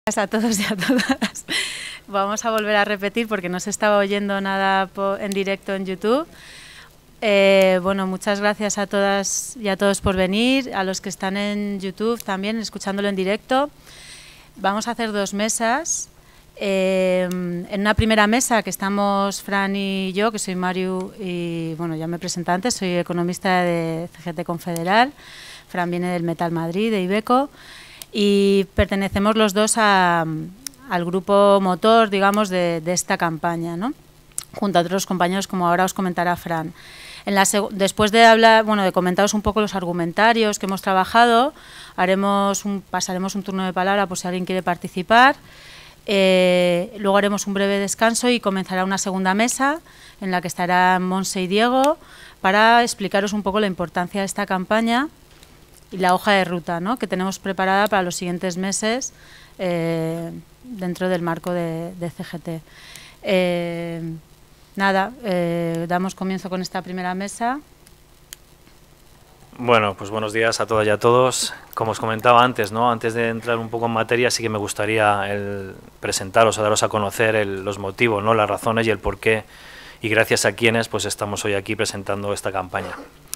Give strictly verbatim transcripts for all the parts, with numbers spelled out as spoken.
A todos y a todas. Vamos a volver a repetir porque no se estaba oyendo nada en directo en YouTube. Eh, bueno, muchas gracias a todas y a todos por venir, a los que están en YouTube también, escuchándolo en directo. Vamos a hacer dos mesas. Eh, en una primera mesa que estamos Fran y yo, que soy Mariu y bueno, ya me he presentado antes, soy economista de C G T Confederal. Fran viene del Metal Madrid, de Ibeco. Y pertenecemos los dos a, al grupo motor, digamos, de, de esta campaña, ¿no? Junto a otros compañeros, como ahora os comentará Fran. En la después de hablar, bueno, de comentaros un poco los argumentarios que hemos trabajado, haremos un, pasaremos un turno de palabra por si alguien quiere participar. Eh, luego haremos un breve descanso y comenzará una segunda mesa en la que estarán Monse y Diego para explicaros un poco la importancia de esta campaña y la hoja de ruta, ¿no?, que tenemos preparada para los siguientes meses eh, dentro del marco de, de C G T. Eh, nada, eh, damos comienzo con esta primera mesa. Bueno, pues buenos días a todas y a todos. Como os comentaba antes, ¿no?, antes de entrar un poco en materia, sí que me gustaría el presentaros o daros a conocer el, los motivos, ¿no?, las razones y el por qué y gracias a quienes pues estamos hoy aquí presentando esta campaña.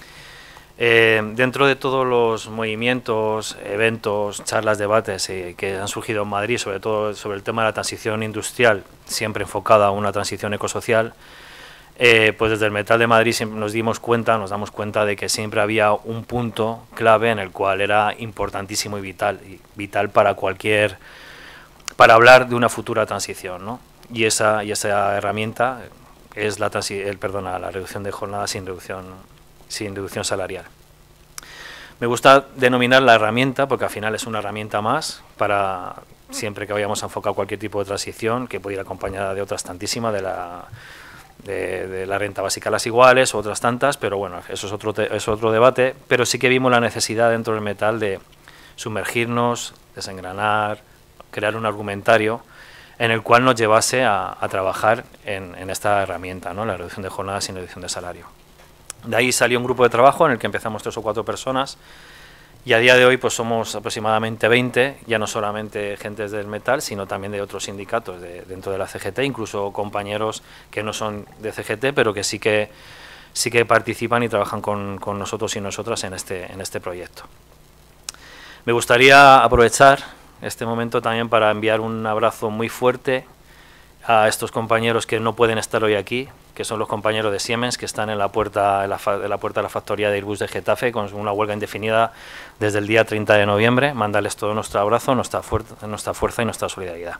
Eh, dentro de todos los movimientos, eventos, charlas, debates eh, que han surgido en Madrid, sobre todo sobre el tema de la transición industrial, siempre enfocada a una transición ecosocial, eh, pues desde el Metal de Madrid nos dimos cuenta, nos damos cuenta de que siempre había un punto clave en el cual era importantísimo y vital, y vital para cualquier, para hablar de una futura transición, ¿no? Y esa, y esa herramienta es la, el, perdona, la reducción de jornada sin reducción sin reducción salarial. Me gusta denominar la herramienta porque al final es una herramienta más para siempre que vayamos a enfocar cualquier tipo de transición que puede ir acompañada de otras tantísimas, de la, de, de la renta básica a las iguales o otras tantas, pero bueno, eso es otro, es otro debate, pero sí que vimos la necesidad dentro del Metal de sumergirnos, desengranar, crear un argumentario en el cual nos llevase a, a trabajar en, en esta herramienta, ¿no?, la reducción de jornada sin reducción de salario. De ahí salió un grupo de trabajo en el que empezamos tres o cuatro personas y a día de hoy pues somos aproximadamente veinte, ya no solamente gentes del Metal, sino también de otros sindicatos de, dentro de la C G T, incluso compañeros que no son de C G T, pero que sí que, sí que participan y trabajan con, con nosotros y nosotras en este, en este proyecto. Me gustaría aprovechar este momento también para enviar un abrazo muy fuerte a estos compañeros que no pueden estar hoy aquí, que son los compañeros de Siemens, que están en la puerta, en la, en la puerta de la factoría de Airbus de Getafe, con una huelga indefinida desde el día treinta de noviembre. Mandarles todo nuestro abrazo, nuestra, nuestra fuerza y nuestra solidaridad.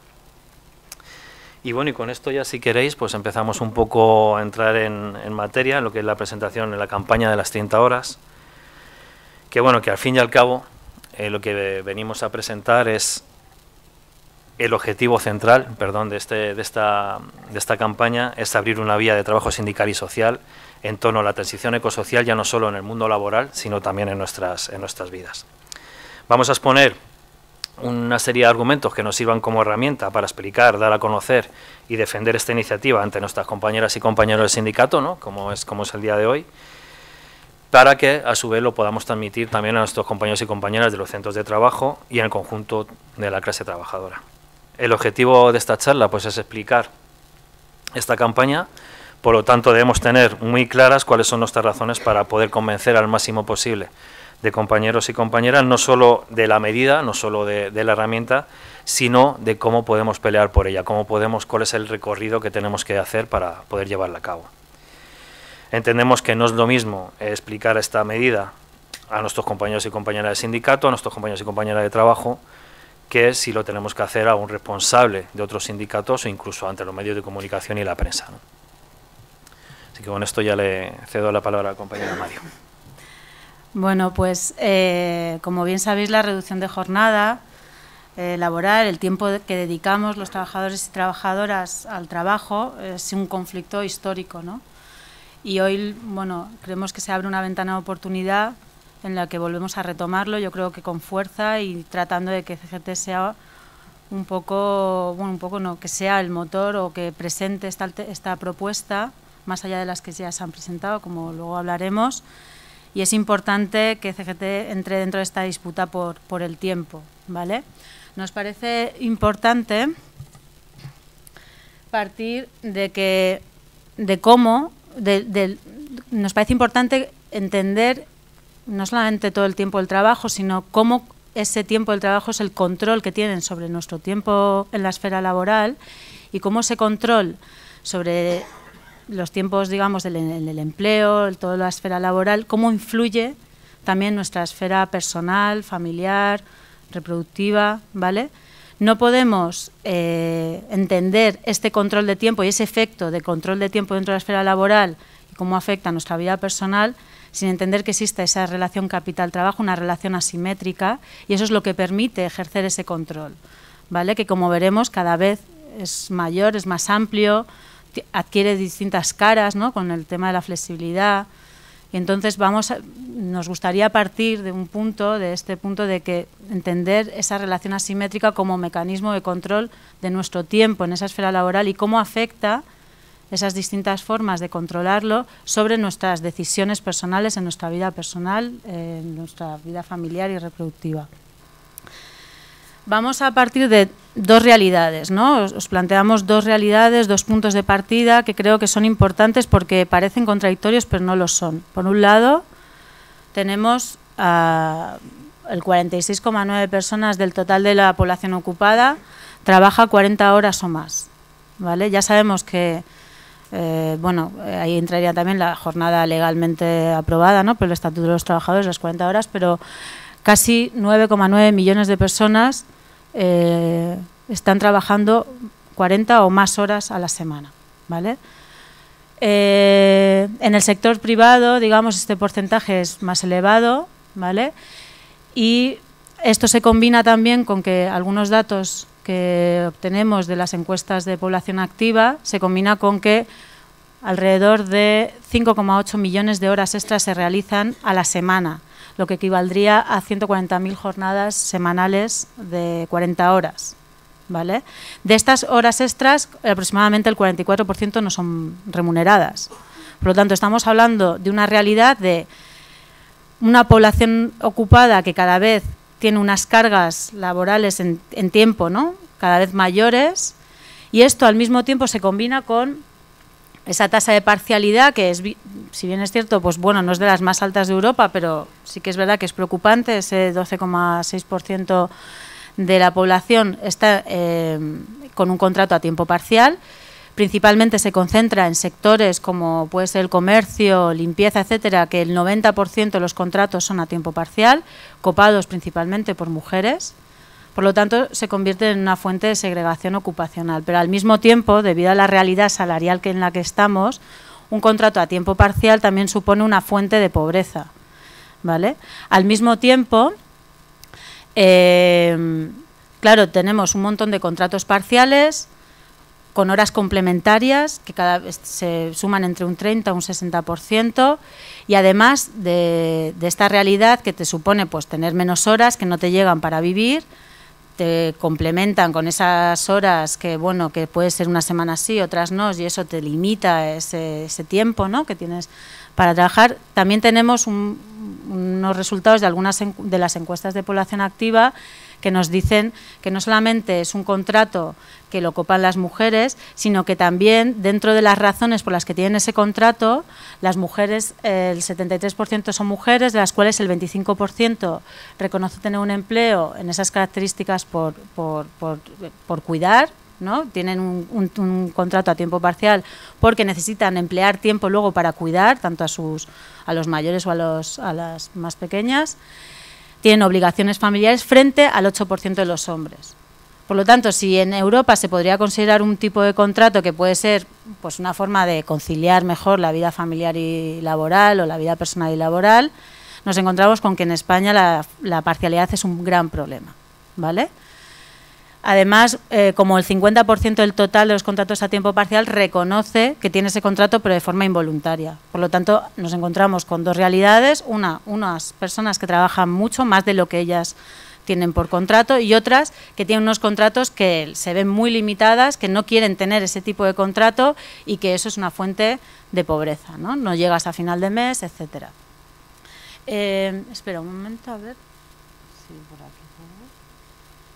Y bueno, y con esto ya, si queréis, pues empezamos un poco a entrar en, en materia, en lo que es la presentación en la campaña de las treinta horas, que bueno, que al fin y al cabo, eh, lo que venimos a presentar es el objetivo central, perdón, de, este, de, esta, de esta campaña es abrir una vía de trabajo sindical y social en torno a la transición ecosocial, ya no solo en el mundo laboral, sino también en nuestras, en nuestras vidas. Vamos a exponer una serie de argumentos que nos sirvan como herramienta para explicar, dar a conocer y defender esta iniciativa ante nuestras compañeras y compañeros del sindicato, ¿no?, como es, como es el día de hoy, para que a su vez lo podamos transmitir también a nuestros compañeros y compañeras de los centros de trabajo y en el conjunto de la clase trabajadora. El objetivo de esta charla pues es explicar esta campaña, por lo tanto debemos tener muy claras cuáles son nuestras razones para poder convencer al máximo posible de compañeros y compañeras, no solo de la medida, no solo de, de la herramienta, sino de cómo podemos pelear por ella, cómo podemos, cuál es el recorrido que tenemos que hacer para poder llevarla a cabo. Entendemos que no es lo mismo explicar esta medida a nuestros compañeros y compañeras de sindicato, a nuestros compañeros y compañeras de trabajo, que si lo tenemos que hacer a un responsable de otros sindicatos o incluso ante los medios de comunicación y la prensa, ¿no? Así que con esto ya le cedo la palabra al compañero Mario. Bueno, pues eh, como bien sabéis, la reducción de jornada eh, laboral, el tiempo que dedicamos los trabajadores y trabajadoras al trabajo, es un conflicto histórico, ¿no? Y hoy, bueno, creemos que se abre una ventana de oportunidad en la que volvemos a retomarlo, yo creo que con fuerza y tratando de que C G T sea un poco, bueno, un poco no, que sea el motor o que presente esta, esta propuesta, más allá de las que ya se han presentado, como luego hablaremos, y es importante que C G T entre dentro de esta disputa por, por el tiempo, ¿vale? Nos parece importante partir de que, de cómo, de, de, nos parece importante entender no solamente todo el tiempo del trabajo, sino cómo ese tiempo del trabajo es el control que tienen sobre nuestro tiempo en la esfera laboral y cómo ese control sobre los tiempos, digamos, del, del empleo, toda la esfera laboral, cómo influye también nuestra esfera personal, familiar, reproductiva, ¿vale? No podemos eh, entender este control de tiempo y ese efecto de control de tiempo dentro de la esfera laboral y cómo afecta a nuestra vida personal sin entender que exista esa relación capital-trabajo, una relación asimétrica, y eso es lo que permite ejercer ese control, ¿vale? Que como veremos cada vez es mayor, es más amplio, adquiere distintas caras, ¿no? Con el tema de la flexibilidad. Y entonces vamos a, nos gustaría partir de un punto, de este punto de que entender esa relación asimétrica como mecanismo de control de nuestro tiempo en esa esfera laboral y cómo afecta esas distintas formas de controlarlo sobre nuestras decisiones personales, en nuestra vida personal, eh, en nuestra vida familiar y reproductiva. Vamos a partir de dos realidades, ¿no? Os, os planteamos dos realidades, dos puntos de partida que creo que son importantes porque parecen contradictorios, pero no lo son. Por un lado, tenemos uh, el cuarenta y seis coma nueve personas del total de la población ocupada trabaja cuarenta horas o más, ¿vale? Ya sabemos que Eh, bueno, ahí entraría también la jornada legalmente aprobada, ¿no? Por el Estatuto de los Trabajadores, las cuarenta horas, pero casi nueve coma nueve millones de personas eh, están trabajando cuarenta o más horas a la semana, ¿vale? Eh, en el sector privado, digamos, este porcentaje es más elevado, ¿vale? Y esto se combina también con que algunos datos que obtenemos de las encuestas de población activa se combina con que alrededor de cinco coma ocho millones de horas extras se realizan a la semana, lo que equivaldría a ciento cuarenta mil jornadas semanales de cuarenta horas, ¿vale? De estas horas extras, aproximadamente el cuarenta y cuatro por ciento no son remuneradas. Por lo tanto, estamos hablando de una realidad de una población ocupada que cada vez tiene unas cargas laborales en, en tiempo, ¿no? Cada vez mayores, y esto al mismo tiempo se combina con esa tasa de parcialidad que es, si bien es cierto, pues bueno, no es de las más altas de Europa, pero sí que es verdad que es preocupante. Ese doce coma seis por ciento de la población está eh, con un contrato a tiempo parcial. Principalmente se concentra en sectores como puede ser el comercio, limpieza, etcétera, que el noventa por ciento de los contratos son a tiempo parcial, copados principalmente por mujeres. Por lo tanto, se convierte en una fuente de segregación ocupacional. Pero al mismo tiempo, debido a la realidad salarial que en la que estamos, un contrato a tiempo parcial también supone una fuente de pobreza, ¿vale? Al mismo tiempo, eh, claro, tenemos un montón de contratos parciales con horas complementarias que cada vez se suman entre un treinta y un sesenta por ciento, y además de, de esta realidad que te supone pues tener menos horas que no te llegan para vivir, te complementan con esas horas que bueno que puede ser una semana sí, otras no, y eso te limita ese, ese tiempo, ¿no?, que tienes para trabajar. También tenemos un, unos resultados de algunas de las encuestas de población activa que nos dicen que no solamente es un contrato que lo copan las mujeres, sino que también dentro de las razones por las que tienen ese contrato, las mujeres, el setenta y tres por ciento son mujeres, de las cuales el veinticinco por ciento reconoce tener un empleo en esas características por, por, por, por cuidar, ¿no? Tienen un, un, un contrato a tiempo parcial porque necesitan emplear tiempo luego para cuidar tanto a, sus, a los mayores o a, los, a las más pequeñas. Tienen obligaciones familiares frente al ocho por ciento de los hombres. Por lo tanto, si en Europa se podría considerar un tipo de contrato que puede ser pues una forma de conciliar mejor la vida familiar y laboral o la vida personal y laboral, nos encontramos con que en España la, la parcialidad es un gran problema, ¿vale? Además, eh, como el cincuenta por ciento del total de los contratos a tiempo parcial reconoce que tiene ese contrato pero de forma involuntaria. Por lo tanto, nos encontramos con dos realidades, una, unas personas que trabajan mucho, más de lo que ellas tienen por contrato, y otras que tienen unos contratos que se ven muy limitadas, que no quieren tener ese tipo de contrato y que eso es una fuente de pobreza, ¿no? No llegas a final de mes, etcétera. Eh, espera un momento, a ver. Sí, por aquí.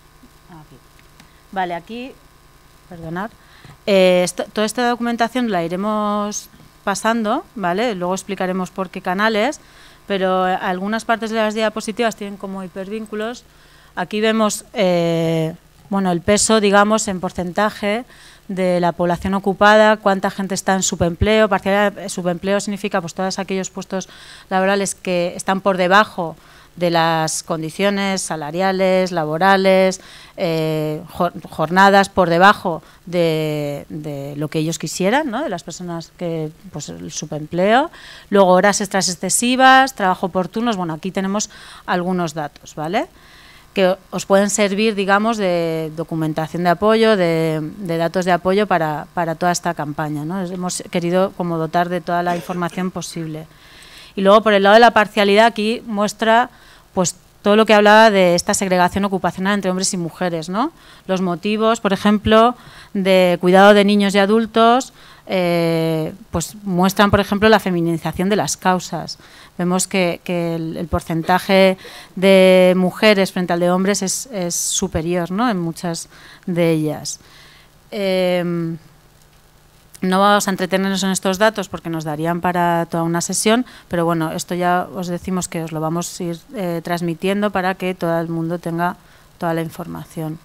Aquí. Vale, aquí, perdonad, eh, esto, toda esta documentación la iremos pasando, ¿vale? Luego explicaremos por qué canales, pero algunas partes de las diapositivas tienen como hipervínculos. Aquí vemos, eh, bueno, el peso, digamos, en porcentaje de la población ocupada, cuánta gente está en subempleo. Parcial, subempleo significa pues todos aquellos puestos laborales que están por debajo de las condiciones salariales, laborales, eh, jornadas por debajo de, de lo que ellos quisieran, ¿no? De las personas que, pues el subempleo. Luego horas extras excesivas, trabajo por turnos. Bueno, aquí tenemos algunos datos, ¿vale?, que os pueden servir, digamos, de documentación de apoyo, de, de datos de apoyo para, para toda esta campaña, ¿no? Hemos querido como dotar de toda la información posible. Y luego, por el lado de la parcialidad, aquí muestra pues todo lo que hablaba de esta segregación ocupacional entre hombres y mujeres, ¿no? Los motivos, por ejemplo, de cuidado de niños y adultos, eh, pues muestran, por ejemplo, la feminización de las causas. Vemos que, que el, el porcentaje de mujeres frente al de hombres es, es superior, ¿no?, en muchas de ellas. Eh, no vamos a entretenernos en estos datos porque nos darían para toda una sesión, pero bueno, esto ya os decimos que os lo vamos a ir eh, transmitiendo para que todo el mundo tenga toda la información.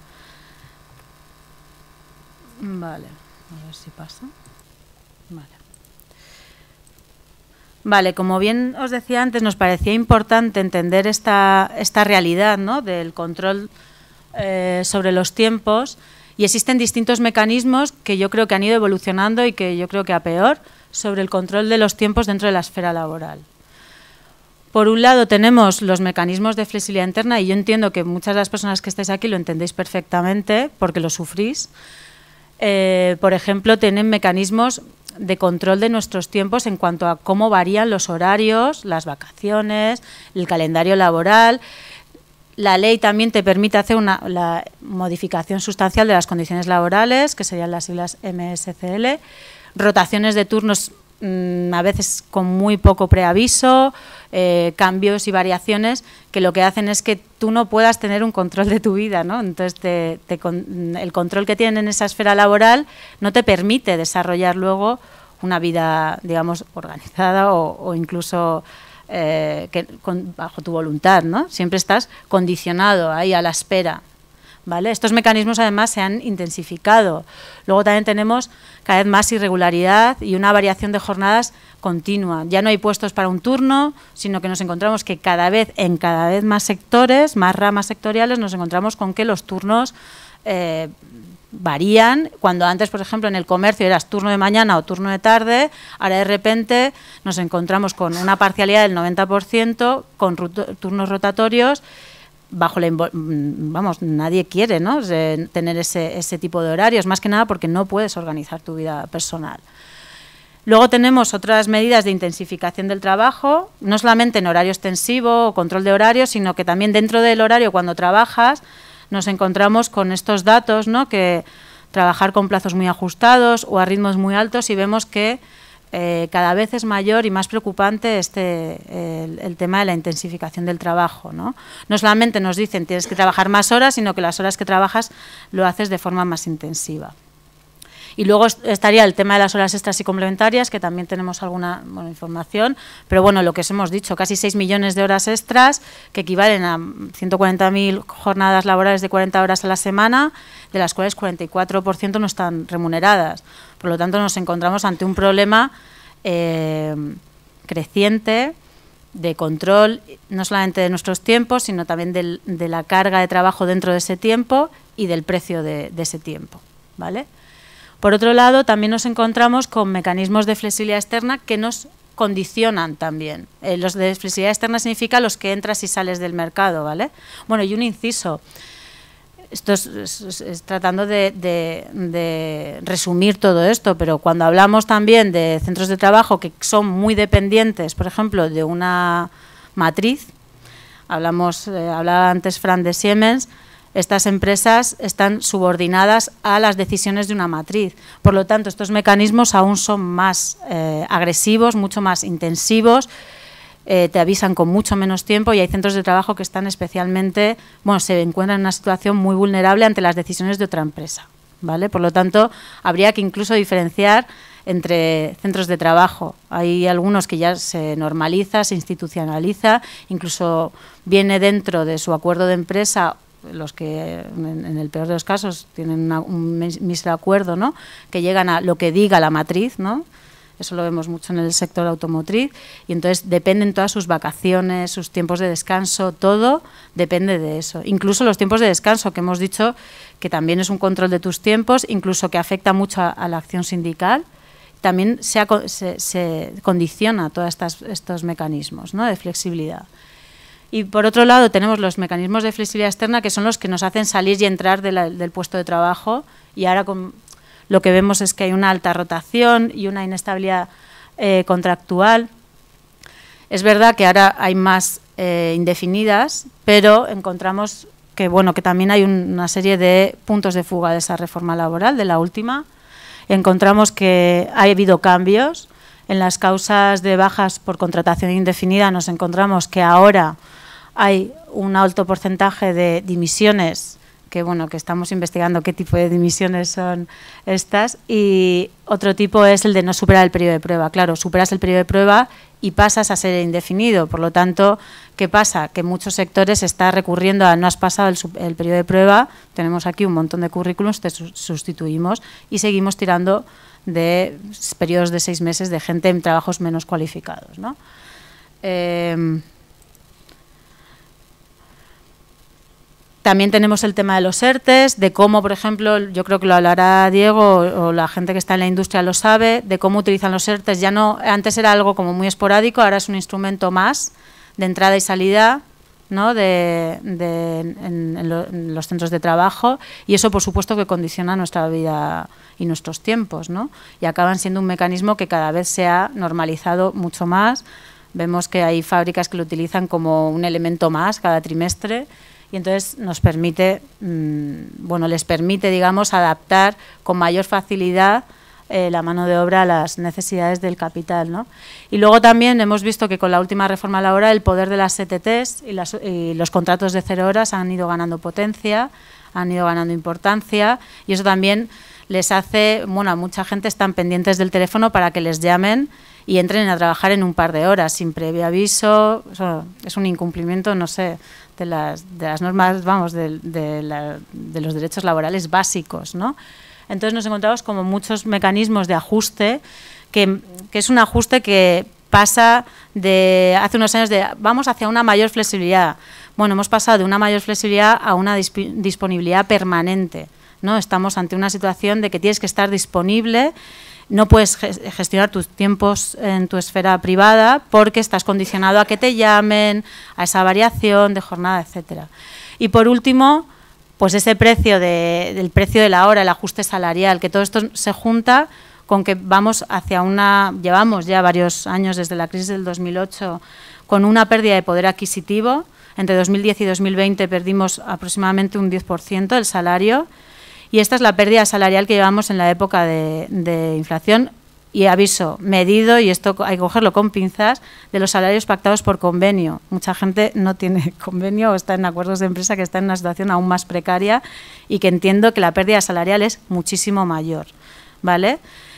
Vale, a ver si pasa. Vale. Vale, como bien os decía antes, nos parecía importante entender esta, esta realidad, ¿no?, del control eh, sobre los tiempos, y existen distintos mecanismos que yo creo que han ido evolucionando y que yo creo que a peor sobre el control de los tiempos dentro de la esfera laboral. Por un lado tenemos los mecanismos de flexibilidad interna, y yo entiendo que muchas de las personas que estáis aquí lo entendéis perfectamente porque lo sufrís. Eh, por ejemplo, tienen mecanismos de control de nuestros tiempos en cuanto a cómo varían los horarios, las vacaciones, el calendario laboral. La ley también te permite hacer una la modificación sustancial de las condiciones laborales, que serían las siglas M S C L, rotaciones de turnos mmm, a veces con muy poco preaviso, eh, cambios y variaciones que lo que hacen es que tú no puedas tener un control de tu vida, ¿no? Entonces te, te, el control que tienen en esa esfera laboral no te permite desarrollar luego una vida, digamos, organizada o, o incluso Eh, que, con, bajo tu voluntad, ¿no? Siempre estás condicionado ahí a la espera, ¿vale? Estos mecanismos además se han intensificado. Luego también tenemos cada vez más irregularidad y una variación de jornadas continua. Ya no hay puestos para un turno, sino que nos encontramos que cada vez, en cada vez más sectores, más ramas sectoriales, nos encontramos con que los turnos eh, varían. Cuando antes, por ejemplo, en el comercio eras turno de mañana o turno de tarde, ahora de repente nos encontramos con una parcialidad del noventa por ciento, con turnos rotatorios, bajo la... Vamos, nadie quiere, ¿no?, tener ese, ese tipo de horarios, más que nada porque no puedes organizar tu vida personal. Luego tenemos otras medidas de intensificación del trabajo, no solamente en horario extensivo o control de horarios, sino que también dentro del horario, cuando trabajas, nos encontramos con estos datos, ¿no?, que trabajar con plazos muy ajustados o a ritmos muy altos, y vemos que eh, cada vez es mayor y más preocupante este el, el tema de la intensificación del trabajo, ¿no? No solamente nos dicen tienes que trabajar más horas, sino que las horas que trabajas lo haces de forma más intensiva. Y luego estaría el tema de las horas extras y complementarias, que también tenemos alguna bueno, información, pero bueno, lo que os hemos dicho, casi seis millones de horas extras, que equivalen a ciento cuarenta mil jornadas laborales de cuarenta horas a la semana, de las cuales cuarenta y cuatro por ciento no están remuneradas. Por lo tanto, nos encontramos ante un problema eh, creciente de control, no solamente de nuestros tiempos, sino también del, de la carga de trabajo dentro de ese tiempo y del precio de, de ese tiempo, ¿vale? Por otro lado, también nos encontramos con mecanismos de flexibilidad externa que nos condicionan también. Eh, los de flexibilidad externa significa los que entras y sales del mercado, ¿vale? Bueno, y un inciso. Esto es, es, es tratando de, de, de resumir todo esto, pero cuando hablamos también de centros de trabajo que son muy dependientes, por ejemplo, de una matriz, hablamos, eh, hablaba antes Fran de Siemens, estas empresas están subordinadas a las decisiones de una matriz. Por lo tanto, estos mecanismos aún son más eh, agresivos, mucho más intensivos, eh, te avisan con mucho menos tiempo y hay centros de trabajo que están especialmente, bueno, se encuentran en una situación muy vulnerable ante las decisiones de otra empresa, ¿vale? Por lo tanto, habría que incluso diferenciar entre centros de trabajo. Hay algunos que ya se normaliza, se institucionaliza, incluso viene dentro de su acuerdo de empresa, los que en, en el peor de los casos tienen una, un mísero acuerdo, ¿no?, que llegan a lo que diga la matriz, ¿no? Eso lo vemos mucho en el sector automotriz, y entonces dependen todas sus vacaciones, sus tiempos de descanso, todo depende de eso. Incluso los tiempos de descanso, que hemos dicho que también es un control de tus tiempos, incluso que afecta mucho a, a la acción sindical, también se, ha, se, se condiciona todos estas, estos mecanismos, ¿no?, de flexibilidad. Y por otro lado tenemos los mecanismos de flexibilidad externa, que son los que nos hacen salir y entrar de la, del puesto de trabajo, y ahora con, lo que vemos es que hay una alta rotación y una inestabilidad eh, contractual. Es verdad que ahora hay más eh, indefinidas, pero encontramos que, bueno, que también hay un, una serie de puntos de fuga de esa reforma laboral, de la última. Encontramos que ha habido cambios. En las causas de bajas por contratación indefinida nos encontramos que ahora hay un alto porcentaje de dimisiones, que bueno, que estamos investigando qué tipo de dimisiones son estas, y otro tipo es el de no superar el periodo de prueba. Claro, superas el periodo de prueba y pasas a ser indefinido. Por lo tanto, ¿qué pasa? Que en muchos sectores está recurriendo a no has pasado el, el periodo de prueba, tenemos aquí un montón de currículums, te sustituimos y seguimos tirando de periodos de seis meses de gente en trabajos menos cualificados, ¿no? Eh, También tenemos el tema de los ERTES, de cómo, por ejemplo, yo creo que lo hablará Diego o, o la gente que está en la industria lo sabe, de cómo utilizan los ERTES. Ya no, antes era algo como muy esporádico, ahora es un instrumento más de entrada y salida, ¿no?, de, de, en, en, lo, en los centros de trabajo, y eso, por supuesto, que condiciona nuestra vida y nuestros tiempos, ¿no? Y acaban siendo un mecanismo que cada vez se ha normalizado mucho más. Vemos que hay fábricas que lo utilizan como un elemento más cada trimestre, y entonces nos permite, mmm, bueno, les permite, digamos, adaptar con mayor facilidad eh, la mano de obra a las necesidades del capital, ¿no? Y luego también hemos visto que con la última reforma laboral el poder de las E T Ts y, las, y los contratos de cero horas han ido ganando potencia, han ido ganando importancia, y eso también les hace, bueno, a mucha gente están pendientes del teléfono para que les llamen y entren a trabajar en un par de horas sin previo aviso. Eso es un incumplimiento, no sé, de las, de las normas, vamos, de, de, la, de los derechos laborales básicos, ¿no? Entonces nos encontramos como muchos mecanismos de ajuste, que, que es un ajuste que pasa de hace unos años de vamos hacia una mayor flexibilidad. Bueno, hemos pasado de una mayor flexibilidad a una disp disponibilidad permanente, ¿no? Estamos ante una situación de que tienes que estar disponible. No puedes gestionar tus tiempos en tu esfera privada porque estás condicionado a que te llamen, a esa variación de jornada, etcétera. Y por último, pues ese precio de, del precio de la hora, el ajuste salarial, que todo esto se junta con que vamos hacia una, llevamos ya varios años desde la crisis del dos mil ocho con una pérdida de poder adquisitivo. Entre dos mil diez y dos mil veinte perdimos aproximadamente un diez por ciento del salario. Y esta es la pérdida salarial que llevamos en la época de, de inflación, y aviso, medido, y esto hay que cogerlo con pinzas, de los salarios pactados por convenio. Mucha gente no tiene convenio o está en acuerdos de empresa que está en una situación aún más precaria y que entiendo que la pérdida salarial es muchísimo mayor, ¿vale?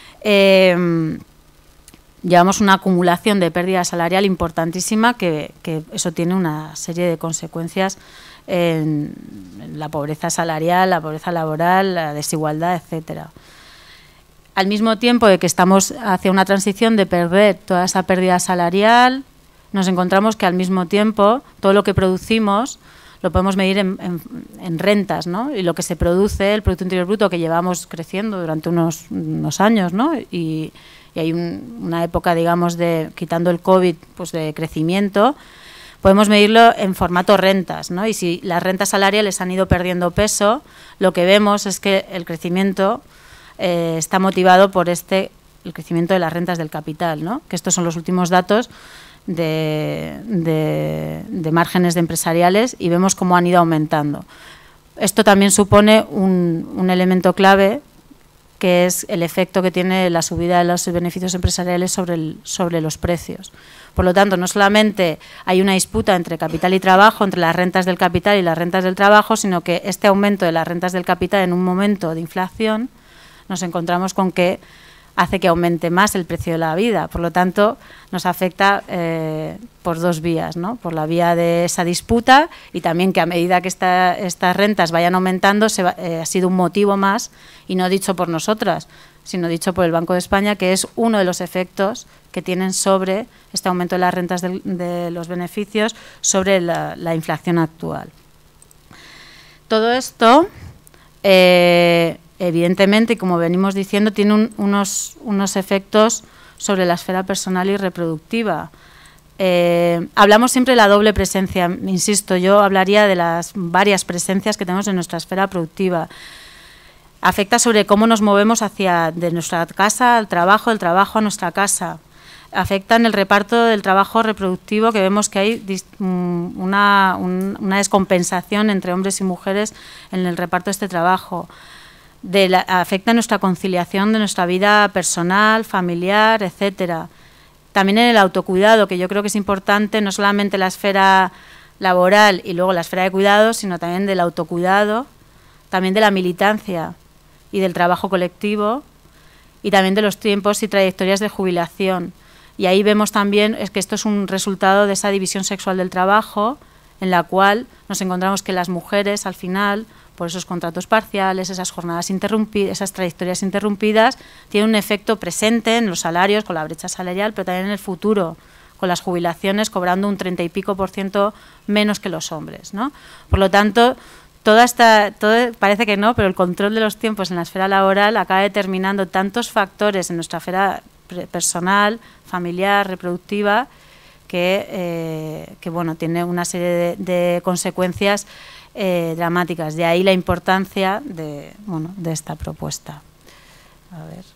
Eh, llevamos una acumulación de pérdida salarial importantísima que, que eso tiene una serie de consecuencias en la pobreza salarial, la pobreza laboral, la desigualdad, etcétera. Al mismo tiempo de que estamos hacia una transición de perder toda esa pérdida salarial, nos encontramos que al mismo tiempo todo lo que producimos lo podemos medir en, en, en rentas, ¿no? Y lo que se produce, el Producto Interior Bruto, que llevamos creciendo durante unos, unos años, ¿no? Y, y hay un, una época, digamos, de quitando el COVID, pues de crecimiento. Podemos medirlo en formato rentas, ¿no? Y si las rentas salariales han ido perdiendo peso, lo que vemos es que el crecimiento eh, está motivado por este el crecimiento de las rentas del capital, ¿no? Que estos son los últimos datos de, de, de márgenes de empresariales, y vemos cómo han ido aumentando. Esto también supone un, un elemento clave, que que es el efecto que tiene la subida de los beneficios empresariales sobre, el, sobre los precios. Por lo tanto, no solamente hay una disputa entre capital y trabajo, entre las rentas del capital y las rentas del trabajo, sino que este aumento de las rentas del capital en un momento de inflación nos encontramos con que hace que aumente más el precio de la vida. Por lo tanto, nos afecta eh, por dos vías, ¿no? Por la vía de esa disputa y también que a medida que esta, estas rentas vayan aumentando se va, eh, ha sido un motivo más, y no dicho por nosotras, sino dicho por el Banco de España, que es uno de los efectos que tienen sobre este aumento de las rentas de, de los beneficios sobre la, la inflación actual. Todo esto, eh, evidentemente, y como venimos diciendo, tiene un, unos, unos efectos sobre la esfera personal y reproductiva. Eh, hablamos siempre de la doble presencia, insisto, yo hablaría de las varias presencias que tenemos en nuestra esfera productiva. Afecta sobre cómo nos movemos hacia de nuestra casa al trabajo, del trabajo a nuestra casa. Afecta en el reparto del trabajo reproductivo, que vemos que hay una, una descompensación entre hombres y mujeres en el reparto de este trabajo. De la, afecta en nuestra conciliación de nuestra vida personal, familiar, etcétera. También en el autocuidado, que yo creo que es importante, no solamente la esfera laboral y luego la esfera de cuidados, sino también del autocuidado, también de la militancia y del trabajo colectivo, y también de los tiempos y trayectorias de jubilación. Y ahí vemos también es que esto es un resultado de esa división sexual del trabajo, en la cual nos encontramos que las mujeres, al final, por esos contratos parciales, esas jornadas interrumpidas, esas trayectorias interrumpidas, tienen un efecto presente en los salarios, con la brecha salarial, pero también en el futuro, con las jubilaciones cobrando un treinta y pico por ciento menos que los hombres, ¿no? Por lo tanto, toda esta, todo, parece que no, pero el control de los tiempos en la esfera laboral acaba determinando tantos factores en nuestra esfera personal, familiar, reproductiva, que, eh, que bueno, tiene una serie de, de consecuencias eh, dramáticas. De ahí la importancia de, bueno, de esta propuesta. A ver.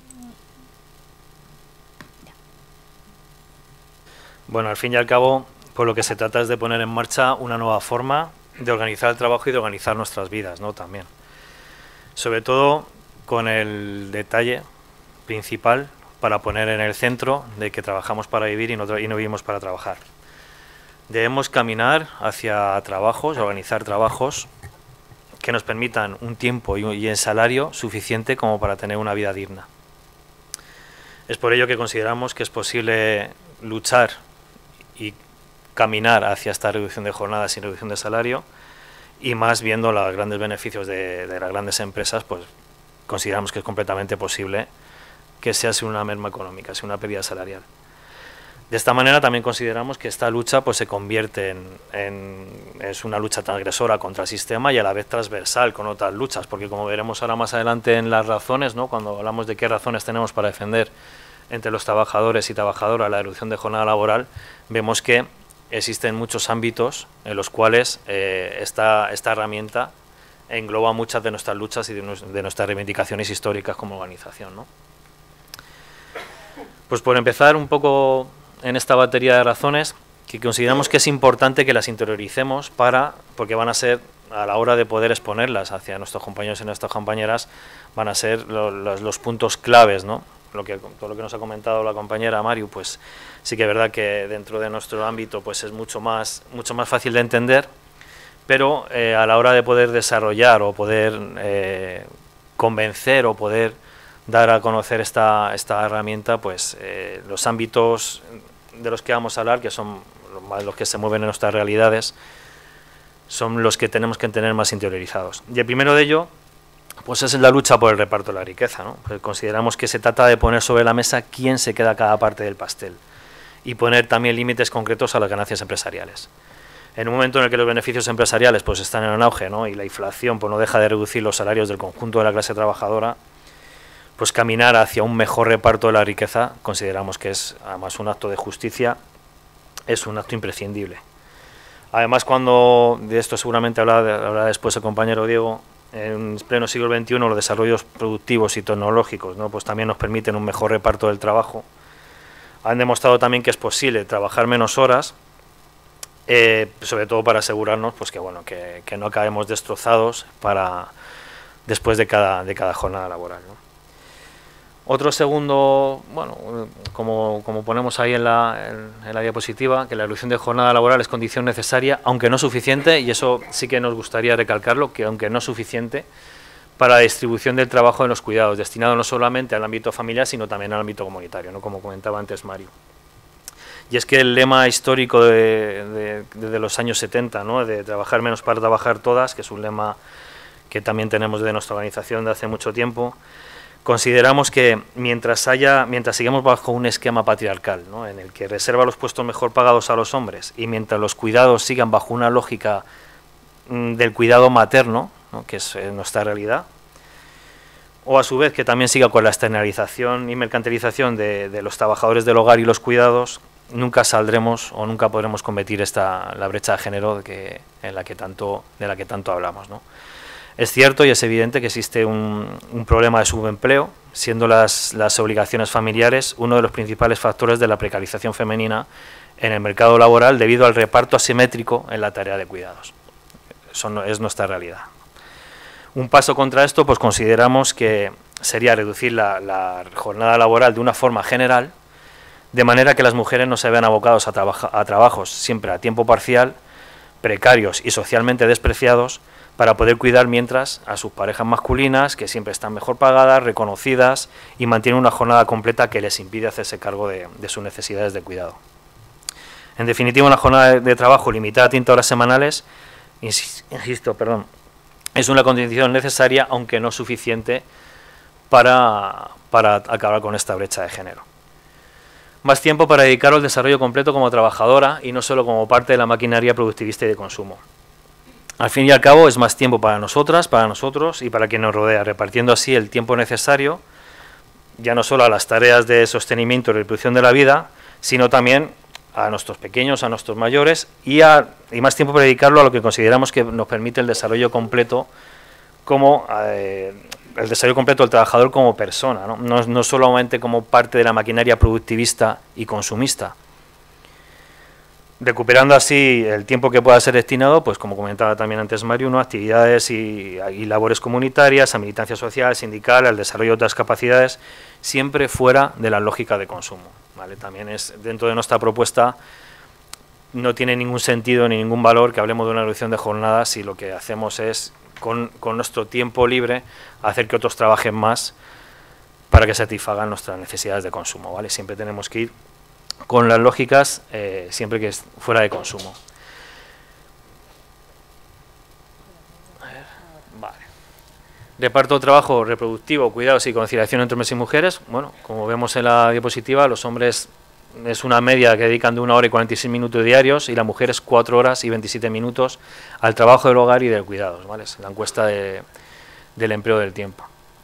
Bueno, al fin y al cabo, por lo que se trata es de poner en marcha una nueva forma de organizar el trabajo y de organizar nuestras vidas, ¿no? También. Sobre todo con el detalle principal para poner en el centro de que trabajamos para vivir y no, y no vivimos para trabajar. Debemos caminar hacia trabajos, organizar trabajos que nos permitan un tiempo y, y el salario suficiente como para tener una vida digna. Es por ello que consideramos que es posible luchar y caminar hacia esta reducción de jornadas y reducción de salario, y más viendo los grandes beneficios de, de las grandes empresas, pues consideramos que es completamente posible que sea sin una merma económica, sin una pérdida salarial. De esta manera también consideramos que esta lucha pues se convierte en, en es una lucha transgresora contra el sistema y a la vez transversal con otras luchas, porque como veremos ahora más adelante en las razones, ¿no? Cuando hablamos de qué razones tenemos para defender entre los trabajadores y trabajadoras la reducción de jornada laboral, vemos que existen muchos ámbitos en los cuales eh, esta, esta herramienta engloba muchas de nuestras luchas y de, de nuestras reivindicaciones históricas como organización, ¿no? Pues por empezar un poco en esta batería de razones que consideramos que es importante que las interioricemos para, porque van a ser, a la hora de poder exponerlas hacia nuestros compañeros y nuestras compañeras, van a ser lo, los, los puntos claves, ¿no? Lo que, todo lo que nos ha comentado la compañera Mariu, pues sí que es verdad que dentro de nuestro ámbito pues es mucho más, mucho más fácil de entender, pero eh, a la hora de poder desarrollar o poder eh, convencer o poder dar a conocer esta, esta herramienta, pues eh, los ámbitos de los que vamos a hablar, que son los que se mueven en nuestras realidades, son los que tenemos que tener más interiorizados. Y el primero de ello, pues es la lucha por el reparto de la riqueza, ¿no? Pues consideramos que se trata de poner sobre la mesa quién se queda cada parte del pastel y poner también límites concretos a las ganancias empresariales. En un momento en el que los beneficios empresariales pues están en un auge, ¿no? Y la inflación pues no deja de reducir los salarios del conjunto de la clase trabajadora, pues caminar hacia un mejor reparto de la riqueza consideramos que es además un acto de justicia, es un acto imprescindible. Además, cuando de esto seguramente hablará, hablará después el compañero Diego, en pleno siglo veintiuno los desarrollos productivos y tecnológicos, ¿no? Pues también nos permiten un mejor reparto del trabajo. Han demostrado también que es posible trabajar menos horas, eh, sobre todo para asegurarnos pues que bueno que, que no acabemos destrozados para después de cada, de cada jornada laboral, ¿no? Otro segundo, bueno, como, como ponemos ahí en la, en, en la diapositiva, que la reducción de jornada laboral es condición necesaria, aunque no suficiente, y eso sí que nos gustaría recalcarlo, que aunque no suficiente, para la distribución del trabajo en los cuidados, destinado no solamente al ámbito familiar, sino también al ámbito comunitario, ¿no? Como comentaba antes Mario. Y es que el lema histórico de, de, de, de los años setenta, ¿no? De trabajar menos para trabajar todas, que es un lema que también tenemos de nuestra organización de hace mucho tiempo, consideramos que mientras haya, mientras sigamos bajo un esquema patriarcal, ¿no? En el que reserva los puestos mejor pagados a los hombres, y mientras los cuidados sigan bajo una lógica mm, del cuidado materno, ¿no? Que es eh, nuestra realidad, o a su vez que también siga con la externalización y mercantilización de, de los trabajadores del hogar y los cuidados, nunca saldremos o nunca podremos combatir esta la brecha de género de, que, en la que tanto, de la que tanto hablamos, ¿no? Es cierto y es evidente que existe un, un problema de subempleo, siendo las, las obligaciones familiares uno de los principales factores de la precarización femenina en el mercado laboral debido al reparto asimétrico en la tarea de cuidados. Eso no, es nuestra realidad. Un paso contra esto, pues consideramos que sería reducir la, la jornada laboral de una forma general, de manera que las mujeres no se vean abocados a, trabaja, a trabajos siempre a tiempo parcial, precarios y socialmente despreciados, para poder cuidar mientras a sus parejas masculinas, que siempre están mejor pagadas, reconocidas y mantienen una jornada completa que les impide hacerse cargo de, de sus necesidades de cuidado. En definitiva, una jornada de, de trabajo limitada a treinta horas semanales, insisto, perdón, es una condición necesaria, aunque no suficiente, para, para acabar con esta brecha de género. Más tiempo para dedicar al desarrollo completo como trabajadora y no solo como parte de la maquinaria productivista y de consumo. Al fin y al cabo es más tiempo para nosotras, para nosotros y para quien nos rodea, repartiendo así el tiempo necesario, ya no solo a las tareas de sostenimiento y reproducción de la vida, sino también a nuestros pequeños, a nuestros mayores y, a, y más tiempo para dedicarlo a lo que consideramos que nos permite el desarrollo completo como eh, el desarrollo completo del trabajador como persona, ¿no? No, no solamente como parte de la maquinaria productivista y consumista. Recuperando así el tiempo que pueda ser destinado, pues como comentaba también antes Mario, ¿no? Actividades y, y labores comunitarias, a militancia social, sindical, al desarrollo de otras capacidades, siempre fuera de la lógica de consumo, ¿vale? También es dentro de nuestra propuesta, no tiene ningún sentido ni ningún valor que hablemos de una reducción de jornadas si lo que hacemos es, con, con nuestro tiempo libre, hacer que otros trabajen más para que satisfagan nuestras necesidades de consumo, ¿vale? Siempre tenemos que ir con las lógicas, eh, siempre que es fuera de consumo. A ver, vale. Reparto de trabajo reproductivo, cuidados y conciliación entre hombres y mujeres. Bueno, como vemos en la diapositiva, los hombres es una media que dedican de una hora y cuarenta y seis minutos diarios y las mujeres cuatro horas y veintisiete minutos al trabajo del hogar y del cuidados, ¿vale? Es la encuesta de, del empleo del tiempo.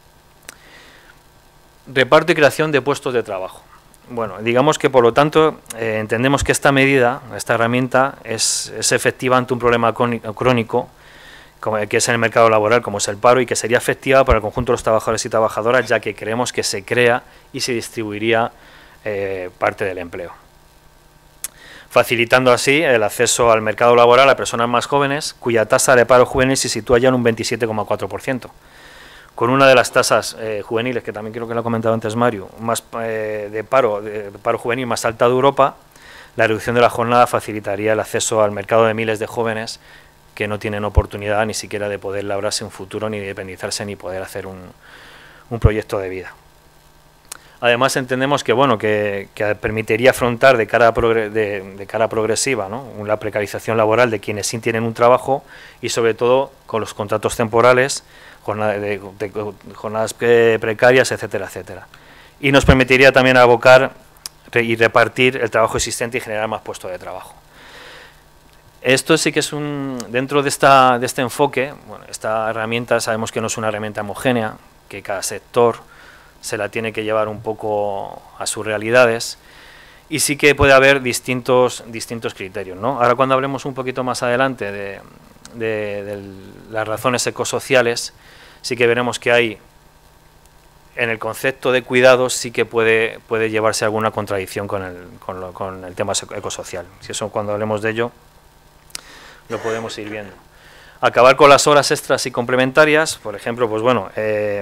Reparto y creación de puestos de trabajo. Bueno, digamos que por lo tanto eh, entendemos que esta medida, esta herramienta, es, es efectiva ante un problema crónico, como, que es en el mercado laboral, como es el paro, y que sería efectiva para el conjunto de los trabajadores y trabajadoras, ya que creemos que se crea y se distribuiría eh, parte del empleo. Facilitando así el acceso al mercado laboral a personas más jóvenes, cuya tasa de paro juvenil se sitúa ya en un veintisiete coma cuatro por ciento. Con una de las tasas eh, juveniles, que también creo que lo ha comentado antes Mario, más eh, de paro, de paro juvenil más alta de Europa, la reducción de la jornada facilitaría el acceso al mercado de miles de jóvenes que no tienen oportunidad ni siquiera de poder labrarse un futuro, ni de independizarse, ni poder hacer un, un proyecto de vida. Además entendemos que bueno que, que permitiría afrontar de cara, progre, de, de cara progresiva, ¿no? La precarización laboral de quienes sí tienen un trabajo y sobre todo con los contratos temporales, jornadas, de, de, jornadas precarias, etcétera, etcétera. Y nos permitiría también abocar y repartir el trabajo existente y generar más puestos de trabajo. Esto sí que es un, dentro de, esta, de este enfoque, bueno, esta herramienta sabemos que no es una herramienta homogénea, que cada sector se la tiene que llevar un poco a sus realidades y sí que puede haber distintos, distintos criterios, ¿no? Ahora cuando hablemos un poquito más adelante de, de, de las razones ecosociales, sí que veremos que hay, en el concepto de cuidados sí que puede, puede llevarse alguna contradicción con el, con, lo, con el tema ecosocial. Si eso cuando hablemos de ello lo podemos ir viendo. Acabar con las horas extras y complementarias, por ejemplo, pues bueno, eh,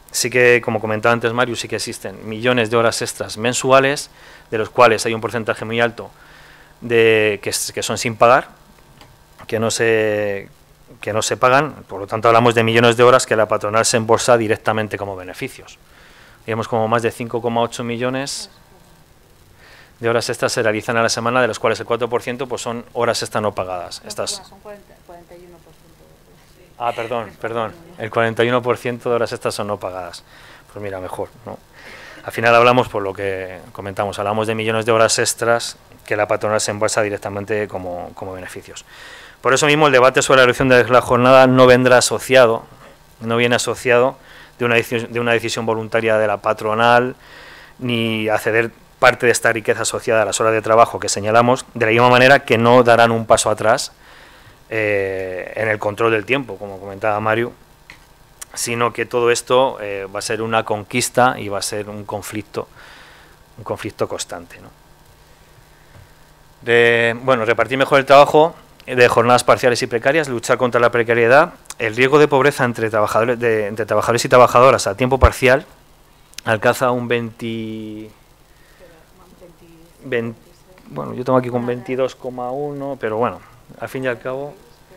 sí que, como comentaba antes Mario, sí que existen millones de horas extras mensuales, de los cuales hay un porcentaje muy alto de que, que son sin pagar, que no se que no se pagan, por lo tanto hablamos de millones de horas que la patronal se embolsa directamente como beneficios. Digamos como más de cinco coma ocho millones de horas extras se realizan a la semana, de las cuales el cuatro por ciento pues son horas extras no pagadas. No, Estas... son cuarenta, cuarenta y uno por ciento. Ah, perdón, perdón, el cuarenta y uno por ciento de horas extras son no pagadas. Pues mira, mejor, ¿no? Al final hablamos, por lo que comentamos, hablamos de millones de horas extras que la patronal se embolsa directamente como, como beneficios. Por eso mismo el debate sobre la reducción de la jornada no vendrá asociado, no viene asociado de una decisión, de una decisión voluntaria de la patronal, ni a ceder parte de esta riqueza asociada a las horas de trabajo que señalamos, de la misma manera que no darán un paso atrás eh, en el control del tiempo, como comentaba Mario, sino que todo esto eh, va a ser una conquista y va a ser un conflicto, un conflicto constante, ¿no? De, bueno, repartir mejor el trabajo de jornadas parciales y precarias, luchar contra la precariedad, el riesgo de pobreza entre trabajadores, de, entre trabajadores y trabajadoras a tiempo parcial alcanza un veinte, veinte, bueno, yo tengo aquí con veintidós coma uno, pero bueno, al fin y al cabo,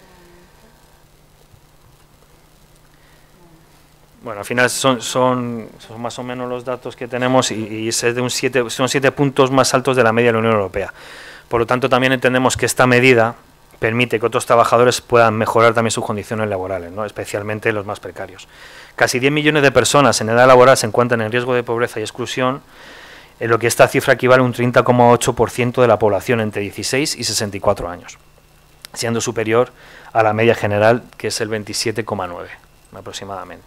bueno, al final son, son, son más o menos los datos que tenemos y, y es de un siete, son siete puntos más altos de la media de la Unión Europea. Por lo tanto, también entendemos que esta medida permite que otros trabajadores puedan mejorar también sus condiciones laborales, ¿no? Especialmente los más precarios. Casi diez millones de personas en edad laboral se encuentran en riesgo de pobreza y exclusión, en lo que esta cifra equivale a un treinta coma ocho por ciento de la población entre dieciséis y sesenta y cuatro años, siendo superior a la media general, que es el veintisiete coma nueve aproximadamente.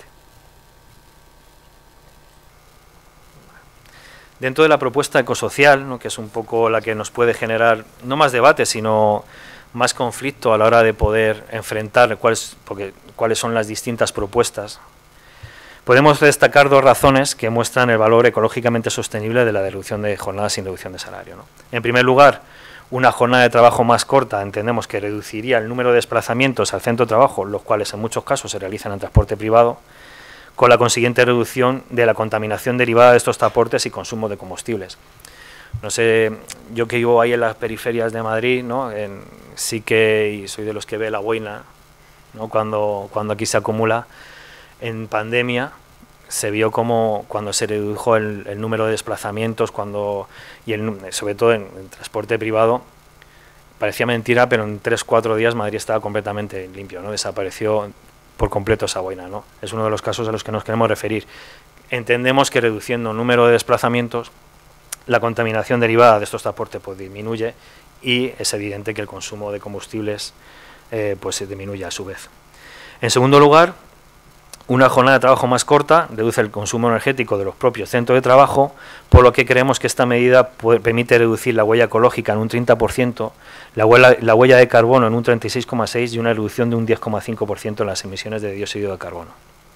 Dentro de la propuesta ecosocial, ¿no?, que es un poco la que nos puede generar no más debate, sino más conflicto a la hora de poder enfrentar cuáles, porque, cuáles son las distintas propuestas, podemos destacar dos razones que muestran el valor ecológicamente sostenible de la reducción de jornadas sin reducción de salario, ¿no? En primer lugar, una jornada de trabajo más corta entendemos que reduciría el número de desplazamientos al centro de trabajo, los cuales en muchos casos se realizan en transporte privado, con la consiguiente reducción de la contaminación derivada de estos transportes y consumo de combustibles. No sé, yo que vivo ahí en las periferias de Madrid, ¿no?, en, sí que y soy de los que ve la boina, ¿no?, cuando, cuando aquí se acumula. En pandemia se vio como cuando se redujo el, el número de desplazamientos, cuando y el, sobre todo en el transporte privado, parecía mentira, pero en tres cuatro días Madrid estaba completamente limpio, ¿no? Desapareció por completo esa boina, ¿no? Es uno de los casos a los que nos queremos referir. Entendemos que reduciendo el número de desplazamientos, la contaminación derivada de estos transportes pues disminuye y es evidente que el consumo de combustibles eh, pues se disminuye a su vez. En segundo lugar, una jornada de trabajo más corta reduce el consumo energético de los propios centros de trabajo, por lo que creemos que esta medida puede, permite reducir la huella ecológica en un treinta por ciento, la huella, la huella de carbono en un treinta y seis coma seis por ciento y una reducción de un diez coma cinco por ciento en las emisiones de dióxido de carbono.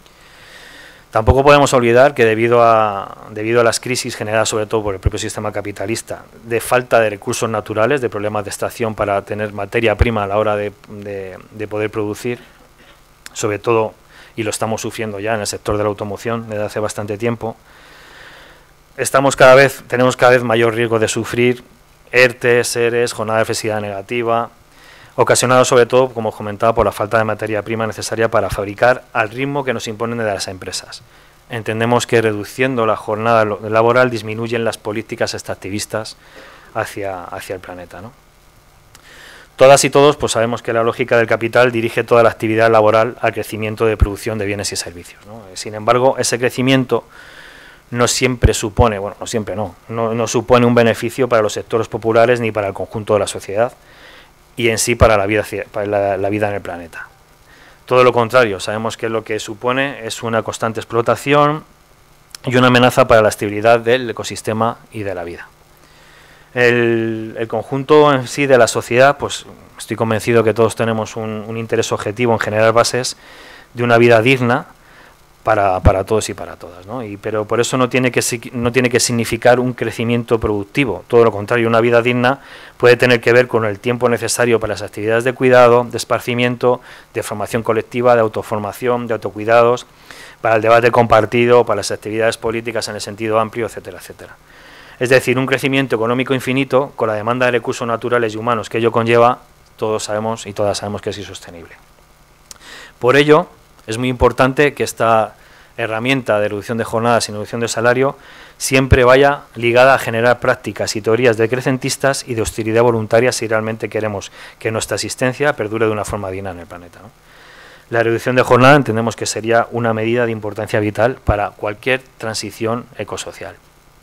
Tampoco podemos olvidar que debido a, debido a las crisis generadas sobre todo por el propio sistema capitalista, de falta de recursos naturales, de problemas de extracción para tener materia prima a la hora de, de, de poder producir, sobre todo, y lo estamos sufriendo ya en el sector de la automoción desde hace bastante tiempo, estamos cada vez, tenemos cada vez mayor riesgo de sufrir E R T E, S E R E S, jornada de flexibilidad negativa, ocasionado sobre todo, como comentaba, por la falta de materia prima necesaria para fabricar al ritmo que nos imponen de las empresas. Entendemos que reduciendo la jornada laboral disminuyen las políticas extractivistas hacia, hacia el planeta, ¿no? Todas y todos pues sabemos que la lógica del capital dirige toda la actividad laboral al crecimiento de producción de bienes y servicios, ¿no? Sin embargo, ese crecimiento no siempre supone, bueno, no siempre no, no, no supone un beneficio para los sectores populares ni para el conjunto de la sociedad y en sí para la vida, para la, la vida en el planeta. Todo lo contrario, sabemos que lo que supone es una constante explotación y una amenaza para la estabilidad del ecosistema y de la vida. El, el conjunto en sí de la sociedad, pues estoy convencido que todos tenemos un, un interés objetivo en generar bases de una vida digna para, para todos y para todas, ¿no? Y, pero por eso no tiene, que, no tiene que significar un crecimiento productivo, todo lo contrario, una vida digna puede tener que ver con el tiempo necesario para las actividades de cuidado, de esparcimiento, de formación colectiva, de autoformación, de autocuidados, para el debate compartido, para las actividades políticas en el sentido amplio, etcétera, etcétera. Es decir, un crecimiento económico infinito con la demanda de recursos naturales y humanos que ello conlleva, todos sabemos y todas sabemos que es insostenible. Por ello, es muy importante que esta herramienta de reducción de jornadas y reducción de salario siempre vaya ligada a generar prácticas y teorías decrecentistas y de hostilidad voluntaria si realmente queremos que nuestra existencia perdure de una forma digna en el planeta, ¿no? La reducción de jornada entendemos que sería una medida de importancia vital para cualquier transición ecosocial.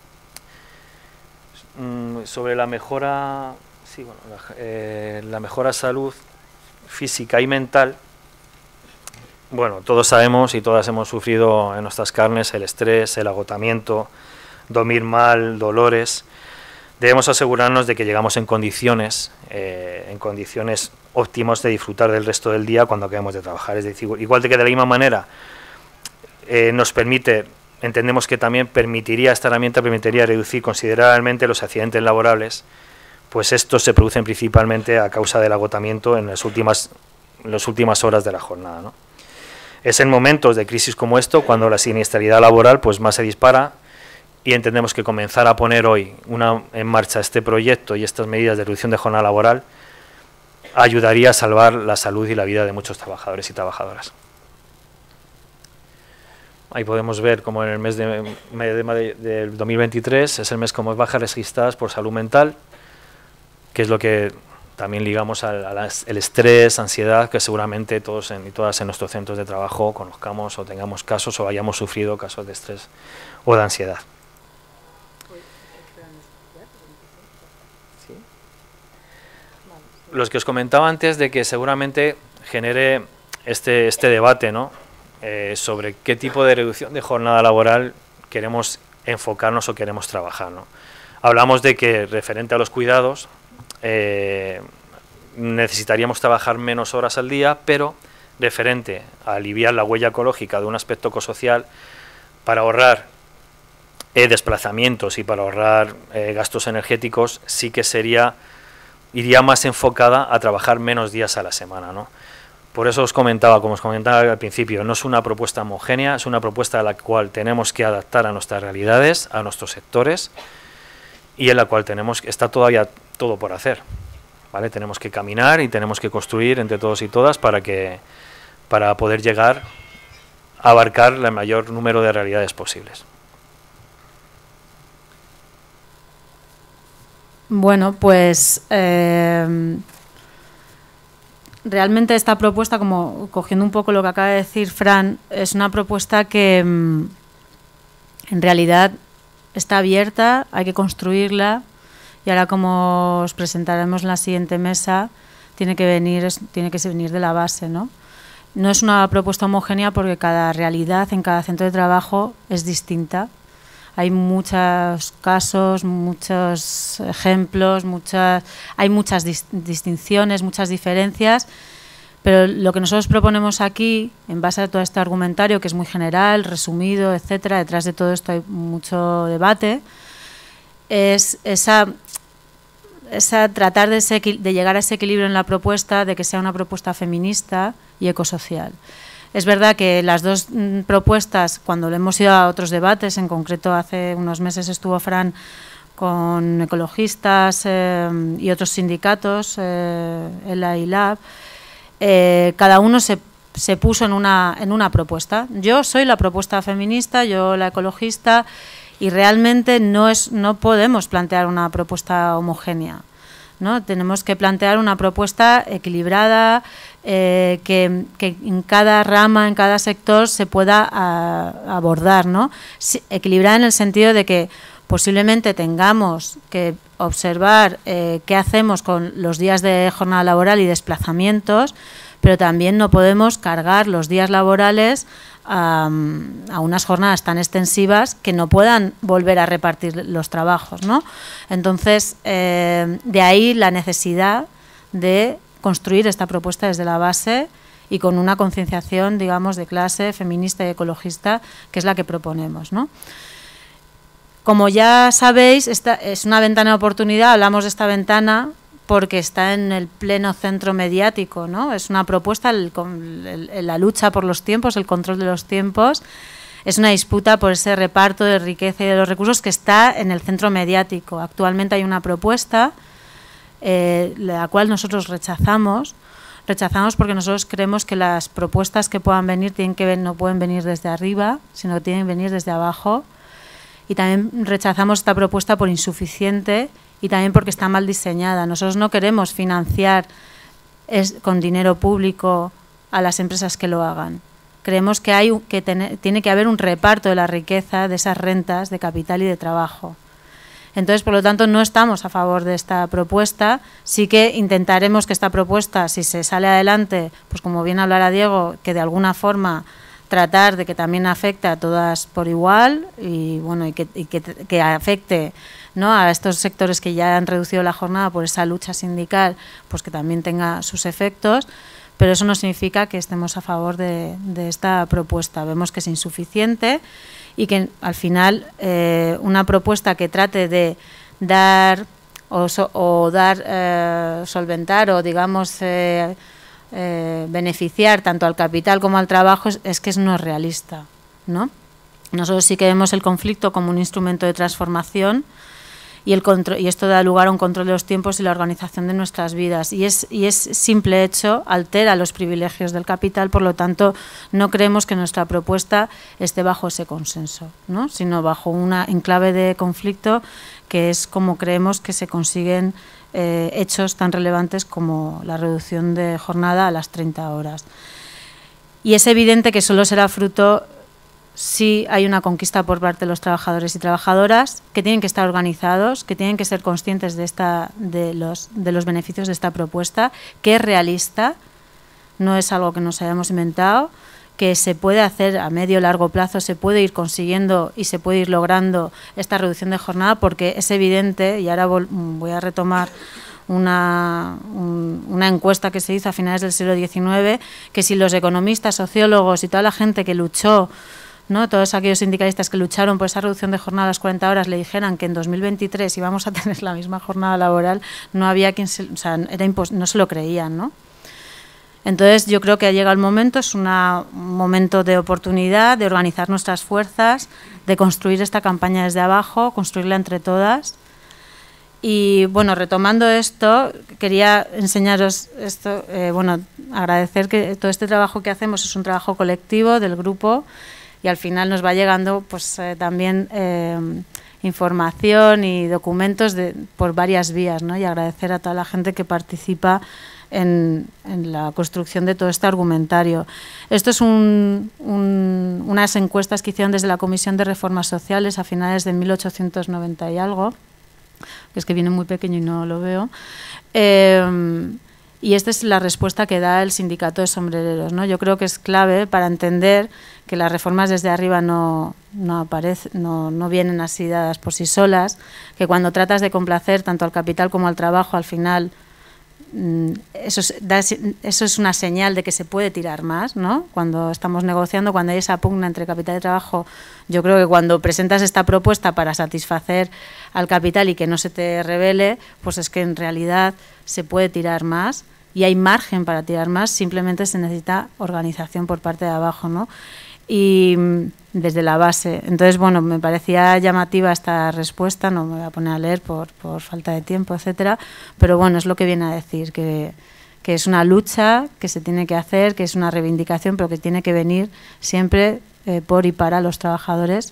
Mm, sobre la mejora, sí, bueno, la, eh, la mejora salud física y mental. Bueno, todos sabemos y todas hemos sufrido en nuestras carnes el estrés, el agotamiento, dormir mal, dolores. Debemos asegurarnos de que llegamos en condiciones, eh, en condiciones óptimas de disfrutar del resto del día cuando acabemos de trabajar. Es decir, igual de que de la misma manera eh, nos permite, entendemos que también permitiría, esta herramienta permitiría reducir considerablemente los accidentes laborables, pues estos se producen principalmente a causa del agotamiento en las últimas, en las últimas horas de la jornada, ¿no? Es en momentos de crisis como esto cuando la siniestralidad laboral pues más se dispara y entendemos que comenzar a poner hoy una, en marcha este proyecto y estas medidas de reducción de jornada laboral ayudaría a salvar la salud y la vida de muchos trabajadores y trabajadoras. Ahí podemos ver como en el mes de, de, de, del dos mil veintitrés es el mes con más bajas registradas por salud mental, que es lo que también ligamos al, al el estrés, ansiedad, que seguramente todos en, y todas en nuestros centros de trabajo conozcamos o tengamos casos o hayamos sufrido casos de estrés o de ansiedad. ¿Sí? Los que os comentaba antes de que seguramente genere este, este debate, ¿no? Eh, sobre qué tipo de reducción de jornada laboral queremos enfocarnos o queremos trabajar, ¿no? Hablamos de que referente a los cuidados, Eh, necesitaríamos trabajar menos horas al día, pero referente a aliviar la huella ecológica de un aspecto ecosocial, para ahorrar eh, desplazamientos y para ahorrar eh, gastos energéticos, sí que sería iría más enfocada a trabajar menos días a la semana, ¿no? Por eso os comentaba, como os comentaba al principio, no es una propuesta homogénea, es una propuesta a la cual tenemos que adaptar a nuestras realidades, a nuestros sectores, y en la cual tenemos está todavía todo por hacer, ¿vale? Tenemos que caminar y tenemos que construir entre todos y todas para que para poder llegar a abarcar el mayor número de realidades posibles. Bueno, pues eh, realmente esta propuesta, como cogiendo un poco lo que acaba de decir Fran, es una propuesta que en realidad está abierta, hay que construirla y ahora, como os presentaremos en la siguiente mesa, tiene que venir, tiene que venir de la base, ¿no? No es una propuesta homogénea porque cada realidad en cada centro de trabajo es distinta. Hay muchos casos, muchos ejemplos, muchas, hay muchas dis, distinciones, muchas diferencias, pero lo que nosotros proponemos aquí, en base a todo este argumentario que es muy general, resumido, etcétera, detrás de todo esto hay mucho debate, es esa, esa tratar de, ese, de llegar a ese equilibrio en la propuesta, de que sea una propuesta feminista y ecosocial. Es verdad que las dos mm, propuestas, cuando le hemos ido a otros debates, en concreto hace unos meses estuvo Fran con ecologistas eh, y otros sindicatos, eh, ELA y LAB, eh, cada uno se, se puso en una, en una propuesta. Yo soy la propuesta feminista, yo la ecologista, y realmente no, es, no podemos plantear una propuesta homogénea, ¿no? Tenemos que plantear una propuesta equilibrada, eh, que, que en cada rama, en cada sector se pueda a, abordar, ¿no? Sí, equilibrada en el sentido de que posiblemente tengamos que observar eh, qué hacemos con los días de jornada laboral y desplazamientos, pero también no podemos cargar los días laborales a, a unas jornadas tan extensivas que no puedan volver a repartir los trabajos, ¿no? Entonces, eh, de ahí la necesidad de construir esta propuesta desde la base y con una concienciación, digamos, de clase, feminista y ecologista, que es la que proponemos, ¿no? Como ya sabéis, esta es una ventana de oportunidad, hablamos de esta ventana porque está en el pleno centro mediático, ¿no? Es una propuesta, el, el, la lucha por los tiempos, el control de los tiempos, es una disputa por ese reparto de riqueza y de los recursos que está en el centro mediático. Actualmente hay una propuesta, eh, la cual nosotros rechazamos, rechazamos porque nosotros creemos que las propuestas que puedan venir tienen que ver, no pueden venir desde arriba, sino que tienen que venir desde abajo. Y también rechazamos esta propuesta por insuficiente y también porque está mal diseñada. Nosotros no queremos financiar es, con dinero público a las empresas que lo hagan. Creemos que, hay, que ten, tiene que haber un reparto de la riqueza, de esas rentas, de capital y de trabajo. Entonces, por lo tanto, no estamos a favor de esta propuesta. Sí que intentaremos que esta propuesta, si se sale adelante, pues como bien hablará Diego, que de alguna forma tratar de que también afecte a todas por igual y bueno y que, y que, que afecte, ¿no?, a estos sectores que ya han reducido la jornada por esa lucha sindical, pues que también tenga sus efectos, pero eso no significa que estemos a favor de, de esta propuesta. Vemos que es insuficiente y que al final eh, una propuesta que trate de dar o, so, o dar eh, solventar o digamos eh, Eh, beneficiar tanto al capital como al trabajo es, es que no es realista, ¿no? Nosotros sí que vemos el conflicto como un instrumento de transformación y, el control, y esto da lugar a un control de los tiempos y la organización de nuestras vidas y es, y es simple hecho altera los privilegios del capital, por lo tanto no creemos que nuestra propuesta esté bajo ese consenso, ¿no?, sino bajo una enclave de conflicto que es como creemos que se consiguen Eh, hechos tan relevantes como la reducción de jornada a las treinta horas. Y es evidente que solo será fruto si hay una conquista por parte de los trabajadores y trabajadoras, que tienen que estar organizados, que tienen que ser conscientes de, esta, de, los, de los beneficios de esta propuesta, que es realista, no es algo que nos hayamos inventado, que se puede hacer a medio o largo plazo, se puede ir consiguiendo y se puede ir logrando esta reducción de jornada, porque es evidente, y ahora voy a retomar una, un, una encuesta que se hizo a finales del siglo diecinueve, que si los economistas, sociólogos y toda la gente que luchó, ¿no?, todos aquellos sindicalistas que lucharon por esa reducción de jornada a las cuarenta horas le dijeran que en dos mil veintitrés íbamos a tener la misma jornada laboral, no había quien se, o sea, era impos, no se lo creían, ¿no? Entonces yo creo que ha llegado el momento, es una, un momento de oportunidad, de organizar nuestras fuerzas, de construir esta campaña desde abajo, construirla entre todas. Y bueno, retomando esto, quería enseñaros esto, eh, bueno, agradecer que todo este trabajo que hacemos es un trabajo colectivo del grupo y al final nos va llegando pues eh, también eh, información y documentos de, por varias vías, ¿no? Y agradecer a toda la gente que participa En, en la construcción de todo este argumentario. Esto es un, un, unas encuestas que hicieron desde la Comisión de Reformas Sociales a finales de mil ochocientos noventa y algo, que es que viene muy pequeño y no lo veo, eh, y esta es la respuesta que da el sindicato de sombrereros, ¿no? Yo creo que es clave para entender que las reformas desde arriba no, no, aparece, no, no vienen así dadas por sí solas, que cuando tratas de complacer tanto al capital como al trabajo, al final Eso es, eso es una señal de que se puede tirar más, ¿no? Cuando estamos negociando, cuando hay esa pugna entre capital y trabajo, yo creo que cuando presentas esta propuesta para satisfacer al capital y que no se te revele, pues es que en realidad se puede tirar más y hay margen para tirar más, simplemente se necesita organización por parte de abajo, ¿no? Y desde la base. Entonces, bueno, me parecía llamativa esta respuesta, no me voy a poner a leer por, por falta de tiempo, etcétera, pero bueno, es lo que viene a decir, que, que es una lucha que se tiene que hacer, que es una reivindicación, pero que tiene que venir siempre eh, por y para los trabajadores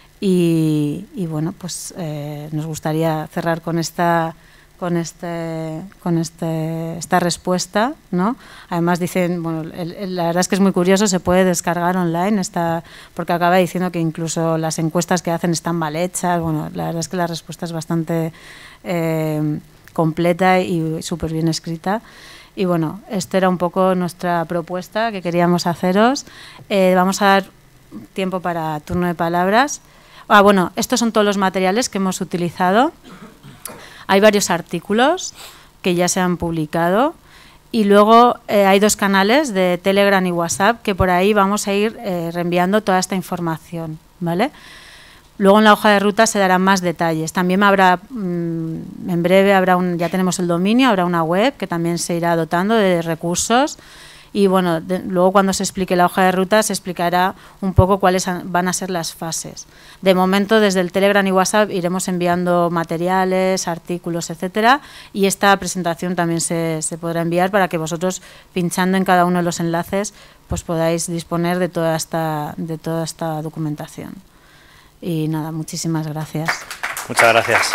y, y bueno, pues eh, nos gustaría cerrar con esta con este con este esta respuesta, ¿no? Además dicen, bueno, el, el, la verdad es que es muy curioso, se puede descargar online, está, porque acaba diciendo que incluso las encuestas que hacen están mal hechas. Bueno, la verdad es que la respuesta es bastante eh, completa y súper bien escrita. Y bueno, esta era un poco nuestra propuesta que queríamos haceros. Eh, vamos a dar tiempo para turno de palabras. Ah, bueno, estos son todos los materiales que hemos utilizado. Hay varios artículos que ya se han publicado Y luego eh, hay dos canales de Telegram y WhatsApp que por ahí vamos a ir eh, reenviando toda esta información, ¿vale? Luego en la hoja de ruta se darán más detalles. También habrá, mmm, en breve habrá un, ya tenemos el dominio, habrá una web que también se irá dotando de recursos. Y bueno, de, luego cuando se explique la hoja de ruta se explicará un poco cuáles van a ser las fases. De momento desde el Telegram y WhatsApp iremos enviando materiales, artículos, etcétera, y esta presentación también se, se podrá enviar para que vosotros, pinchando en cada uno de los enlaces, pues podáis disponer de toda esta, de toda esta documentación. Y nada, muchísimas gracias. Muchas gracias.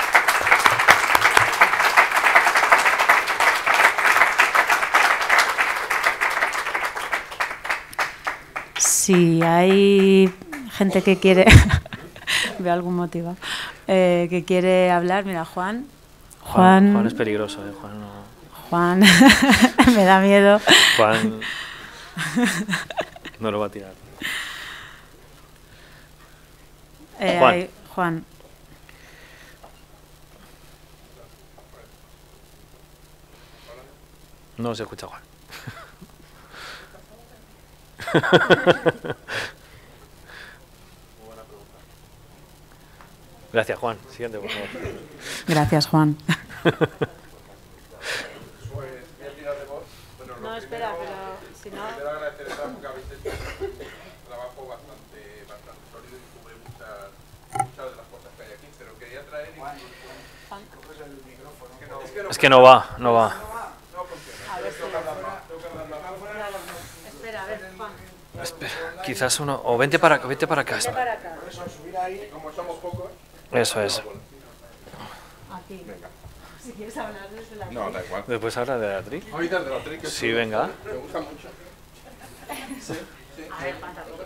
Si hay gente que quiere, veo algún motivo, eh, que quiere hablar, mira, Juan. Juan, Juan, Juan es peligroso, ¿eh? Juan, no. Juan, me da miedo. Juan no lo va a tirar. Eh, Juan. Hay, Juan. No se escucha, Juan. Gracias, Juan. Siguiente, por favor. Gracias, Juan. No, espera, pero si no... Quiero agradecer el trabajo que habéis hecho. Un trabajo bastante, bastante sólido y cubre muchas, muchas de las cosas que hay aquí. Pero quería traer incluso... el micrófono. Es que no va, no va. A ver, espera, a ver, Juan. Espera, quizás uno... O vente para acá, vente para acá. Vente para acá. Como somos pocos... Eso es. Aquí. Venga. Si quieres hablar desde la... No, da igual. Después habla de la actriz. Hoy desde la trick. Sí, venga. Me gusta mucho. Sí, sí. A ver, Juan, tampoco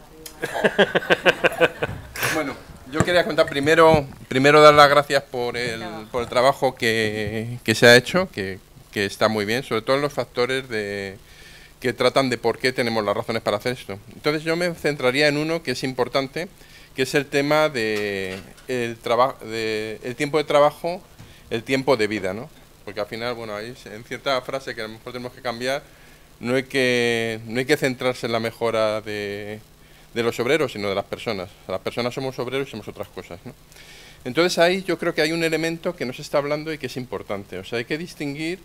te unas arriba. Bueno, yo quería contar primero, primero dar las gracias por el, por el trabajo que, que se ha hecho, que, que está muy bien, sobre todo en los factores de, que tratan de por qué tenemos las razones para hacer esto. Entonces yo me centraría en uno que es importante, que es el tema de el, de el tiempo de trabajo, el tiempo de vida, ¿no? Porque al final, bueno, hay en cierta frase que a lo mejor tenemos que cambiar, no hay que, no hay que centrarse en la mejora de, de los obreros, sino de las personas. Las personas somos obreros y somos otras cosas, ¿no? Entonces ahí yo creo que hay un elemento que no se está hablando y que es importante. O sea, hay que distinguir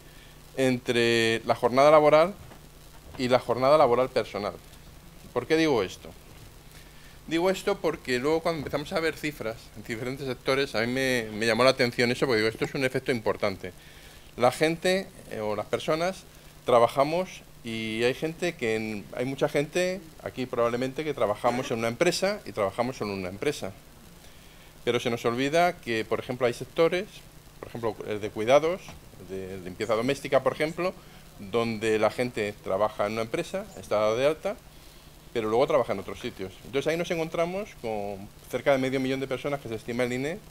entre la jornada laboral y la jornada laboral personal. ¿Por qué digo esto? Digo esto porque luego cuando empezamos a ver cifras en diferentes sectores, a mí me, me llamó la atención eso, porque digo, esto es un efecto importante. La gente eh, o las personas trabajamos y hay gente que, en, hay mucha gente aquí probablemente que trabajamos en una empresa y trabajamos en una empresa. Pero se nos olvida que, por ejemplo, hay sectores, por ejemplo, el de cuidados, de limpieza doméstica, por ejemplo, donde la gente trabaja en una empresa, está dada de alta, pero luego trabaja en otros sitios. Entonces ahí nos encontramos con cerca de medio millón de personas que se estima el I N E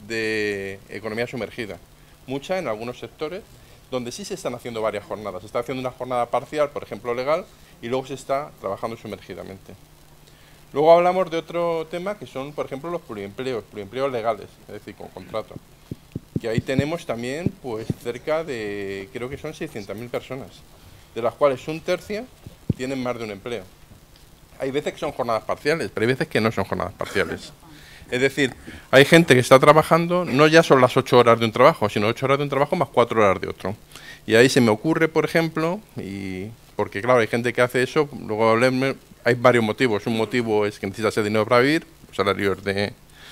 de economía sumergida. Mucha en algunos sectores donde sí se están haciendo varias jornadas. Se está haciendo una jornada parcial, por ejemplo legal, y luego se está trabajando sumergidamente. Luego hablamos de otro tema que son, por ejemplo, los pluriempleos, pluriempleos legales, es decir, con contrato. Que ahí tenemos también pues cerca de, creo que son seiscientas mil personas, de las cuales un tercio tienen más de un empleo. Hay veces que son jornadas parciales, pero hay veces que no son jornadas parciales. Es decir, hay gente que está trabajando, no ya son las ocho horas de un trabajo, sino ocho horas de un trabajo más cuatro horas de otro. Y ahí se me ocurre, por ejemplo, y porque claro, hay gente que hace eso, luego hablemos, hay varios motivos. Un motivo es que necesita ese dinero para vivir, salarios de,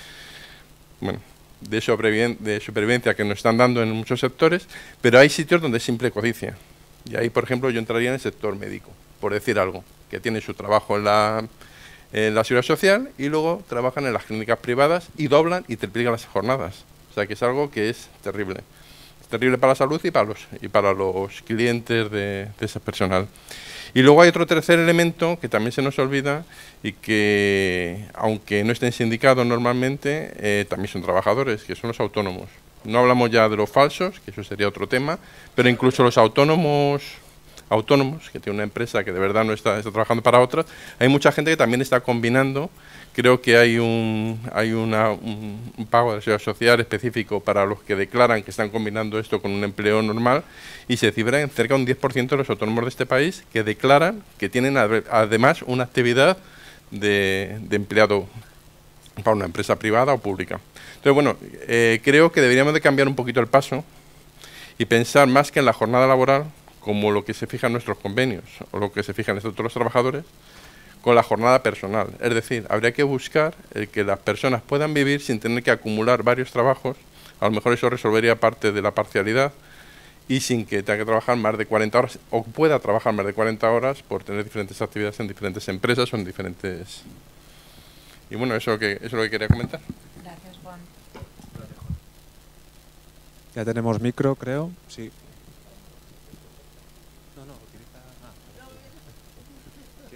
bueno, de, sobreviven de supervivencia que nos están dando en muchos sectores, pero hay sitios donde es simple codicia. Y ahí, por ejemplo, yo entraría en el sector médico, por decir algo, que tiene su trabajo en la, en la seguridad social y luego trabajan en las clínicas privadas y doblan y triplican las jornadas. O sea que es algo que es terrible. Es terrible para la salud y para los, y para los clientes de, de ese personal. Y luego hay otro tercer elemento que también se nos olvida y que, aunque no estén sindicados normalmente, eh, también son trabajadores, que son los autónomos. No hablamos ya de los falsos, que eso sería otro tema, pero incluso los autónomos autónomos, que tiene una empresa que de verdad no está, está trabajando para otras. Hay mucha gente que también está combinando. Creo que hay un hay una, un, un pago de seguridad social específico para los que declaran que están combinando esto con un empleo normal, y se cifra en cerca de un diez por ciento de los autónomos de este país que declaran que tienen además una actividad de, de empleado para una empresa privada o pública. Entonces, bueno, eh, creo que deberíamos de cambiar un poquito el paso y pensar más que en la jornada laboral como lo que se fija en nuestros convenios o lo que se fija en el Estatuto de los Trabajadores, con la jornada personal. Es decir, habría que buscar el que las personas puedan vivir sin tener que acumular varios trabajos. A lo mejor eso resolvería parte de la parcialidad, y sin que tenga que trabajar más de cuarenta horas, o pueda trabajar más de cuarenta horas por tener diferentes actividades en diferentes empresas o en diferentes... Y bueno, eso, que, eso es lo que quería comentar. Gracias, Juan. Ya tenemos micro, creo. Sí. No, no, utiliza... Ah. ¿Quién?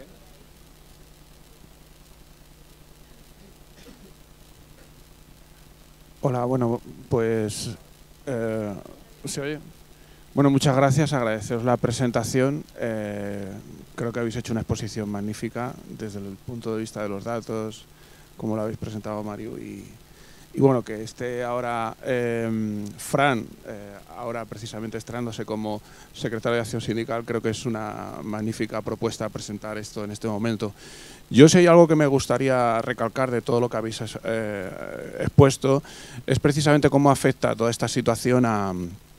Hola, bueno, pues... Eh, ¿se oye? Bueno, muchas gracias, agradeceros la presentación. Eh, creo que habéis hecho una exposición magnífica desde el punto de vista de los datos, como lo habéis presentado, Mario, y, y bueno, que esté ahora eh, Fran, eh, ahora precisamente estrenándose como secretario de Acción Sindical, creo que es una magnífica propuesta presentar esto en este momento. Yo sé algo que me gustaría recalcar de todo lo que habéis eh, expuesto, es precisamente cómo afecta toda esta situación a...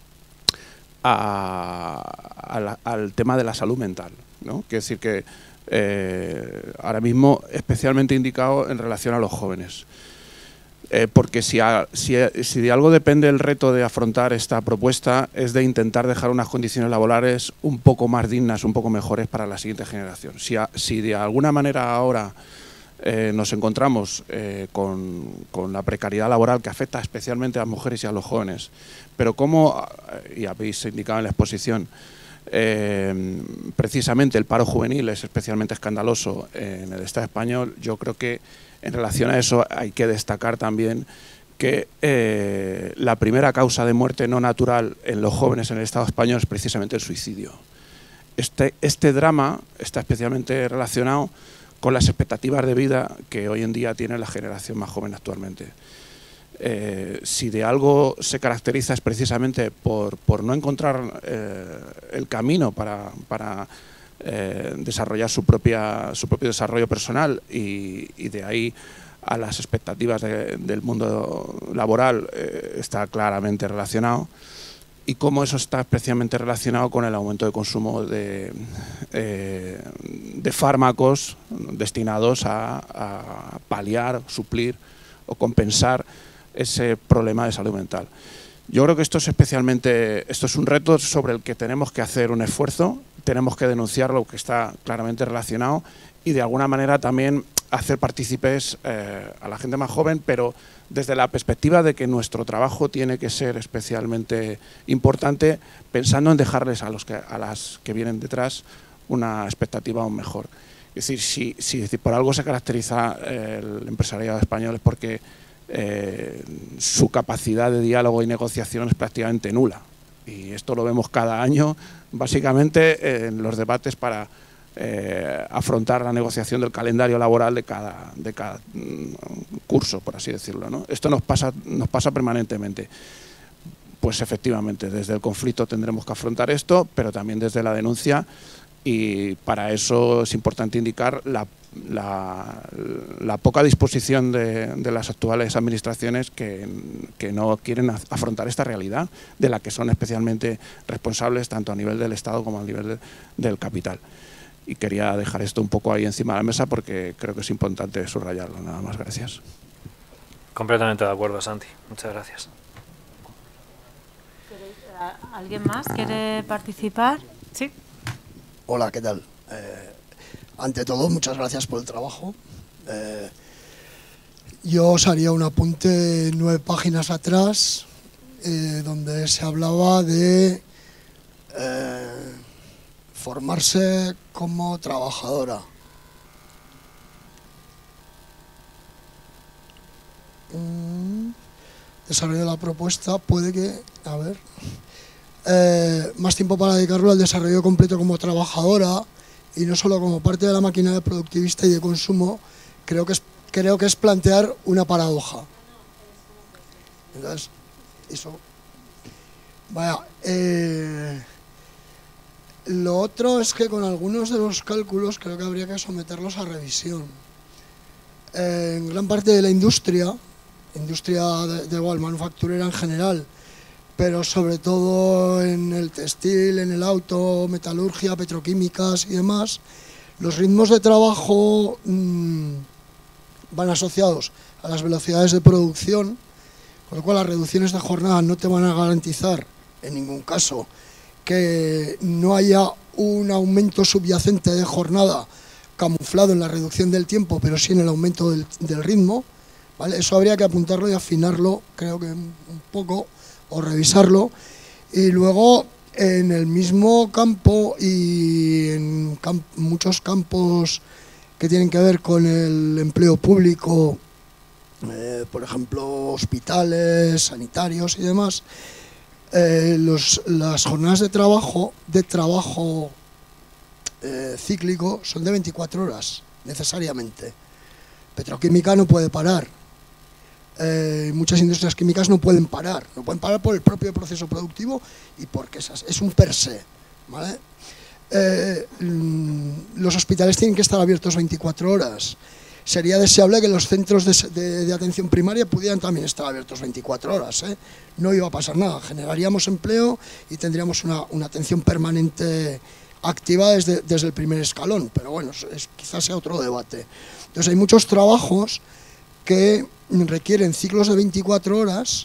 A, a la, al tema de la salud mental, ¿no? Quiero decir que eh, ahora mismo especialmente indicado en relación a los jóvenes, eh, porque si, a, si, si de algo depende el reto de afrontar esta propuesta es de intentar dejar unas condiciones laborales un poco más dignas, un poco mejores para la siguiente generación. Si, a, si de alguna manera ahora Eh, nos encontramos eh, con, con la precariedad laboral que afecta especialmente a las mujeres y a los jóvenes, pero como, y habéis indicado en la exposición, eh, precisamente el paro juvenil es especialmente escandaloso en el Estado español, yo creo que en relación a eso hay que destacar también que eh, la primera causa de muerte no natural en los jóvenes en el Estado español es precisamente el suicidio. Este, este drama está especialmente relacionado con las expectativas de vida que hoy en día tiene la generación más joven actualmente. Eh, si de algo se caracteriza es precisamente por, por no encontrar eh, el camino para, para eh, desarrollar su, propia, su propio desarrollo personal, y, y de ahí a las expectativas de, del mundo laboral eh, está claramente relacionado. Y cómo eso está especialmente relacionado con el aumento de consumo de, eh, de fármacos destinados a, a paliar, suplir o compensar ese problema de salud mental. Yo creo que esto es especialmente, esto es un reto sobre el que tenemos que hacer un esfuerzo, tenemos que denunciarlo, que está claramente relacionado, y de alguna manera también hacer partícipes eh, a la gente más joven, pero desde la perspectiva de que nuestro trabajo tiene que ser especialmente importante, pensando en dejarles a, los que, a las que vienen detrás una expectativa aún mejor. Es decir, si, si, si por algo se caracteriza eh, el empresariado español es porque eh, su capacidad de diálogo y negociación es prácticamente nula. Y esto lo vemos cada año, básicamente en los debates para Eh, afrontar la negociación del calendario laboral de cada, de cada mm, curso, por así decirlo, ¿no? Esto nos pasa, nos pasa permanentemente. Pues efectivamente, desde el conflicto tendremos que afrontar esto, pero también desde la denuncia, y para eso es importante indicar la, la, la poca disposición de, de las actuales administraciones que, que no quieren afrontar esta realidad, de la que son especialmente responsables tanto a nivel del Estado como a nivel de, del capital. Y quería dejar esto un poco ahí encima de la mesa porque creo que es importante subrayarlo. Nada más, gracias. Completamente de acuerdo, Santi. Muchas gracias. ¿Alguien más quiere participar? Sí. Hola, ¿qué tal? Eh, ante todo, muchas gracias por el trabajo. Eh, yo os haría un apunte nueve páginas atrás, eh, donde se hablaba de eh, formarse como trabajadora. Mm, desarrollo de la propuesta puede que, a ver, eh, más tiempo para dedicarlo al desarrollo completo como trabajadora y no solo como parte de la máquina productivista y de consumo, creo que es, creo que es plantear una paradoja. Entonces, eso. Vaya, eh, lo otro es que con algunos de los cálculos creo que habría que someterlos a revisión. Eh, en gran parte de la industria, industria de, de igual, manufacturera en general, pero sobre todo en el textil, en el auto, metalurgia, petroquímicas y demás, los ritmos de trabajo mmm, van asociados a las velocidades de producción, con lo cual las reducciones de jornada no te van a garantizar en ningún caso que no haya un aumento subyacente de jornada camuflado en la reducción del tiempo, pero sí en el aumento del, del ritmo, ¿vale? Eso habría que apuntarlo y afinarlo, creo que un poco, o revisarlo. Y luego, en el mismo campo y en camp muchos campos que tienen que ver con el empleo público, eh, por ejemplo, hospitales, sanitarios y demás, eh, los, las jornadas de trabajo, de trabajo eh, cíclico son de veinticuatro horas, necesariamente. Petroquímica no puede parar. Eh, muchas industrias químicas no pueden parar, no pueden parar por el propio proceso productivo y porque esas, es un per se, ¿vale? Eh, los hospitales tienen que estar abiertos veinticuatro horas. Sería deseable que los centros de, de, de atención primaria pudieran también estar abiertos veinticuatro horas, ¿eh? No iba a pasar nada, generaríamos empleo y tendríamos una, una atención permanente activa desde, desde el primer escalón, pero bueno, es, quizás sea otro debate. Entonces hay muchos trabajos que requieren ciclos de veinticuatro horas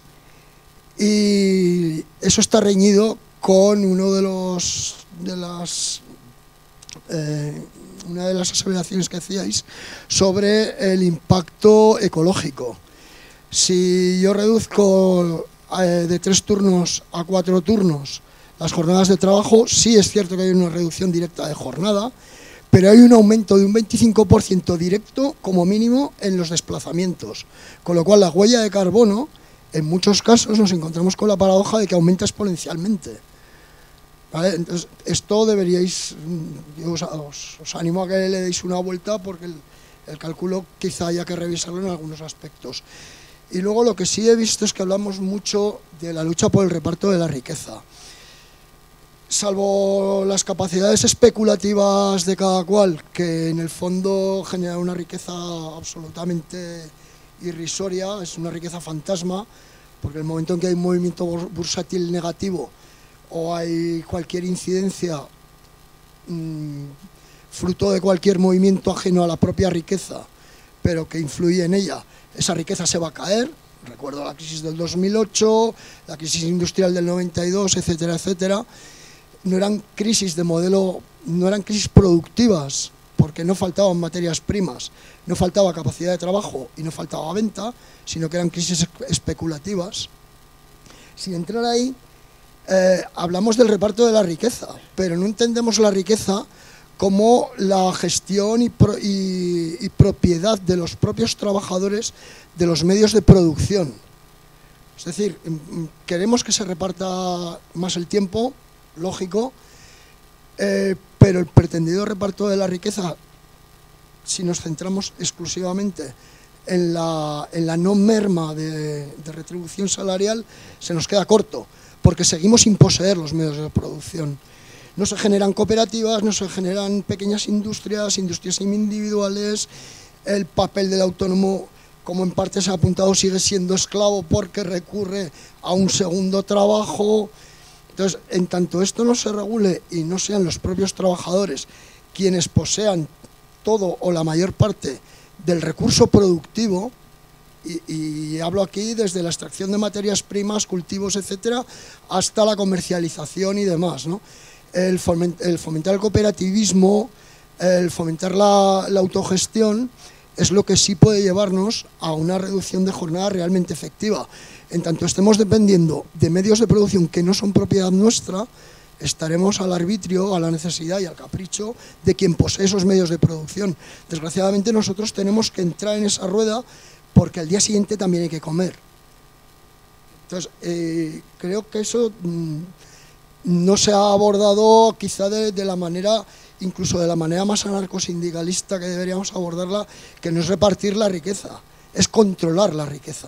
y eso está reñido con uno de los de las eh, una de las aseveraciones que hacíais sobre el impacto ecológico. Si yo reduzco eh, de tres turnos a cuatro turnos las jornadas de trabajo, sí es cierto que hay una reducción directa de jornada, pero hay un aumento de un veinticinco por ciento directo, como mínimo, en los desplazamientos. Con lo cual, la huella de carbono, en muchos casos, nos encontramos con la paradoja de que aumenta exponencialmente. ¿Vale? Entonces, esto deberíais, yo os, os, os animo a que le deis una vuelta, porque el, el cálculo quizá haya que revisarlo en algunos aspectos. Y luego lo que sí he visto es que hablamos mucho de la lucha por el reparto de la riqueza. Salvo las capacidades especulativas de cada cual, que en el fondo generan una riqueza absolutamente irrisoria, es una riqueza fantasma, porque el momento en que hay un movimiento bursátil negativo o hay cualquier incidencia mmm, fruto de cualquier movimiento ajeno a la propia riqueza, pero que influye en ella, esa riqueza se va a caer. Recuerdo la crisis del dos mil ocho, la crisis industrial del noventa y dos, etcétera, etcétera. No eran crisis de modelo, no eran crisis productivas, porque no faltaban materias primas, no faltaba capacidad de trabajo y no faltaba venta, sino que eran crisis especulativas. Sin entrar ahí, eh, hablamos del reparto de la riqueza, pero no entendemos la riqueza como la gestión y, pro, y, y propiedad de los propios trabajadores de los medios de producción. Es decir, queremos que se reparta más el tiempo, lógico, eh, pero el pretendido reparto de la riqueza, si nos centramos exclusivamente en la, en la no merma de, de retribución salarial, se nos queda corto, porque seguimos sin poseer los medios de producción. No se generan cooperativas, no se generan pequeñas industrias, industrias individuales, el papel del autónomo, como en parte se ha apuntado, sigue siendo esclavo porque recurre a un segundo trabajo. Entonces, en tanto esto no se regule y no sean los propios trabajadores quienes posean todo o la mayor parte del recurso productivo, y, y hablo aquí desde la extracción de materias primas, cultivos, etcétera, hasta la comercialización y demás, ¿no? El, foment, el fomentar el cooperativismo, el fomentar la, la autogestión, es lo que sí puede llevarnos a una reducción de jornada realmente efectiva. En tanto estemos dependiendo de medios de producción que no son propiedad nuestra, estaremos al arbitrio, a la necesidad y al capricho de quien posee esos medios de producción. Desgraciadamente nosotros tenemos que entrar en esa rueda porque al día siguiente también hay que comer. Entonces, eh, creo que eso mmm, no se ha abordado quizá de, de la manera, incluso de la manera más anarcosindicalista que deberíamos abordarla, que no es repartir la riqueza, es controlar la riqueza.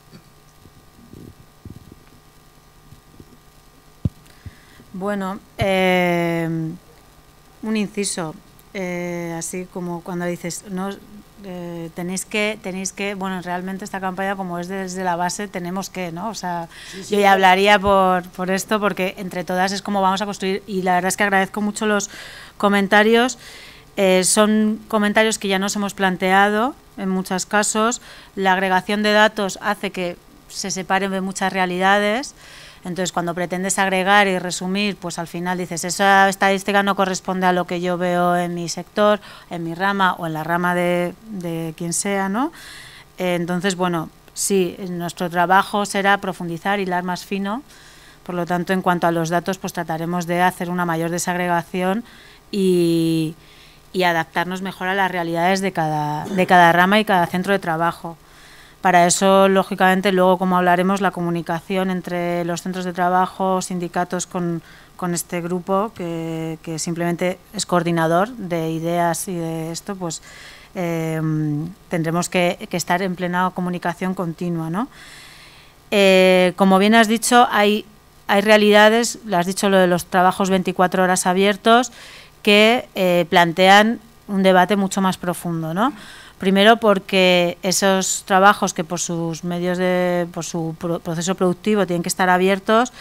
Bueno, eh, un inciso, eh, así como cuando dices, no, eh, tenéis que, tenéis que, bueno, realmente esta campaña como es desde la base, tenemos que, ¿no? O sea, sí, sí, yo ya hablaría por, por esto, porque entre todas es como vamos a construir, y la verdad es que agradezco mucho los comentarios, eh, son comentarios que ya nos hemos planteado en muchos casos, la agregación de datos hace que se separen de muchas realidades. Entonces, cuando pretendes agregar y resumir, pues al final dices, esa estadística no corresponde a lo que yo veo en mi sector, en mi rama o en la rama de, de quien sea, ¿no? Eh, entonces, bueno, sí, nuestro trabajo será profundizar, hilar más fino. Por lo tanto, en cuanto a los datos, pues trataremos de hacer una mayor desagregación y, y adaptarnos mejor a las realidades de cada, de cada rama y cada centro de trabajo. Para eso, lógicamente, luego, como hablaremos, la comunicación entre los centros de trabajo, sindicatos con, con este grupo, que, que simplemente es coordinador de ideas y de esto, pues eh, tendremos que, que estar en plena comunicación continua, ¿no? Eh, como bien has dicho, hay, hay realidades, lo has dicho lo de los trabajos veinticuatro horas abiertos, que eh, plantean un debate mucho más profundo, ¿no? Primero porque esos trabajos que por sus medios de, por su proceso productivo tienen que estar abiertos,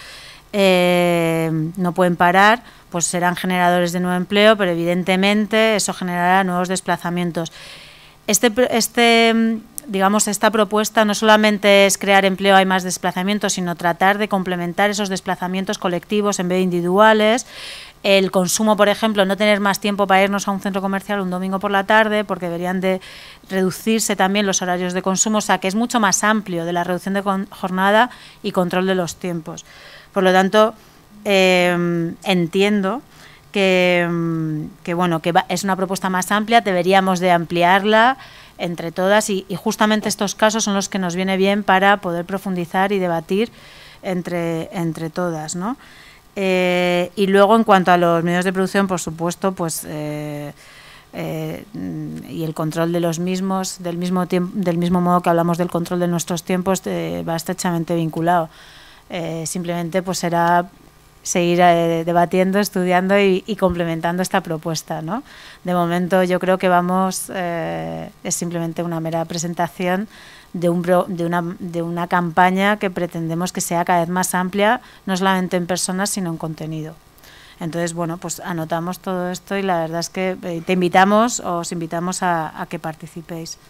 eh, no pueden parar, pues serán generadores de nuevo empleo, pero evidentemente eso generará nuevos desplazamientos. Este, este, digamos, esta propuesta no solamente es crear empleo, hay más desplazamientos, sino tratar de complementar esos desplazamientos colectivos en vez de individuales. El consumo, por ejemplo, no tener más tiempo para irnos a un centro comercial un domingo por la tarde, porque deberían de reducirse también los horarios de consumo, o sea que es mucho más amplio de la reducción de jornada y control de los tiempos. Por lo tanto, eh, entiendo que, que, bueno, que va, es una propuesta más amplia, deberíamos de ampliarla entre todas y, y justamente estos casos son los que nos viene bien para poder profundizar y debatir entre, entre todas, ¿no? Eh, y luego, en cuanto a los medios de producción, por supuesto, pues eh, eh, y el control de los mismos, del mismo tiempo, del mismo modo que hablamos del control de nuestros tiempos, eh, va estrechamente vinculado. Eh, simplemente, pues será seguir eh, debatiendo, estudiando y, y complementando esta propuesta, ¿no? De momento, yo creo que vamos, eh, es simplemente una mera presentación de, un, de, una, de una campaña que pretendemos que sea cada vez más amplia, no solamente en personas, sino en contenido. Entonces, bueno, pues anotamos todo esto y la verdad es que te invitamos, os invitamos a, a que participéis.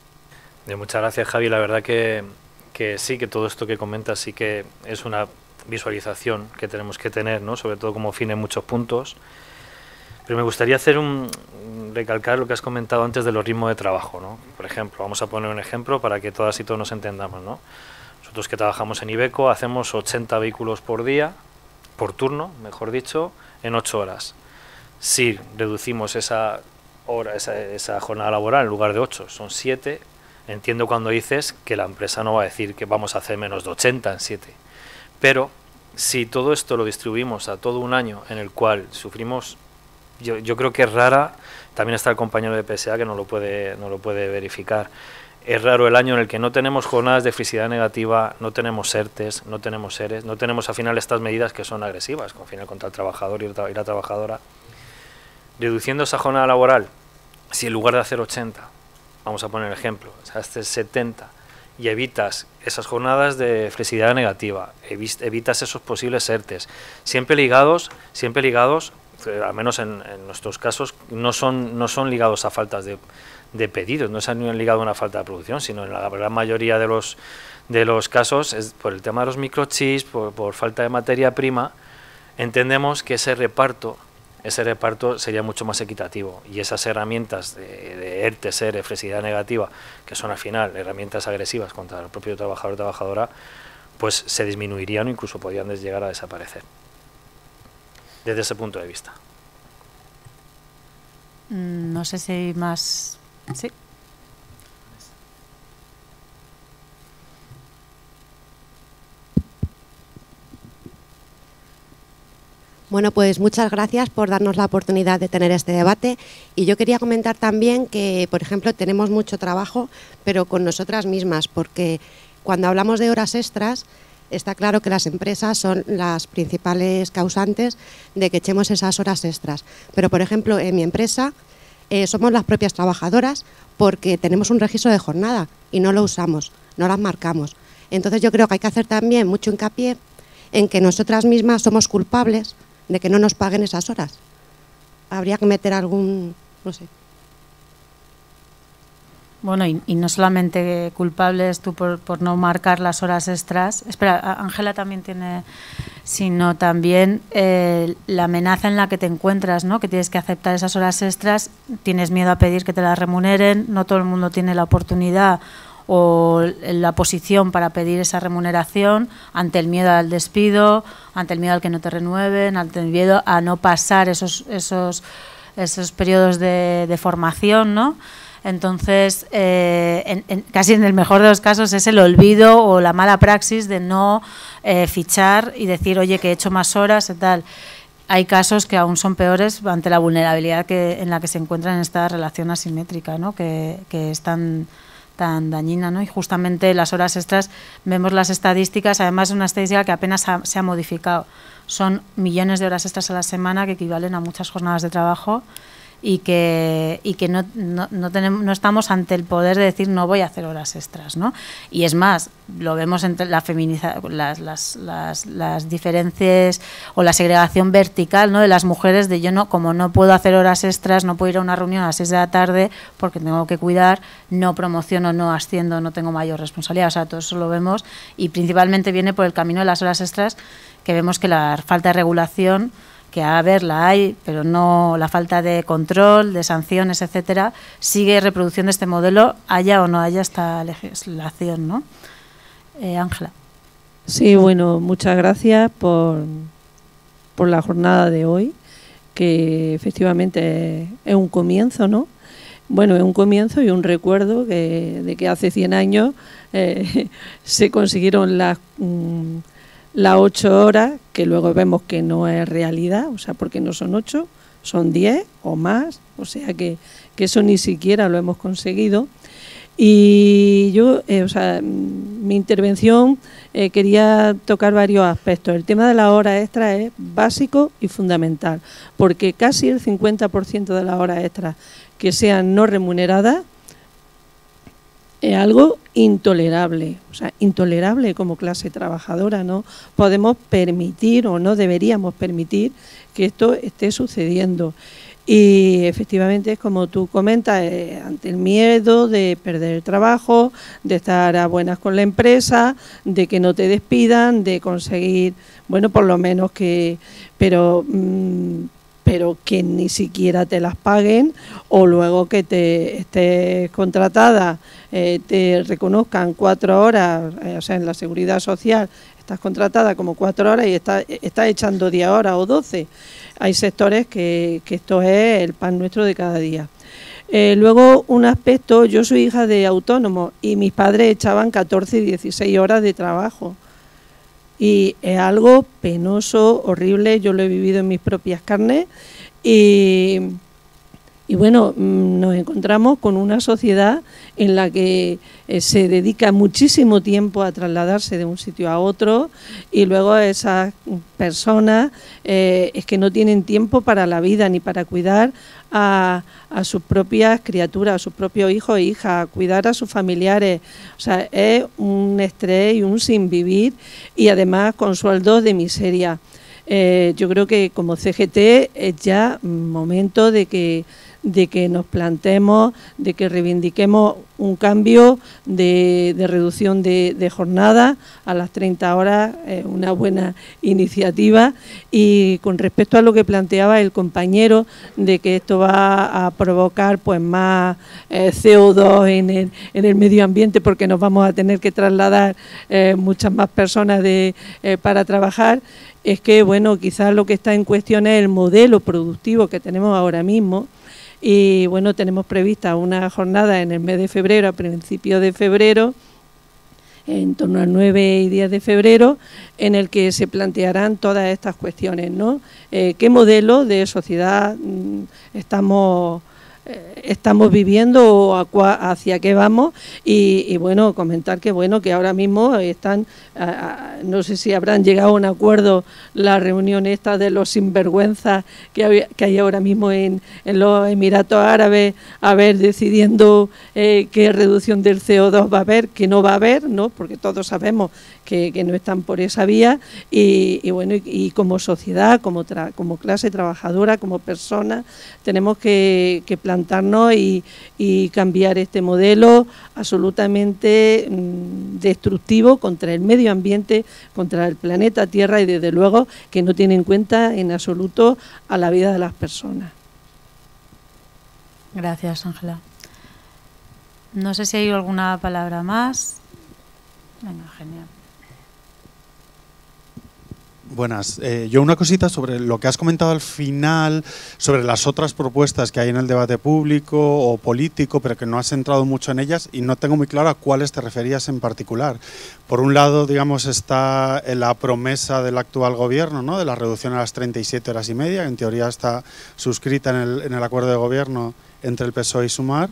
Muchas gracias, Javi. La verdad que, que sí, que todo esto que comentas sí que es una visualización que tenemos que tener, ¿no? Sobre todo como fin en muchos puntos. Pero me gustaría hacer un recalcar lo que has comentado antes de los ritmos de trabajo, ¿no? Por ejemplo, vamos a poner un ejemplo para que todas y todos nos entendamos, ¿no? Nosotros que trabajamos en Iveco hacemos ochenta vehículos por día, por turno, mejor dicho, en ocho horas. Si reducimos esa hora, esa, esa jornada laboral en lugar de ocho, son siete, entiendo cuando dices que la empresa no va a decir que vamos a hacer menos de ochenta en siete. Pero si todo esto lo distribuimos a todo un año en el cual sufrimos, yo, yo creo que es rara, también está el compañero de P S A que no lo puede, no lo puede verificar, es raro el año en el que no tenemos jornadas de felicidad negativa, no tenemos ERTES, no tenemos ERES, no tenemos al final estas medidas que son agresivas, al final contra el trabajador y la trabajadora. Reduciendo esa jornada laboral, si en lugar de hacer ochenta, vamos a poner ejemplo, o sea, haces setenta, y evitas esas jornadas de flexibilidad negativa, evitas esos posibles ERTES, siempre ligados, siempre ligados, al menos en, en nuestros casos, no son, no son ligados a faltas de, de pedidos, no se han ligado a una falta de producción, sino en la gran mayoría de los, de los casos es por el tema de los microchips, por, por falta de materia prima. Entendemos que ese reparto ese reparto sería mucho más equitativo y esas herramientas de, de ERTES, ERE, flexibilidad negativa, que son al final herramientas agresivas contra el propio trabajador o trabajadora, pues se disminuirían o incluso podrían llegar a desaparecer. Desde ese punto de vista. No sé si hay más... Sí. Bueno, pues muchas gracias por darnos la oportunidad de tener este debate, y yo quería comentar también que, por ejemplo, tenemos mucho trabajo, pero con nosotras mismas, porque cuando hablamos de horas extras, está claro que las empresas son las principales causantes de que echemos esas horas extras. Pero, por ejemplo, en mi empresa eh, somos las propias trabajadoras, porque tenemos un registro de jornada y no lo usamos, no las marcamos. Entonces yo creo que hay que hacer también mucho hincapié en que nosotras mismas somos culpables de que no nos paguen esas horas. Habría que meter algún, no sé. Bueno, y, y no solamente culpables tú por, por no marcar las horas extras. Espera, Ángela también tiene, sino también eh, la amenaza en la que te encuentras, ¿no? Que tienes que aceptar esas horas extras, tienes miedo a pedir que te las remuneren, no todo el mundo tiene la oportunidad o la posición para pedir esa remuneración, ante el miedo al despido, ante el miedo al que no te renueven, ante el miedo a no pasar esos esos esos periodos de, de formación, ¿no? Entonces, eh, en, en, casi en el mejor de los casos es el olvido o la mala praxis de no eh, fichar y decir, oye, que he hecho más horas y tal. Hay casos que aún son peores ante la vulnerabilidad que en la que se encuentran en esta relación asimétrica, ¿no? Que, que es tan tan dañina, ¿no? Y justamente las horas extras, vemos las estadísticas, además es una estadística que apenas ha, se ha modificado. Son millones de horas extras a la semana que equivalen a muchas jornadas de trabajo y que y que no, no, no tenemos no estamos ante el poder de decir no voy a hacer horas extras, ¿no? Y es más, lo vemos entre la feminiza, las, las, las, las diferencias o la segregación vertical, ¿no? De las mujeres, de yo no, como no puedo hacer horas extras, no puedo ir a una reunión a las seis de la tarde porque tengo que cuidar, no promociono, no asciendo, no tengo mayor responsabilidad. O sea, todo eso lo vemos, y principalmente viene por el camino de las horas extras, que vemos que la falta de regulación, que a ver, la hay, pero no, la falta de control, de sanciones, etcétera, sigue reproduciendo este modelo, haya o no haya esta legislación, ¿no? Eh, Ángela. Sí, bueno, muchas gracias por, por la jornada de hoy, que efectivamente es un comienzo, ¿no? Bueno, es un comienzo y un recuerdo que, de que hace cien años eh, se consiguieron las... Mm, las ocho horas, que luego vemos que no es realidad, o sea, porque no son ocho, son diez o más, o sea que, que eso ni siquiera lo hemos conseguido. Y yo, eh, o sea, mi intervención eh, quería tocar varios aspectos. El tema de las horas extras es básico y fundamental, porque casi el cincuenta por ciento de las horas extras que sean no remuneradas es algo intolerable, o sea, intolerable como clase trabajadora. No podemos permitir o no deberíamos permitir que esto esté sucediendo. Y efectivamente, como tú comentas, eh, ante el miedo de perder el trabajo, de estar a buenas con la empresa, de que no te despidan, de conseguir, bueno, por lo menos que, pero... Mmm, pero que ni siquiera te las paguen, o luego que te estés contratada, eh, te reconozcan cuatro horas, eh, o sea, en la seguridad social estás contratada como cuatro horas y estás, estás echando diez horas o doce. Hay sectores que, que esto es el pan nuestro de cada día. Eh, luego, un aspecto, yo soy hija de autónomos y mis padres echaban catorce y dieciséis horas de trabajo. Y es algo penoso, horrible, yo lo he vivido en mis propias carnes y, y bueno, nos encontramos con una sociedad en la que eh, se dedica muchísimo tiempo a trasladarse de un sitio a otro, y luego esas personas eh, es que no tienen tiempo para la vida ni para cuidar a, a sus propias criaturas, a sus propios hijos e hijas, a cuidar a sus familiares. O sea, es un estrés y un sin vivir, y además con sueldos de miseria. Eh, yo creo que como C G T es ya momento de que de que nos planteemos, de que reivindiquemos un cambio de, de reducción de, de jornada a las treinta horas, eh, una buena iniciativa. Y con respecto a lo que planteaba el compañero, de que esto va a provocar pues más eh, C O dos en el, en el medio ambiente, porque nos vamos a tener que trasladar eh, muchas más personas de, eh, para trabajar, es que bueno, quizás lo que está en cuestión es el modelo productivo que tenemos ahora mismo. Y bueno, tenemos prevista una jornada en el mes de febrero, a principios de febrero, en torno al nueve y diez de febrero, en el que se plantearán todas estas cuestiones, ¿no? Eh, ¿Qué modelo de sociedad mm, estamos estamos viviendo o hacia qué vamos? Y, y bueno, comentar que bueno que ahora mismo están, a, a, no sé si habrán llegado a un acuerdo la reunión esta de los sinvergüenzas que hay, que hay ahora mismo en, en los Emiratos Árabes, a ver, decidiendo eh, qué reducción del C O dos va a haber, que no va a haber, ¿no? Porque todos sabemos que, que no están por esa vía, y, y bueno, y, y como sociedad, como, tra, como clase trabajadora, como persona, tenemos que, que plantear Y, y cambiar este modelo absolutamente mmm, destructivo contra el medio ambiente, contra el planeta Tierra, y desde luego que no tiene en cuenta en absoluto a la vida de las personas. Gracias, Ángela. No sé si hay alguna palabra más. Venga, genial. Buenas. Eh, yo una cosita sobre lo que has comentado al final, sobre las otras propuestas que hay en el debate público o político, pero que no has entrado mucho en ellas y no tengo muy claro a cuáles te referías en particular. Por un lado, digamos, está la promesa del actual gobierno, ¿no?, de la reducción a las treinta y siete horas y media, que en teoría está suscrita en el, en el acuerdo de gobierno entre el P S O E y Sumar.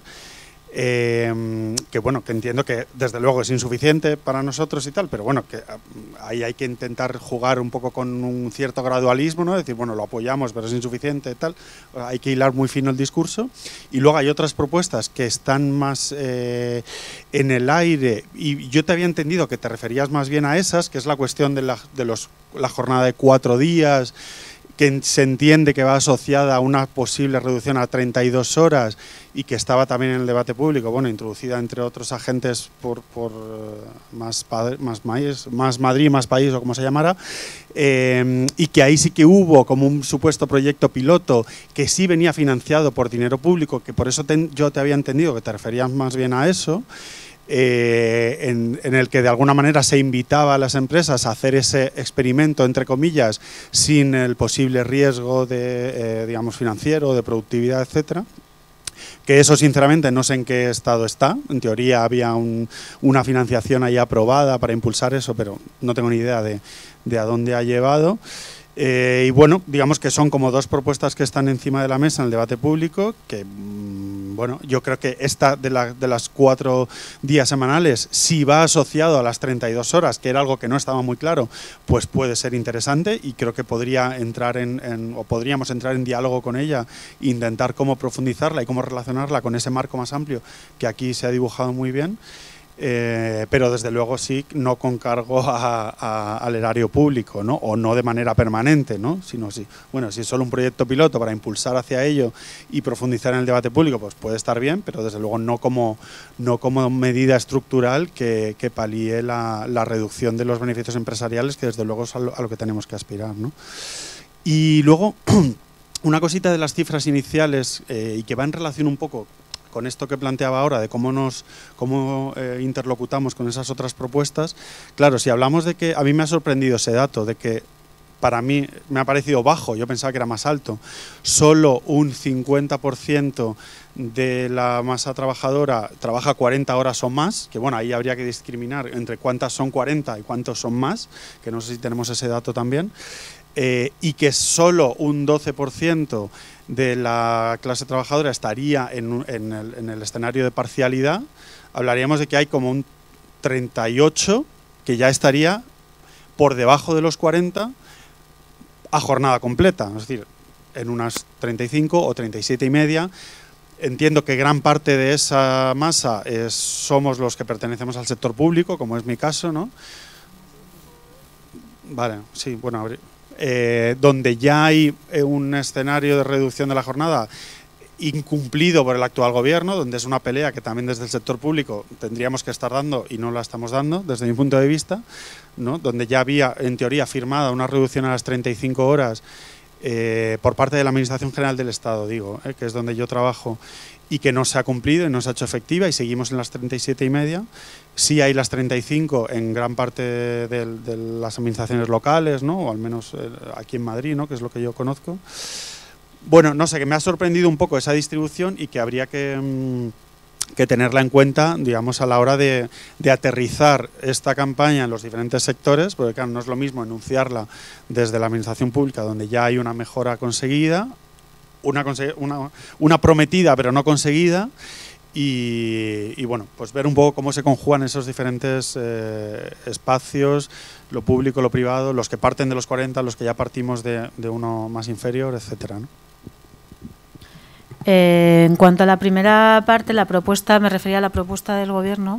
Eh, que bueno, que entiendo que desde luego es insuficiente para nosotros y tal, pero bueno, que ahí hay que intentar jugar un poco con un cierto gradualismo, ¿no? Decir, bueno, lo apoyamos, pero es insuficiente y tal. Hay que hilar muy fino el discurso. Y luego hay otras propuestas que están más eh, en el aire, y yo te había entendido que te referías más bien a esas, que es la cuestión de la, de los, la jornada de cuatro días, que se entiende que va asociada a una posible reducción a treinta y dos horas y que estaba también en el debate público, bueno, introducida entre otros agentes por, por más, padre, más, maíz, más Madrid, más País o como se llamara, eh, y que ahí sí que hubo como un supuesto proyecto piloto que sí venía financiado por dinero público, que por eso te, yo te había entendido que te referías más bien a eso. Eh, en, en el que de alguna manera se invitaba a las empresas a hacer ese experimento, entre comillas, sin el posible riesgo de, eh, digamos, financiero, de productividad, etcétera. Que eso, sinceramente, no sé en qué estado está. En teoría había un, una financiación ahí aprobada para impulsar eso, pero no tengo ni idea de, de a dónde ha llevado. Eh, y bueno, digamos que son como dos propuestas que están encima de la mesa en el debate público, que bueno, yo creo que esta de, la, de las cuatro días semanales, si va asociado a las treinta y dos horas, que era algo que no estaba muy claro, pues puede ser interesante, y creo que podría entrar en, en o podríamos entrar en diálogo con ella, intentar cómo profundizarla y cómo relacionarla con ese marco más amplio que aquí se ha dibujado muy bien. Eh, pero desde luego sí, no con cargo a, a, al erario público, ¿no? O no de manera permanente, ¿no? Sino si, bueno, si es solo un proyecto piloto para impulsar hacia ello y profundizar en el debate público, pues puede estar bien, pero desde luego no como, no como medida estructural que, que palíe la, la reducción de los beneficios empresariales, que desde luego es a lo, a lo que tenemos que aspirar, ¿no? Y luego, una cosita de las cifras iniciales, eh, y que va en relación un poco con esto que planteaba ahora, de cómo nos cómo eh, interlocutamos con esas otras propuestas. Claro, si hablamos de que, a mí me ha sorprendido ese dato, de que para mí me ha parecido bajo, yo pensaba que era más alto, solo un cincuenta por ciento de la masa trabajadora trabaja cuarenta horas o más, que bueno, ahí habría que discriminar entre cuántas son cuarenta y cuántos son más, que no sé si tenemos ese dato también, eh, y que solo un doce por ciento de la clase trabajadora estaría en, en, el, en el escenario de parcialidad, hablaríamos de que hay como un treinta y ocho que ya estaría por debajo de los cuarenta a jornada completa, es decir, en unas treinta y cinco o treinta y siete y media. Entiendo que gran parte de esa masa es, somos los que pertenecemos al sector público, como es mi caso, ¿no? Vale, sí, bueno, habría... Eh, donde ya hay eh, un escenario de reducción de la jornada incumplido por el actual gobierno, donde es una pelea que también desde el sector público tendríamos que estar dando y no la estamos dando desde mi punto de vista, ¿no? Donde ya había en teoría firmada una reducción a las treinta y cinco horas eh, por parte de la Administración General del Estado, digo, eh, que es donde yo trabajo, y que no se ha cumplido y no se ha hecho efectiva, y seguimos en las treinta y siete y media. Sí hay las treinta y cinco en gran parte de, de, de las administraciones locales, ¿no? O al menos eh, aquí en Madrid, ¿no? Que es lo que yo conozco. Bueno, no sé, que me ha sorprendido un poco esa distribución y que habría que, mmm, que tenerla en cuenta, digamos, a la hora de, de aterrizar esta campaña en los diferentes sectores, porque claro, no es lo mismo enunciarla desde la administración pública, donde ya hay una mejora conseguida, una, una, una prometida pero no conseguida, y, y bueno, pues ver un poco cómo se conjugan esos diferentes eh, espacios, lo público, lo privado, los que parten de los cuarenta, los que ya partimos de, de uno más inferior, etcétera, ¿no? Eh, en cuanto a la primera parte, la propuesta, me refería a la propuesta del Gobierno.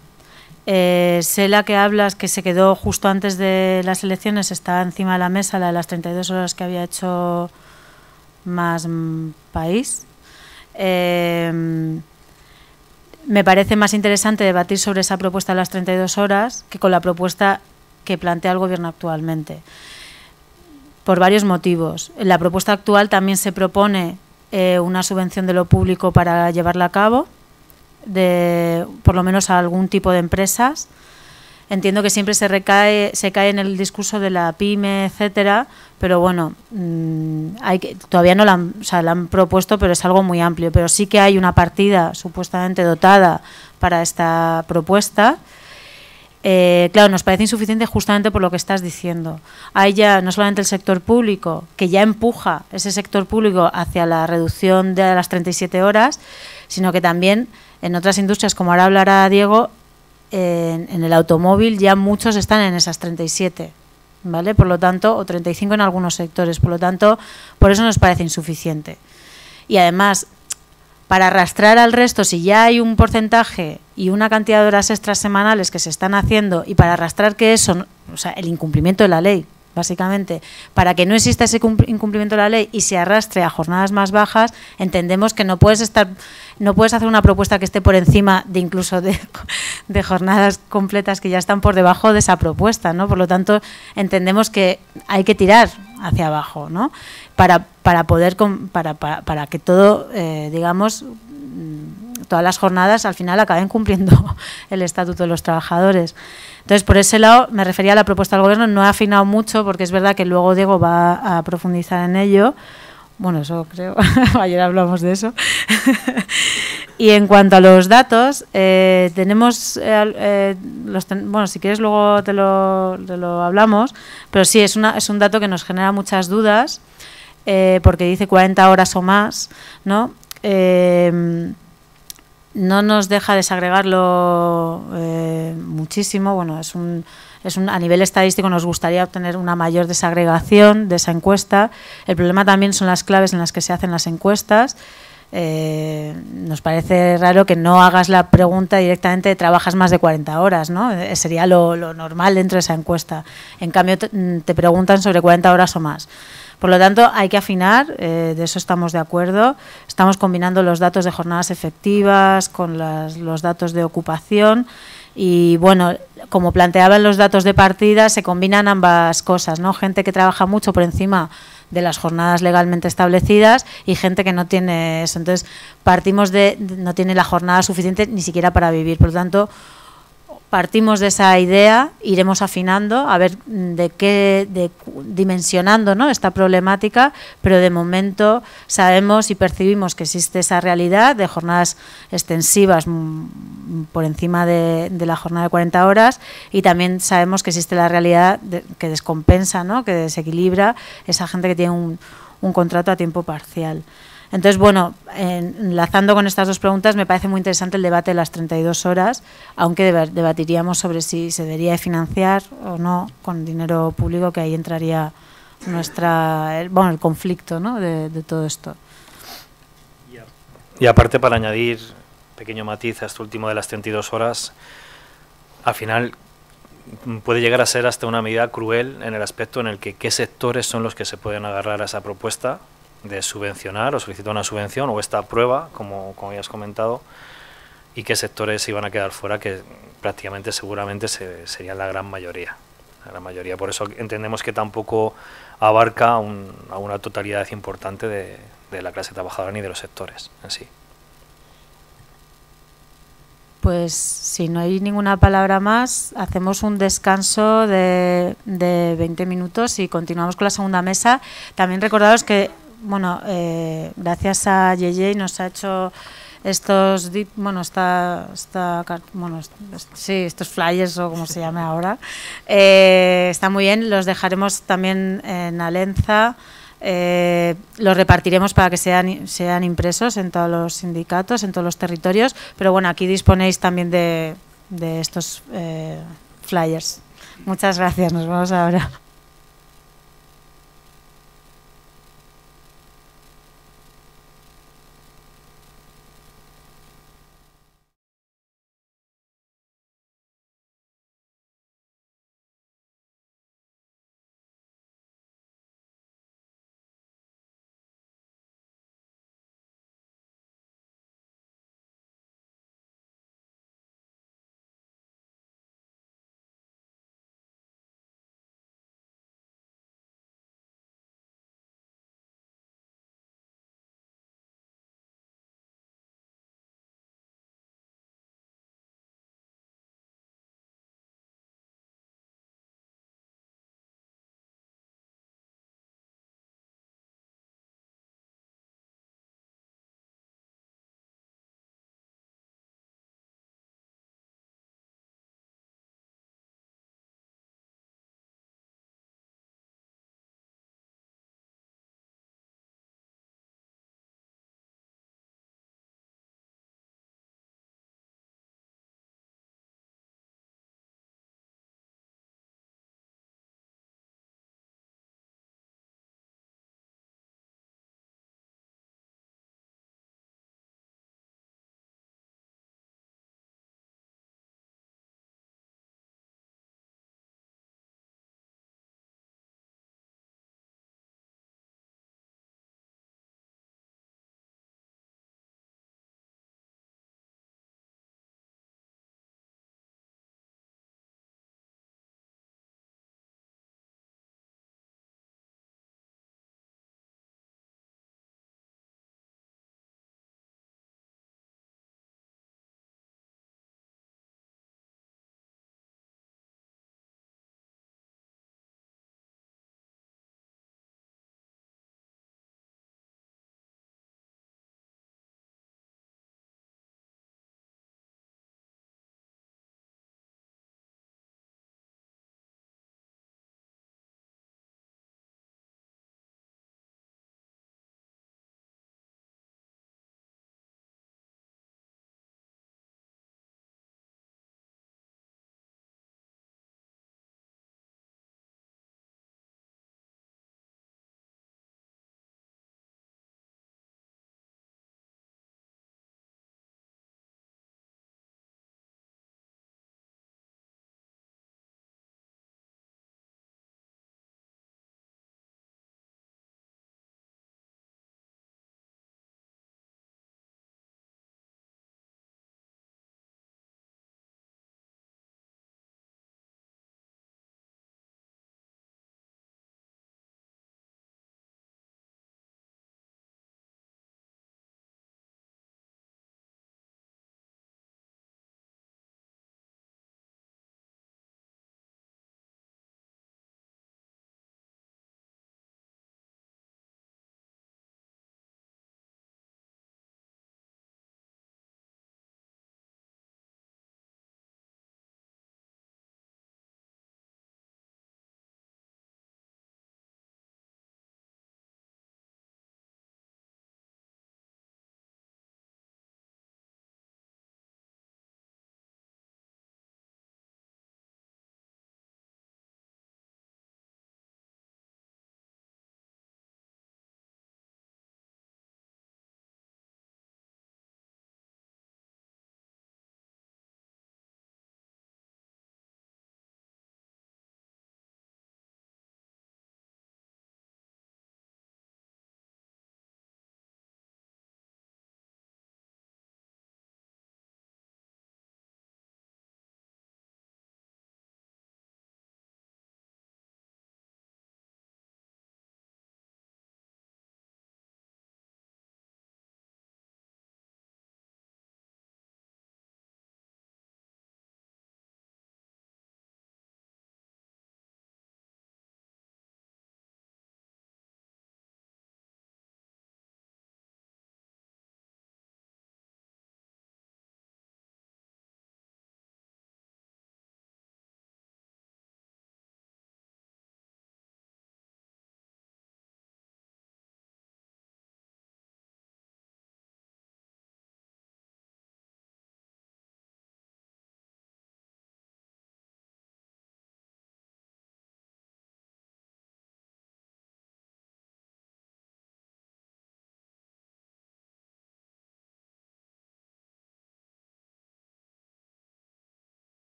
Eh, sé la que hablas, que se quedó justo antes de las elecciones, está encima de la mesa, la de las treinta y dos horas que había hecho Más País. Eh, me parece más interesante debatir sobre esa propuesta de las treinta y dos horas que con la propuesta que plantea el Gobierno actualmente, por varios motivos. En la propuesta actual también se propone Eh, una subvención de lo público para llevarla a cabo, de por lo menos a algún tipo de empresas. Entiendo que siempre se recae, se cae en el discurso de la pyme, etcétera, pero bueno, mmm, hay que, todavía no la han, o sea, la han propuesto, pero es algo muy amplio. Pero sí que hay una partida supuestamente dotada para esta propuesta. Eh, claro, nos parece insuficiente justamente por lo que estás diciendo. Hay ya no solamente el sector público, que ya empuja ese sector público hacia la reducción de las treinta y siete horas, sino que también en otras industrias, como ahora hablará Diego, eh, en, en el automóvil ya muchos están en esas treinta y siete, ¿vale? Por lo tanto, o treinta y cinco en algunos sectores, por lo tanto, por eso nos parece insuficiente. Y además, para arrastrar al resto, si ya hay un porcentaje y una cantidad de horas extras semanales que se están haciendo, y para arrastrar que eso, o sea, el incumplimiento de la ley, básicamente, para que no exista ese incumplimiento de la ley y se arrastre a jornadas más bajas, entendemos que no puedes estar, no puedes hacer una propuesta que esté por encima de incluso de, de jornadas completas que ya están por debajo de esa propuesta, ¿no? Por lo tanto, entendemos que hay que tirar hacia abajo, ¿no? Para, para poder para, para, para que todo, eh, digamos, todas las jornadas al final acaben cumpliendo el estatuto de los trabajadores. Entonces, por ese lado, me refería a la propuesta del Gobierno, no he afinado mucho porque es verdad que luego Diego va a profundizar en ello. Bueno, eso creo, ayer hablamos de eso. Y en cuanto a los datos, eh, tenemos, eh, eh, los ten, bueno, si quieres luego te lo, te lo hablamos, pero sí, es, una, es un dato que nos genera muchas dudas, eh, porque dice cuarenta horas o más, ¿no? Eh, no nos deja desagregarlo eh, muchísimo. Bueno, es un, es un, a nivel estadístico nos gustaría obtener una mayor desagregación de esa encuesta. El problema también son las claves en las que se hacen las encuestas. Eh, nos parece raro que no hagas la pregunta directamente de trabajas más de cuarenta horas, ¿no? Eh, sería lo, lo normal dentro de esa encuesta. En cambio, te, te preguntan sobre cuarenta horas o más. Por lo tanto, hay que afinar, eh, de eso estamos de acuerdo. Estamos combinando los datos de jornadas efectivas con las, los datos de ocupación y, bueno, como planteaban los datos de partida, se combinan ambas cosas, ¿no? Gente que trabaja mucho por encima de las jornadas legalmente establecidas y gente que no tiene eso. Entonces, partimos de, no tiene la jornada suficiente ni siquiera para vivir. Por lo tanto, partimos de esa idea, iremos afinando, a ver de qué, de, dimensionando, ¿no?, esta problemática, pero de momento sabemos y percibimos que existe esa realidad de jornadas extensivas por encima de, de la jornada de cuarenta horas y también sabemos que existe la realidad de, que descompensa, ¿no?, que desequilibra esa gente que tiene un, un contrato a tiempo parcial. Entonces, bueno, enlazando con estas dos preguntas, me parece muy interesante el debate de las treinta y dos horas, aunque debatiríamos sobre si se debería financiar o no con dinero público, que ahí entraría nuestra, bueno, el conflicto, ¿no?, de, de todo esto. Y aparte, para añadir pequeño matiz a este último de las treinta y dos horas, al final puede llegar a ser hasta una medida cruel en el aspecto en el que qué sectores son los que se pueden agarrar a esa propuesta de subvencionar o solicitar una subvención o esta prueba, como, como ya has comentado, y qué sectores se iban a quedar fuera, que prácticamente seguramente se, serían la gran mayoría. La gran mayoría. Por eso entendemos que tampoco abarca un, a una totalidad importante de, de la clase trabajadora ni de los sectores en sí. Pues si no hay ninguna palabra más, hacemos un descanso de, de veinte minutos y continuamos con la segunda mesa. También recordaros que, bueno, eh, gracias a Yeye nos ha hecho estos, bueno, esta, esta, bueno, sí, estos flyers o como se llame ahora, eh, está muy bien. Los dejaremos también en Alenza. Eh, los repartiremos para que sean, sean impresos en todos los sindicatos, en todos los territorios, pero bueno, aquí disponéis también de, de estos eh, flyers. Muchas gracias, nos vemos ahora.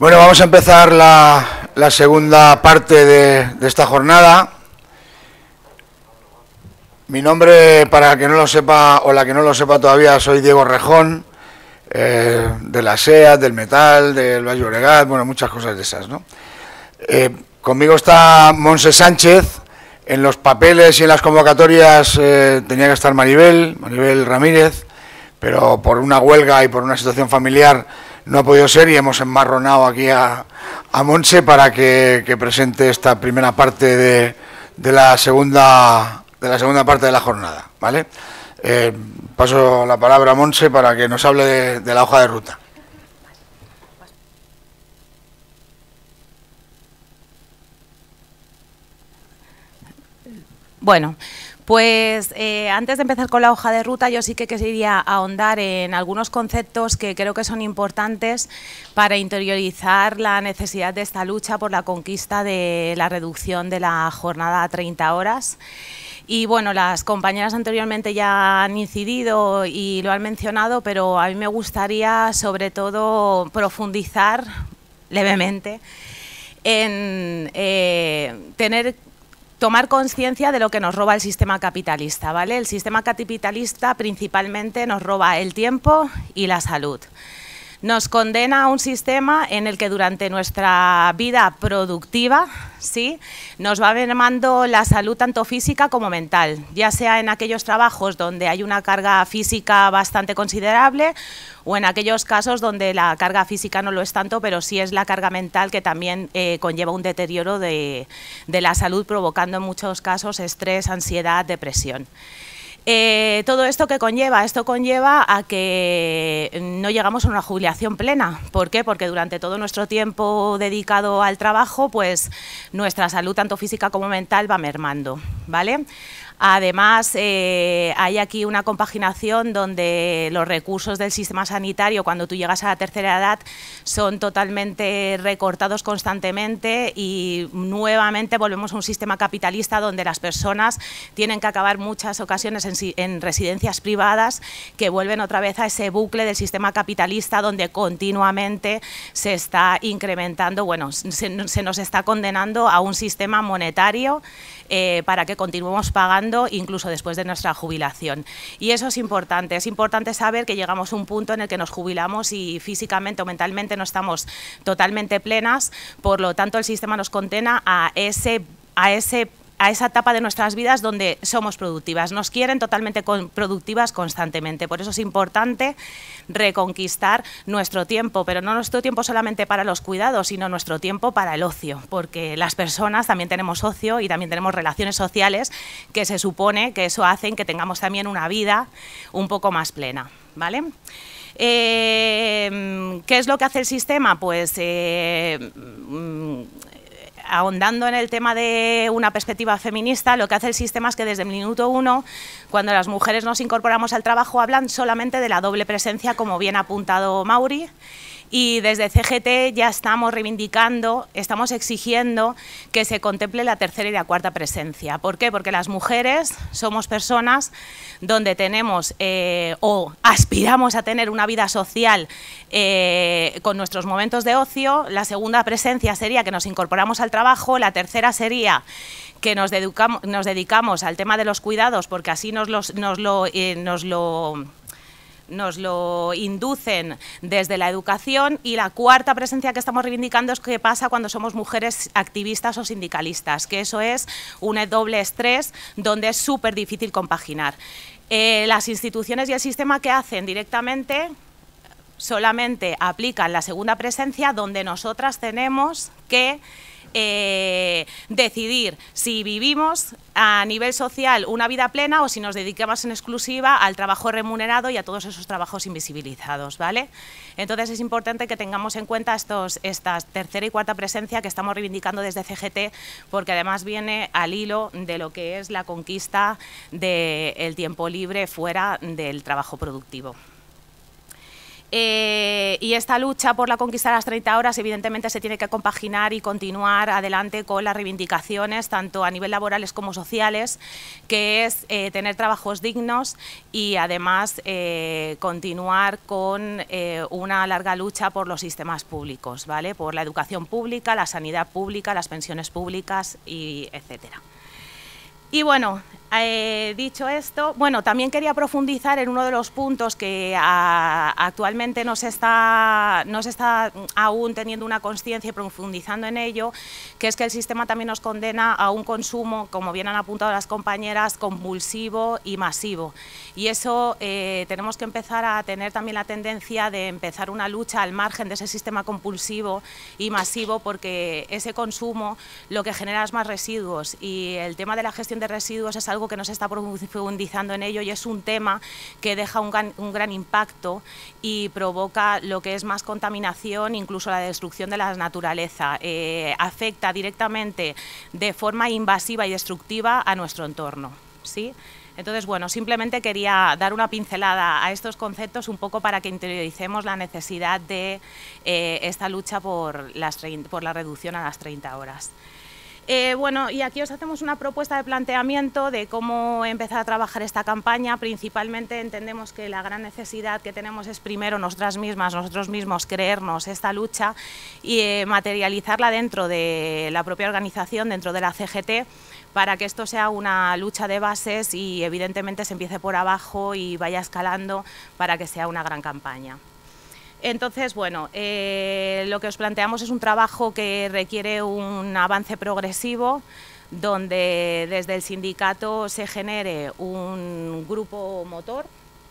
Bueno, vamos a empezar la, la segunda parte de, de esta jornada. Mi nombre, para que no lo sepa o la que no lo sepa todavía, soy Diego Rejón, eh, de la SEAT, del Metal, del Baix Llobregat, bueno, muchas cosas de esas, ¿no? Eh, conmigo está Montse Sánchez. En los papeles y en las convocatorias eh, tenía que estar Maribel, Maribel Ramírez, pero por una huelga y por una situación familiar no ha podido ser y hemos enmarronado aquí a, a Montse para que, que presente esta primera parte de, de la segunda de la segunda parte de la jornada, ¿vale? Eh, paso la palabra a Montse para que nos hable de, de la hoja de ruta. Bueno, pues eh, antes de empezar con la hoja de ruta, yo sí que quería ahondar en algunos conceptos que creo que son importantes para interiorizar la necesidad de esta lucha por la conquista de la reducción de la jornada a treinta horas. Y bueno, las compañeras anteriormente ya han incidido y lo han mencionado, pero a mí me gustaría sobre todo profundizar levemente en eh, tener... tomar conciencia de lo que nos roba el sistema capitalista, ¿vale? El sistema capitalista principalmente nos roba el tiempo y la salud. Nos condena a un sistema en el que durante nuestra vida productiva, ¿sí?, nos va mermando la salud tanto física como mental, ya sea en aquellos trabajos donde hay una carga física bastante considerable o en aquellos casos donde la carga física no lo es tanto, pero sí es la carga mental que también eh, conlleva un deterioro de, de la salud, provocando en muchos casos estrés, ansiedad, depresión. Eh, todo esto que conlleva, esto conlleva a que no llegamos a una jubilación plena. ¿Por qué? Porque durante todo nuestro tiempo dedicado al trabajo, pues nuestra salud, tanto física como mental, va mermando, ¿vale? Además, eh, hay aquí una compaginación donde los recursos del sistema sanitario, cuando tú llegas a la tercera edad, son totalmente recortados constantemente y nuevamente volvemos a un sistema capitalista donde las personas tienen que acabar muchas ocasiones en, en residencias privadas, que vuelven otra vez a ese bucle del sistema capitalista donde continuamente se está incrementando, bueno, se, se nos está condenando a un sistema monetario eh, para que continuemos pagando incluso después de nuestra jubilación. Y eso es importante, es importante saber que llegamos a un punto en el que nos jubilamos y físicamente o mentalmente no estamos totalmente plenas, por lo tanto el sistema nos condena a ese, a ese a esa etapa de nuestras vidas donde somos productivas, nos quieren totalmente con, productivas constantemente, por eso es importante reconquistar nuestro tiempo, pero no nuestro tiempo solamente para los cuidados, sino nuestro tiempo para el ocio, porque las personas también tenemos ocio y también tenemos relaciones sociales que se supone que eso hacen que tengamos también una vida un poco más plena, ¿vale? Eh, ¿Qué es lo que hace el sistema? Pues eh, ahondando en el tema de una perspectiva feminista, lo que hace el sistema es que desde el minuto uno, cuando las mujeres nos incorporamos al trabajo, hablan solamente de la doble presencia, como bien ha apuntado Mauri, y desde C G T ya estamos reivindicando, estamos exigiendo que se contemple la tercera y la cuarta presencia. ¿Por qué? Porque las mujeres somos personas donde tenemos eh, o aspiramos a tener una vida social eh, con nuestros momentos de ocio. La segunda presencia sería que nos incorporamos al trabajo, la tercera sería que nos dedicamos, nos dedicamos al tema de los cuidados, porque así nos, los, nos lo... Eh, nos lo nos lo inducen desde la educación, y la cuarta presencia que estamos reivindicando es qué pasa cuando somos mujeres activistas o sindicalistas, que eso es un doble estrés donde es súper difícil compaginar. Eh, las instituciones y el sistema, ¿qué hacen? Directamente solamente aplican la segunda presencia, donde nosotras tenemos que Eh, decidir si vivimos a nivel social una vida plena o si nos dedicamos en exclusiva al trabajo remunerado y a todos esos trabajos invisibilizados, ¿vale? Entonces es importante que tengamos en cuenta estos, esta tercera y cuarta presencia que estamos reivindicando desde C G T, porque además viene al hilo de lo que es la conquista del tiempo libre fuera del trabajo productivo. Eh, y esta lucha por la conquista de las treinta horas evidentemente se tiene que compaginar y continuar adelante con las reivindicaciones, tanto a nivel laborales como sociales, que es eh, tener trabajos dignos y además eh, continuar con eh, una larga lucha por los sistemas públicos, ¿vale? Por la educación pública, la sanidad pública, las pensiones públicas, y etcétera. Y bueno, eh, dicho esto, bueno, también quería profundizar en uno de los puntos que a, actualmente no se está, no se está aún teniendo una conciencia y profundizando en ello, que es que el sistema también nos condena a un consumo, como bien han apuntado las compañeras, compulsivo y masivo. Y eso eh, tenemos que empezar a tener también la tendencia de empezar una lucha al margen de ese sistema compulsivo y masivo, porque ese consumo lo que genera es más residuos, y el tema de la gestión de residuos es algo que no se está profundizando en ello, y es un tema que deja un gran, un gran impacto y provoca lo que es más contaminación, incluso la destrucción de la naturaleza. Eh, afecta directamente de forma invasiva y destructiva a nuestro entorno, ¿sí? Entonces, bueno, simplemente quería dar una pincelada a estos conceptos un poco para que interioricemos la necesidad de eh, esta lucha por, las, por la reducción a las treinta horas. Eh, bueno, y aquí os hacemos una propuesta de planteamiento de cómo empezar a trabajar esta campaña. Principalmente entendemos que la gran necesidad que tenemos es primero nosotras mismas, nosotros mismos, creernos esta lucha y eh, materializarla dentro de la propia organización, dentro de la C G T, para que esto sea una lucha de bases y evidentemente se empiece por abajo y vaya escalando para que sea una gran campaña. Entonces, bueno, eh, lo que os planteamos es un trabajo que requiere un avance progresivo, donde desde el sindicato se genere un grupo motor,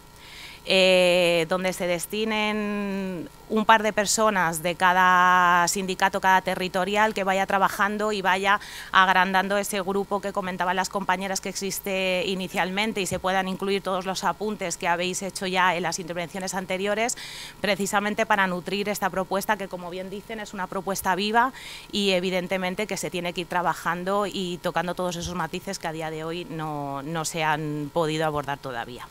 eh, donde se destinen un par de personas de cada sindicato, cada territorial, que vaya trabajando y vaya agrandando ese grupo que comentaban las compañeras que existe inicialmente, y se puedan incluir todos los apuntes que habéis hecho ya en las intervenciones anteriores, precisamente para nutrir esta propuesta, que, como bien dicen, es una propuesta viva y evidentemente que se tiene que ir trabajando y tocando todos esos matices que a día de hoy no, no se han podido abordar todavía.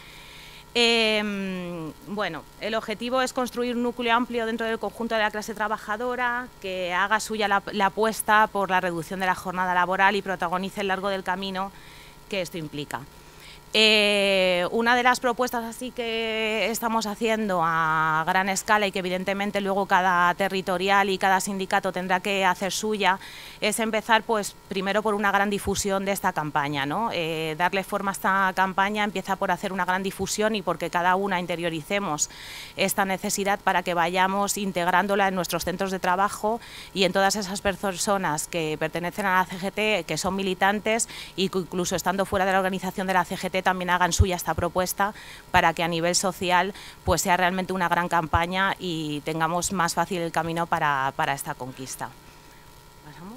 Eh, bueno, el objetivo es construir un núcleo amplio dentro del conjunto de la clase trabajadora, que haga suya la, la apuesta por la reducción de la jornada laboral y protagonice el largo del camino que esto implica. Eh, una de las propuestas así que estamos haciendo a gran escala, y que evidentemente luego cada territorial y cada sindicato tendrá que hacer suya, es empezar pues primero por una gran difusión de esta campaña, ¿no? Eh, darle forma a esta campaña empieza por hacer una gran difusión y porque cada una interioricemos esta necesidad, para que vayamos integrándola en nuestros centros de trabajo y en todas esas personas que pertenecen a la C G T, que son militantes y que incluso estando fuera de la organización de la C G T también hagan suya esta propuesta, para que a nivel social pues sea realmente una gran campaña y tengamos más fácil el camino para, para esta conquista. ¿Pasamos?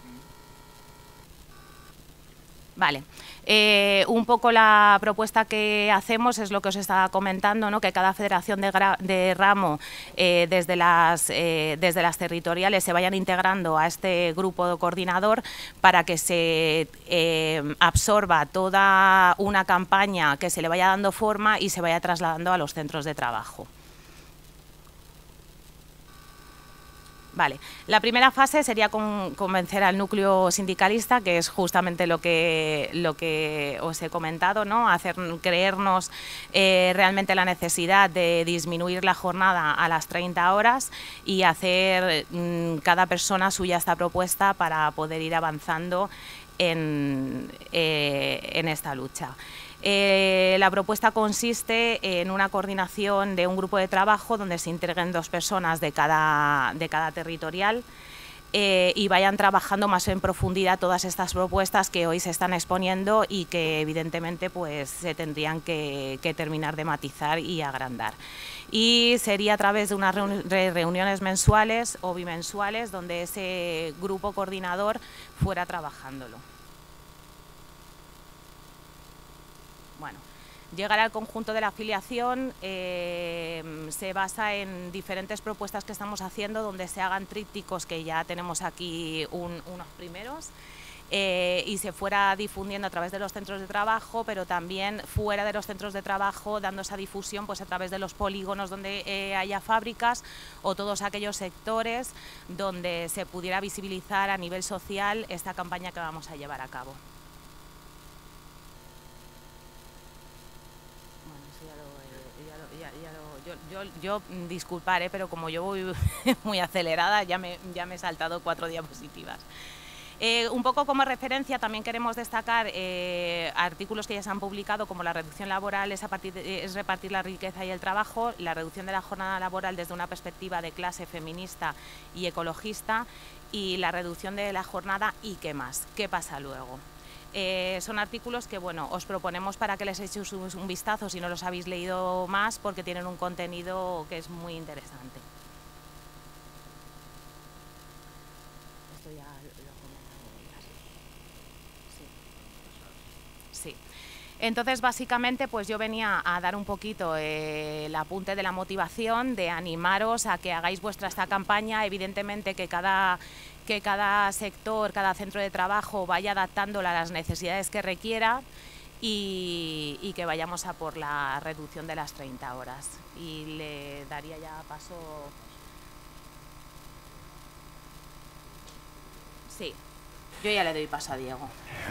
Vale. Eh, un poco la propuesta que hacemos es lo que os estaba comentando, ¿no? Que cada federación de, de ramo, eh, desde, las, eh, desde las territoriales, se vayan integrando a este grupo coordinador, para que se eh, absorba toda una campaña, que se le vaya dando forma y se vaya trasladando a los centros de trabajo. Vale. La primera fase sería con, convencer al núcleo sindicalista, que es justamente lo que, lo que os he comentado, ¿no? Hacer creernos eh, realmente la necesidad de disminuir la jornada a las treinta horas y hacer mmm, cada persona suya esta propuesta para poder ir avanzando en, eh, en esta lucha. Eh, la propuesta consiste en una coordinación de un grupo de trabajo donde se integren dos personas de cada, de cada territorial eh, y vayan trabajando más en profundidad todas estas propuestas que hoy se están exponiendo y que evidentemente pues, se tendrían que, que terminar de matizar y agrandar. Y sería a través de unas reuniones mensuales o bimensuales donde ese grupo coordinador fuera trabajándolo. Bueno, llegar al conjunto de la afiliación eh, se basa en diferentes propuestas que estamos haciendo, donde se hagan trípticos, que ya tenemos aquí un, unos primeros, eh, y se fuera difundiendo a través de los centros de trabajo, pero también fuera de los centros de trabajo, dando esa difusión pues a través de los polígonos donde eh, haya fábricas o todos aquellos sectores donde se pudiera visibilizar a nivel social esta campaña que vamos a llevar a cabo. Yo, yo, yo disculpar, ¿eh? Pero como yo voy muy acelerada, ya me, ya me he saltado cuatro diapositivas. Eh, un poco como referencia también queremos destacar eh, artículos que ya se han publicado, como la reducción laboral es, a partir de, es repartir la riqueza y el trabajo, la reducción de la jornada laboral desde una perspectiva de clase feminista y ecologista, y la reducción de la jornada y qué más, qué pasa luego. Eh, son artículos que bueno, os proponemos para que les echéis un vistazo si no los habéis leído más, porque tienen un contenido que es muy interesante. Esto ya lo comentamos. Sí. Sí. Entonces, básicamente, pues yo venía a dar un poquito eh, el apunte de la motivación, de animaros a que hagáis vuestra esta campaña. Evidentemente que cada... que cada sector, cada centro de trabajo vaya adaptándola a las necesidades que requiera y, y que vayamos a por la reducción de las treinta horas. Y le daría ya paso... Sí, yo ya le doy paso a Diego.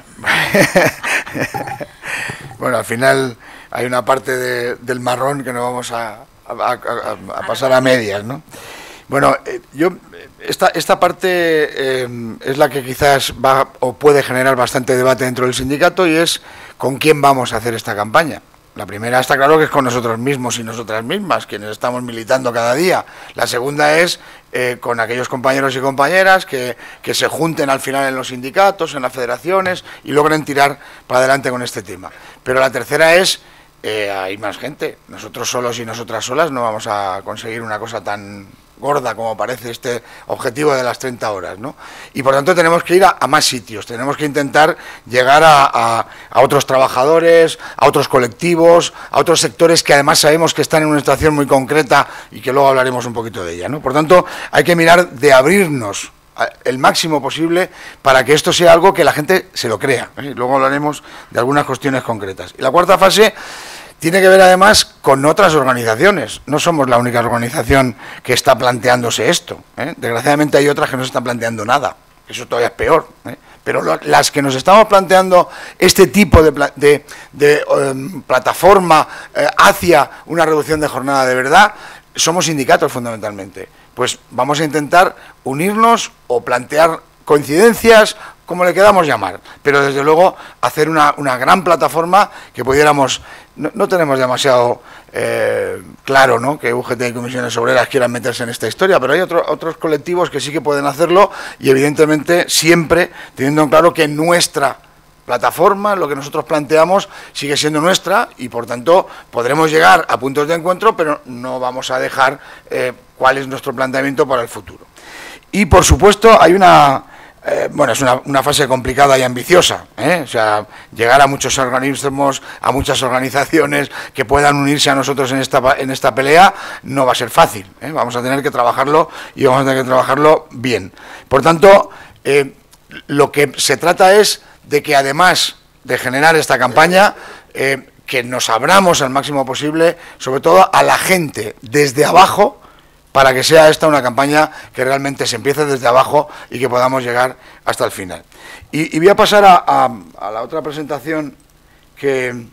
Bueno, al final hay una parte de, del marrón que no vamos a, a, a, a pasar a medias, ¿no? Bueno, eh, yo esta, esta parte eh, es la que quizás va o puede generar bastante debate dentro del sindicato, y es con quién vamos a hacer esta campaña. La primera está claro que es con nosotros mismos y nosotras mismas, quienes estamos militando cada día. La segunda es eh, con aquellos compañeros y compañeras que, que se junten al final en los sindicatos, en las federaciones, y logren tirar para adelante con este tema. Pero la tercera es... Eh, hay más gente. Nosotros solos y nosotras solas no vamos a conseguir una cosa tan gorda como parece este objetivo de las treinta horas, ¿no? Y por tanto tenemos que ir a, a más sitios, tenemos que intentar llegar a, a, a otros trabajadores, a otros colectivos, a otros sectores que además sabemos que están en una situación muy concreta y que luego hablaremos un poquito de ella, ¿no? Por tanto, hay que mirar de abrirnos el máximo posible para que esto sea algo que la gente se lo crea, ¿eh? Luego hablaremos de algunas cuestiones concretas. Y la cuarta fase tiene que ver además con otras organizaciones. No somos la única organización que está planteándose esto, ¿eh? Desgraciadamente hay otras que no se están planteando nada. Eso todavía es peor, ¿eh? Pero lo, las que nos estamos planteando este tipo de, de, de um, plataforma eh, hacia una reducción de jornada de verdad, somos sindicatos fundamentalmente. Pues vamos a intentar unirnos o plantear coincidencias, como le queramos llamar, pero desde luego hacer una, una gran plataforma que pudiéramos... No, no tenemos demasiado eh, claro, ¿no?, que U G T y Comisiones Obreras quieran meterse en esta historia, pero hay otro, otros colectivos que sí que pueden hacerlo, y evidentemente siempre teniendo en claro que nuestra plataforma, lo que nosotros planteamos, sigue siendo nuestra, y por tanto podremos llegar a puntos de encuentro, pero no vamos a dejar eh, cuál es nuestro planteamiento para el futuro. Y por supuesto hay una... Eh, bueno, es una, una fase complicada y ambiciosa, ¿eh? O sea, llegar a muchos organismos, a muchas organizaciones que puedan unirse a nosotros en esta, en esta pelea, no va a ser fácil, ¿eh? Vamos a tener que trabajarlo y vamos a tener que trabajarlo bien. Por tanto, eh, lo que se trata es de que además de generar esta campaña, eh, que nos abramos al máximo posible, sobre todo a la gente desde abajo, para que sea esta una campaña que realmente se empiece desde abajo y que podamos llegar hasta el final. Y, y voy a pasar a, a, a la otra presentación que,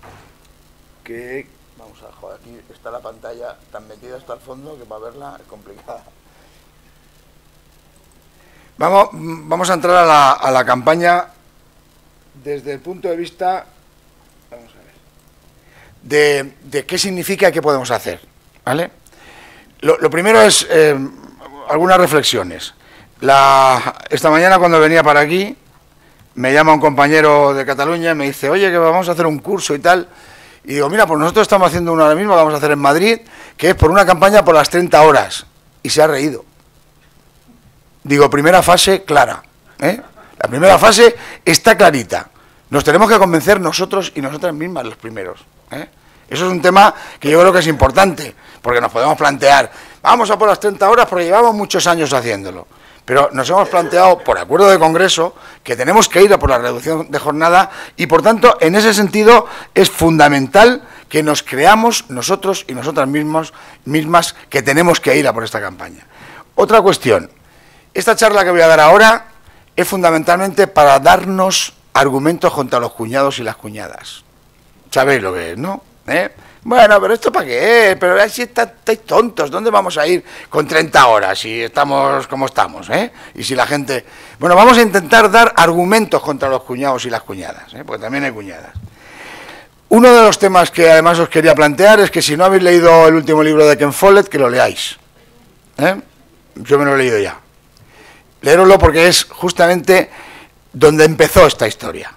que... Vamos a joder, aquí está la pantalla tan metida hasta el fondo que para verla es complicada. Vamos, vamos a entrar a la, a la campaña desde el punto de vista... Vamos a ver. De, de qué significa y qué podemos hacer, ¿vale? Lo, lo primero es eh, algunas reflexiones. La, esta mañana cuando venía para aquí, me llama un compañero de Cataluña y me dice, oye, que vamos a hacer un curso y tal. Y digo, mira, pues nosotros estamos haciendo uno ahora mismo, lo vamos a hacer en Madrid, que es por una campaña por las treinta horas. Y se ha reído. Digo, primera fase clara, ¿eh? La primera fase está clarita. Nos tenemos que convencer nosotros y nosotras mismas los primeros, ¿eh? Eso es un tema que yo creo que es importante, porque nos podemos plantear, vamos a por las treinta horas porque llevamos muchos años haciéndolo. pero nos hemos planteado, por acuerdo de Congreso, que tenemos que ir a por la reducción de jornada y, por tanto, en ese sentido es fundamental que nos creamos nosotros y nosotras mismos, mismas que tenemos que ir a por esta campaña. Otra cuestión, esta charla que voy a dar ahora es fundamentalmente para darnos argumentos contra los cuñados y las cuñadas. ¿Sabéis lo que es, no? ¿Eh? Bueno, pero ¿esto para qué es? Pero si está, estáis tontos, ¿dónde vamos a ir con treinta horas si estamos como estamos? ¿eh? Y si la gente... Bueno, vamos a intentar dar argumentos contra los cuñados y las cuñadas, ¿eh? porque también hay cuñadas. Uno de los temas que además os quería plantear es que si no habéis leído el último libro de Ken Follett, que lo leáis. ¿eh? Yo me lo he leído ya. Leéroslo porque es justamente donde empezó esta historia.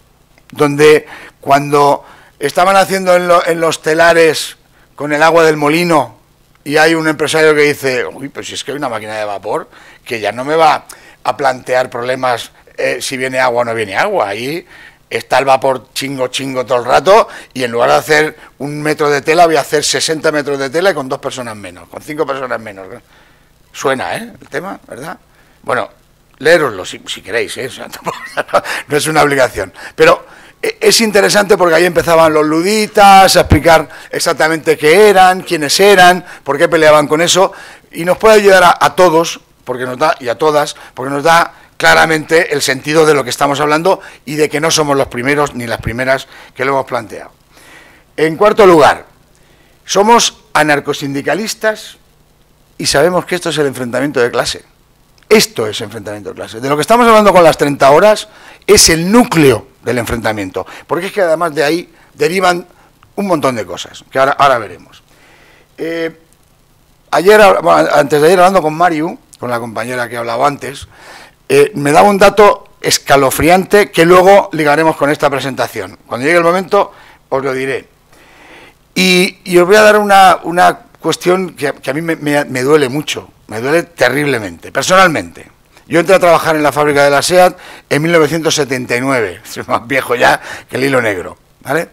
Donde cuando estaban haciendo en, lo, en los telares con el agua del molino y hay un empresario que dice, uy, pues si es que hay una máquina de vapor que ya no me va a plantear problemas eh, si viene agua o no viene agua. Ahí está el vapor chingo, chingo todo el rato y en lugar de hacer un metro de tela voy a hacer sesenta metros de tela y con dos personas menos, con cinco personas menos. Suena, ¿eh? El tema, ¿verdad? Bueno, léeroslo si, si queréis, ¿eh? O sea, tampoco, no, no es una obligación. Pero es interesante porque ahí empezaban los luditas a explicar exactamente qué eran, quiénes eran, por qué peleaban con eso, y nos puede ayudar a, a todos, porque nos da, y a todas, porque nos da claramente el sentido de lo que estamos hablando y de que no somos los primeros ni las primeras que lo hemos planteado. En cuarto lugar, somos anarcosindicalistas y sabemos que esto es el enfrentamiento de clase. Esto es enfrentamiento de clase. De lo que estamos hablando con las treinta horas es el núcleo del enfrentamiento, porque es que además de ahí derivan un montón de cosas, que ahora, ahora veremos. Eh, ayer, bueno, antes de ayer hablando con Mariu, con la compañera que he hablado antes, eh, me daba un dato escalofriante que luego ligaremos con esta presentación. Cuando llegue el momento os lo diré. Y, y os voy a dar una, una cuestión que, que a mí me, me, me duele mucho, me duele terriblemente, personalmente. Yo entré a trabajar en la fábrica de la SEAT en mil novecientos setenta y nueve, soy más viejo ya que el hilo negro, ¿vale?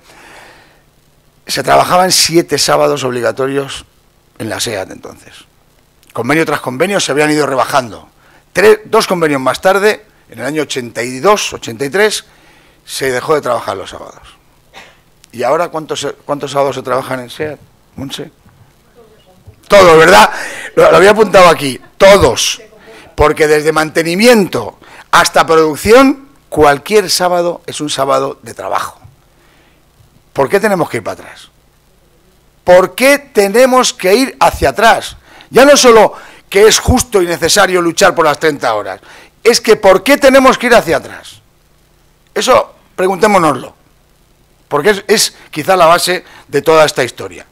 Se trabajaban siete sábados obligatorios en la SEAT entonces. Convenio tras convenio se habían ido rebajando. Tres, dos convenios más tarde, en el año ochenta y dos, ochenta y tres, se dejó de trabajar los sábados. ¿Y ahora cuántos, cuántos sábados se trabajan en SEAT? Monse. Todos, ¿verdad? Lo, lo había apuntado aquí, todos. Porque desde mantenimiento hasta producción, cualquier sábado es un sábado de trabajo. ¿Por qué tenemos que ir para atrás? ¿Por qué tenemos que ir hacia atrás? Ya no solo que es justo y necesario luchar por las treinta horas, es que ¿por qué tenemos que ir hacia atrás? Eso preguntémonoslo, porque es, es quizá la base de toda esta historia.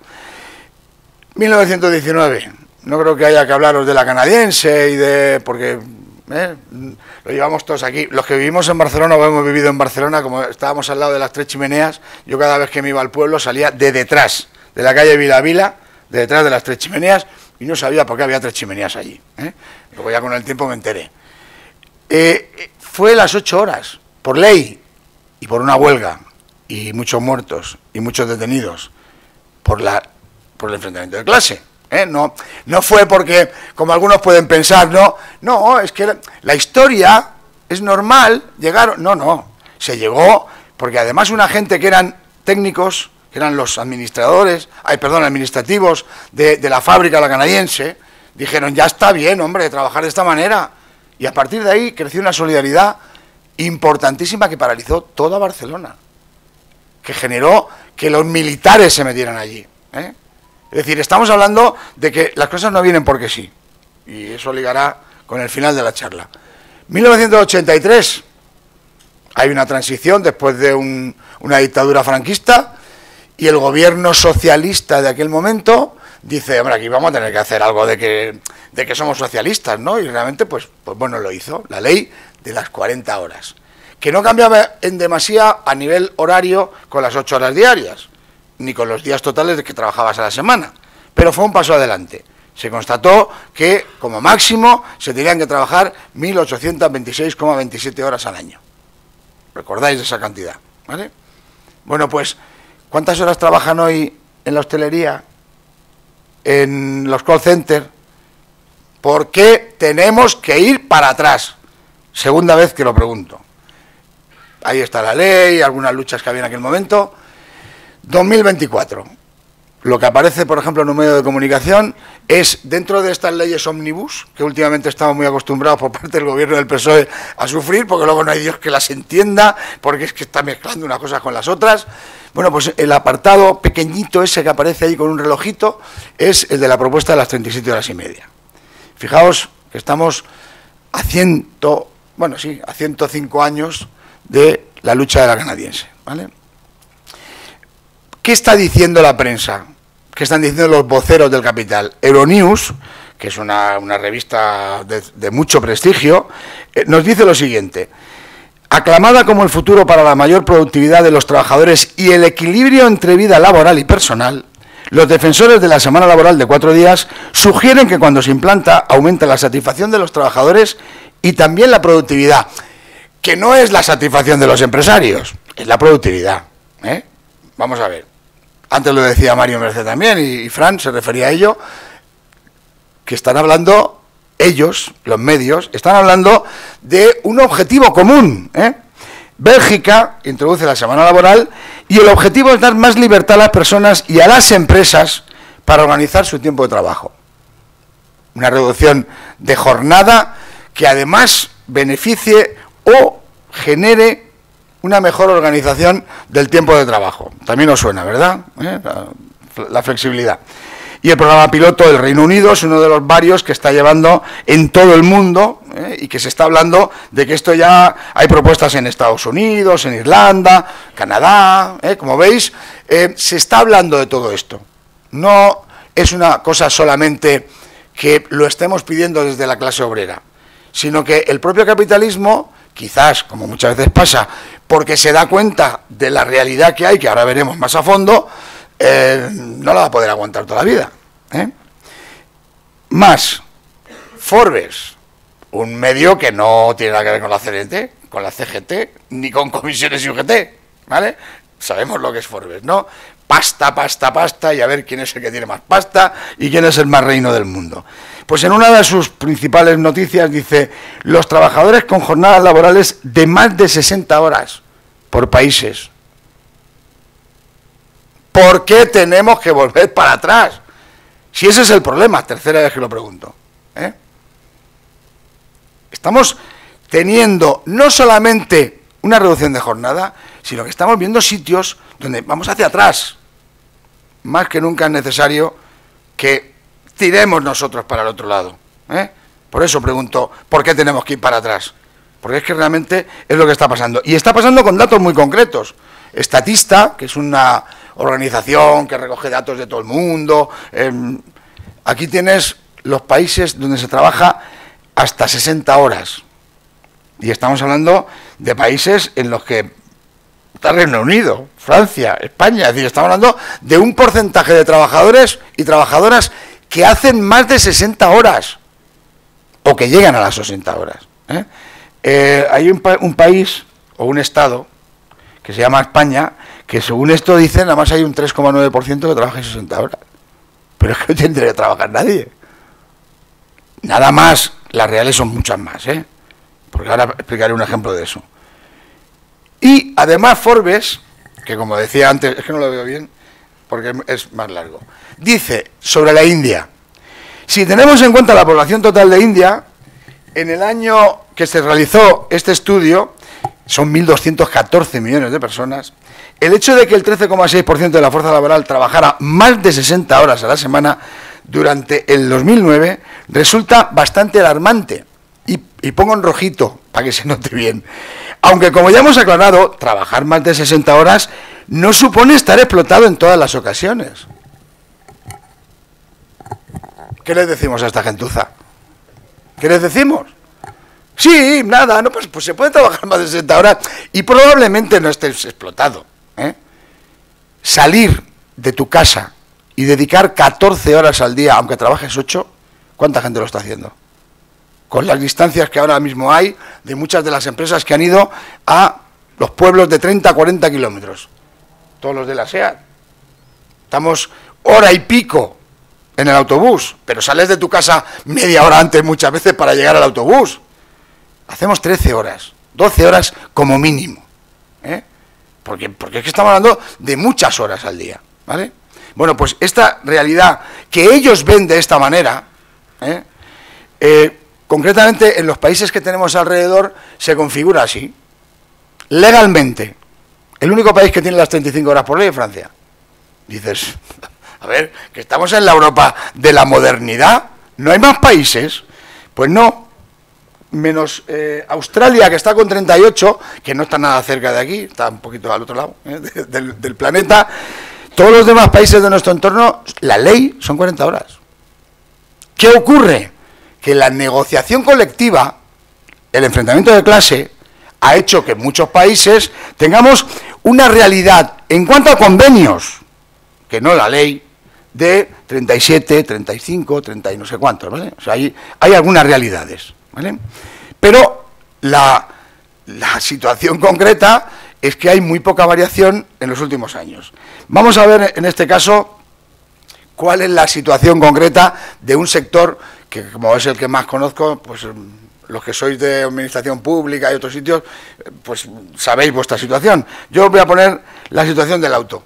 mil novecientos diecinueve... No creo que haya que hablaros de la canadiense y de... porque ¿eh? lo llevamos todos aquí. Los que vivimos en Barcelona o hemos vivido en Barcelona, como estábamos al lado de las Tres Chimeneas, yo cada vez que me iba al pueblo salía de detrás, de la calle Vilavila, de detrás de las Tres Chimeneas, y no sabía por qué había tres chimeneas allí. ¿eh? Luego ya con el tiempo me enteré. Eh, fue las ocho horas, por ley, y por una huelga, y muchos muertos, y muchos detenidos, por, la, por el enfrentamiento de clase. ¿Eh? No, no fue porque, como algunos pueden pensar, no, no, es que la, la historia es normal, llegaron, no, no, se llegó porque además una gente que eran técnicos, que eran los administradores, ay, perdón, administrativos de, de la fábrica la canadiense, dijeron, ya está bien, hombre, trabajar de esta manera, y a partir de ahí creció una solidaridad importantísima que paralizó toda Barcelona, que generó que los militares se metieran allí, ¿eh? Es decir, estamos hablando de que las cosas no vienen porque sí, y eso ligará con el final de la charla. mil novecientos ochenta y tres, hay una transición después de un, una dictadura franquista, y el gobierno socialista de aquel momento dice, hombre, aquí vamos a tener que hacer algo de que, de que somos socialistas, ¿no? Y realmente, pues, pues bueno, lo hizo, la ley de las cuarenta horas, que no cambiaba en demasía a nivel horario con las ocho horas diarias, ni con los días totales de que trabajabas a la semana, pero fue un paso adelante. Se constató que, como máximo, se tenían que trabajar mil ochocientos veintiséis coma veintisiete horas al año. ¿Recordáis esa cantidad? ¿Vale? Bueno, pues, ¿cuántas horas trabajan hoy en la hostelería, en los call centers? ¿Por qué tenemos que ir para atrás? Segunda vez que lo pregunto. Ahí está la ley, algunas luchas que había en aquel momento. dos mil veinticuatro. Lo que aparece, por ejemplo, en un medio de comunicación es, dentro de estas leyes ómnibus, que últimamente estamos muy acostumbrados por parte del gobierno del P S O E a sufrir, porque luego no hay Dios que las entienda, porque es que está mezclando unas cosas con las otras. Bueno, pues el apartado pequeñito ese que aparece ahí con un relojito es el de la propuesta de las treinta y siete horas y media. Fijaos que estamos a ciento, bueno, sí, a ciento cinco años de la lucha de la canadiense, ¿vale? ¿Qué está diciendo la prensa? ¿Qué están diciendo los voceros del capital? Euronews, que es una, una revista de, de mucho prestigio, eh, nos dice lo siguiente: aclamada como el futuro para la mayor productividad de los trabajadores y el equilibrio entre vida laboral y personal, los defensores de la semana laboral de cuatro días sugieren que cuando se implanta aumenta la satisfacción de los trabajadores y también la productividad, que no es la satisfacción de los empresarios, es la productividad, ¿eh? Vamos a ver. Antes lo decía Mario Merced también, y, y Fran se refería a ello, que están hablando, ellos, los medios, están hablando de un objetivo común, ¿eh? Bélgica introduce la semana laboral y el objetivo es dar más libertad a las personas y a las empresas para organizar su tiempo de trabajo. Una reducción de jornada que además beneficie o genere una mejor organización del tiempo de trabajo. También os suena, ¿verdad? ¿Eh? La, la flexibilidad. Y el programa piloto del Reino Unido es uno de los varios que está llevando en todo el mundo, ¿eh? Y que se está hablando de que esto ya hay propuestas en Estados Unidos, en Irlanda, Canadá, ¿eh? Como veis, eh, se está hablando de todo esto. No es una cosa solamente que lo estemos pidiendo desde la clase obrera, sino que el propio capitalismo, quizás, como muchas veces pasa, porque se da cuenta de la realidad que hay, que ahora veremos más a fondo, eh, no la va a poder aguantar toda la vida, ¿eh? Más, Forbes, un medio que no tiene nada que ver con la C N T, con la C G T, ni con comisiones y U G T, ¿vale? Sabemos lo que es Forbes, ¿no? Pasta, pasta, pasta, y a ver quién es el que tiene más pasta y quién es el más reino del mundo. Pues en una de sus principales noticias dice: los trabajadores con jornadas laborales de más de sesenta horas por países. ¿Por qué tenemos que volver para atrás? Si ese es el problema, tercera vez que lo pregunto, ¿eh? Estamos teniendo no solamente una reducción de jornada, sino que estamos viendo sitios donde vamos hacia atrás. Más que nunca es necesario que tiremos nosotros para el otro lado, ¿eh? Por eso pregunto, ¿por qué tenemos que ir para atrás? Porque es que realmente es lo que está pasando. Y está pasando con datos muy concretos. Statista, que es una organización que recoge datos de todo el mundo, eh, aquí tienes los países donde se trabaja hasta sesenta horas. Y estamos hablando de países en los que está Reino Unido, Francia, España. Es decir, estamos hablando de un porcentaje de trabajadores y trabajadoras que hacen más de sesenta horas o que llegan a las sesenta horas, ¿eh? Eh, hay un, pa un país o un estado que se llama España, que según esto dicen, nada más hay un tres coma nueve por ciento que trabaja en sesenta horas. Pero es que no tendría que trabajar nadie. Nada más, las reales son muchas más, ¿eh? Porque ahora explicaré un ejemplo de eso. Y además Forbes, que como decía antes, es que no lo veo bien porque es más largo, dice sobre la India: si tenemos en cuenta la población total de India, en el año que se realizó este estudio, son mil doscientos catorce millones de personas, el hecho de que el trece coma seis por ciento de la fuerza laboral trabajara más de sesenta horas a la semana durante el dos mil nueve resulta bastante alarmante. Y, y pongo en rojito para que se note bien. Aunque, como ya hemos aclarado, trabajar más de sesenta horas no supone estar explotado en todas las ocasiones. ¿Qué les decimos a esta gentuza? ¿Qué les decimos? Sí, nada, no, pues, pues se puede trabajar más de sesenta horas y probablemente no estés explotado, ¿eh? Salir de tu casa y dedicar catorce horas al día, aunque trabajes ocho, ¿cuánta gente lo está haciendo? Con las distancias que ahora mismo hay de muchas de las empresas que han ido a los pueblos de treinta a cuarenta kilómetros. Todos los de la SEAT. Estamos hora y pico en el autobús, pero sales de tu casa media hora antes muchas veces para llegar al autobús. Hacemos trece horas, doce horas como mínimo, ¿eh? Porque, porque es que estamos hablando de muchas horas al día, ¿vale? Bueno, pues esta realidad que ellos ven de esta manera, ¿eh? Eh, concretamente en los países que tenemos alrededor se configura así. Legalmente, el único país que tiene las treinta y cinco horas por ley es Francia. Dices, a ver, que estamos en la Europa de la modernidad, ¿no hay más países? Pues no, menos eh, Australia, que está con treinta y ocho, que no está nada cerca de aquí, está un poquito al otro lado, ¿eh? de, del, del planeta. Todos los demás países de nuestro entorno, la ley son cuarenta horas. ¿Qué ocurre? Que la negociación colectiva, el enfrentamiento de clase, ha hecho que en muchos países tengamos una realidad en cuanto a convenios, que no la ley, de treinta y siete, treinta y cinco, treinta y no sé cuántos, ¿vale? O sea, hay, hay algunas realidades, ¿vale? Pero la, la situación concreta es que hay muy poca variación en los últimos años. Vamos a ver en este caso cuál es la situación concreta de un sector que, como es el que más conozco, pues los que sois de administración pública y otros sitios, pues sabéis vuestra situación. Yo os voy a poner la situación del auto.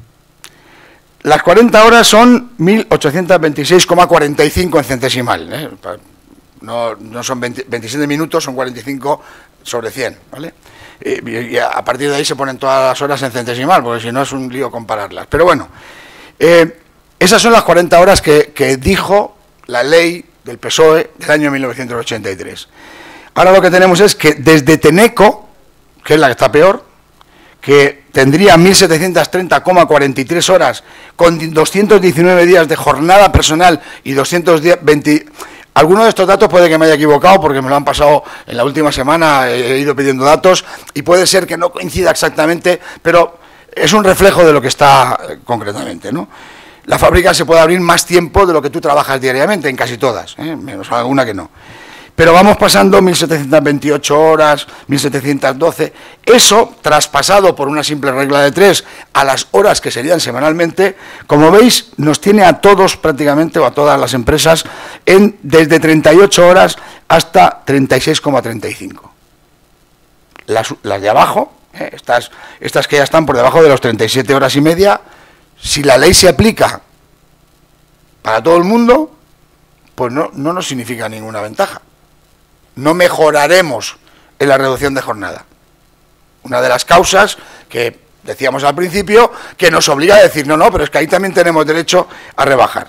Las cuarenta horas son mil ochocientos veintiséis coma cuarenta y cinco en centesimal, ¿eh? No, no son veinte, veintisiete minutos, son cuarenta y cinco sobre cien, ¿vale? Y, y a partir de ahí se ponen todas las horas en centesimal, porque si no es un lío compararlas. Pero bueno, eh, esas son las cuarenta horas que, que dijo la ley del P S O E del año mil novecientos ochenta y tres. Ahora lo que tenemos es que desde Teneco, que es la que está peor, que tendría mil setecientos treinta coma cuarenta y tres horas con doscientos diecinueve días de jornada personal y doscientos veinte... Algunos de estos datos puede que me haya equivocado porque me lo han pasado en la última semana, he ido pidiendo datos y puede ser que no coincida exactamente, pero es un reflejo de lo que está concretamente, ¿no? La fábrica se puede abrir más tiempo de lo que tú trabajas diariamente, en casi todas, ¿eh? Menos alguna que no. Pero vamos pasando mil setecientos veintiocho horas, mil setecientos doce, eso traspasado por una simple regla de tres a las horas que serían semanalmente, como veis, nos tiene a todos prácticamente, o a todas las empresas, en desde treinta y ocho horas hasta treinta y seis coma treinta y cinco. Las, las de abajo, ¿eh? estas, estas que ya están por debajo de los treinta y siete horas y media, si la ley se aplica para todo el mundo, pues no, no nos significa ninguna ventaja. No mejoraremos en la reducción de jornada. Una de las causas que decíamos al principio, que nos obliga a decir, no, no, pero es que ahí también tenemos derecho a rebajar.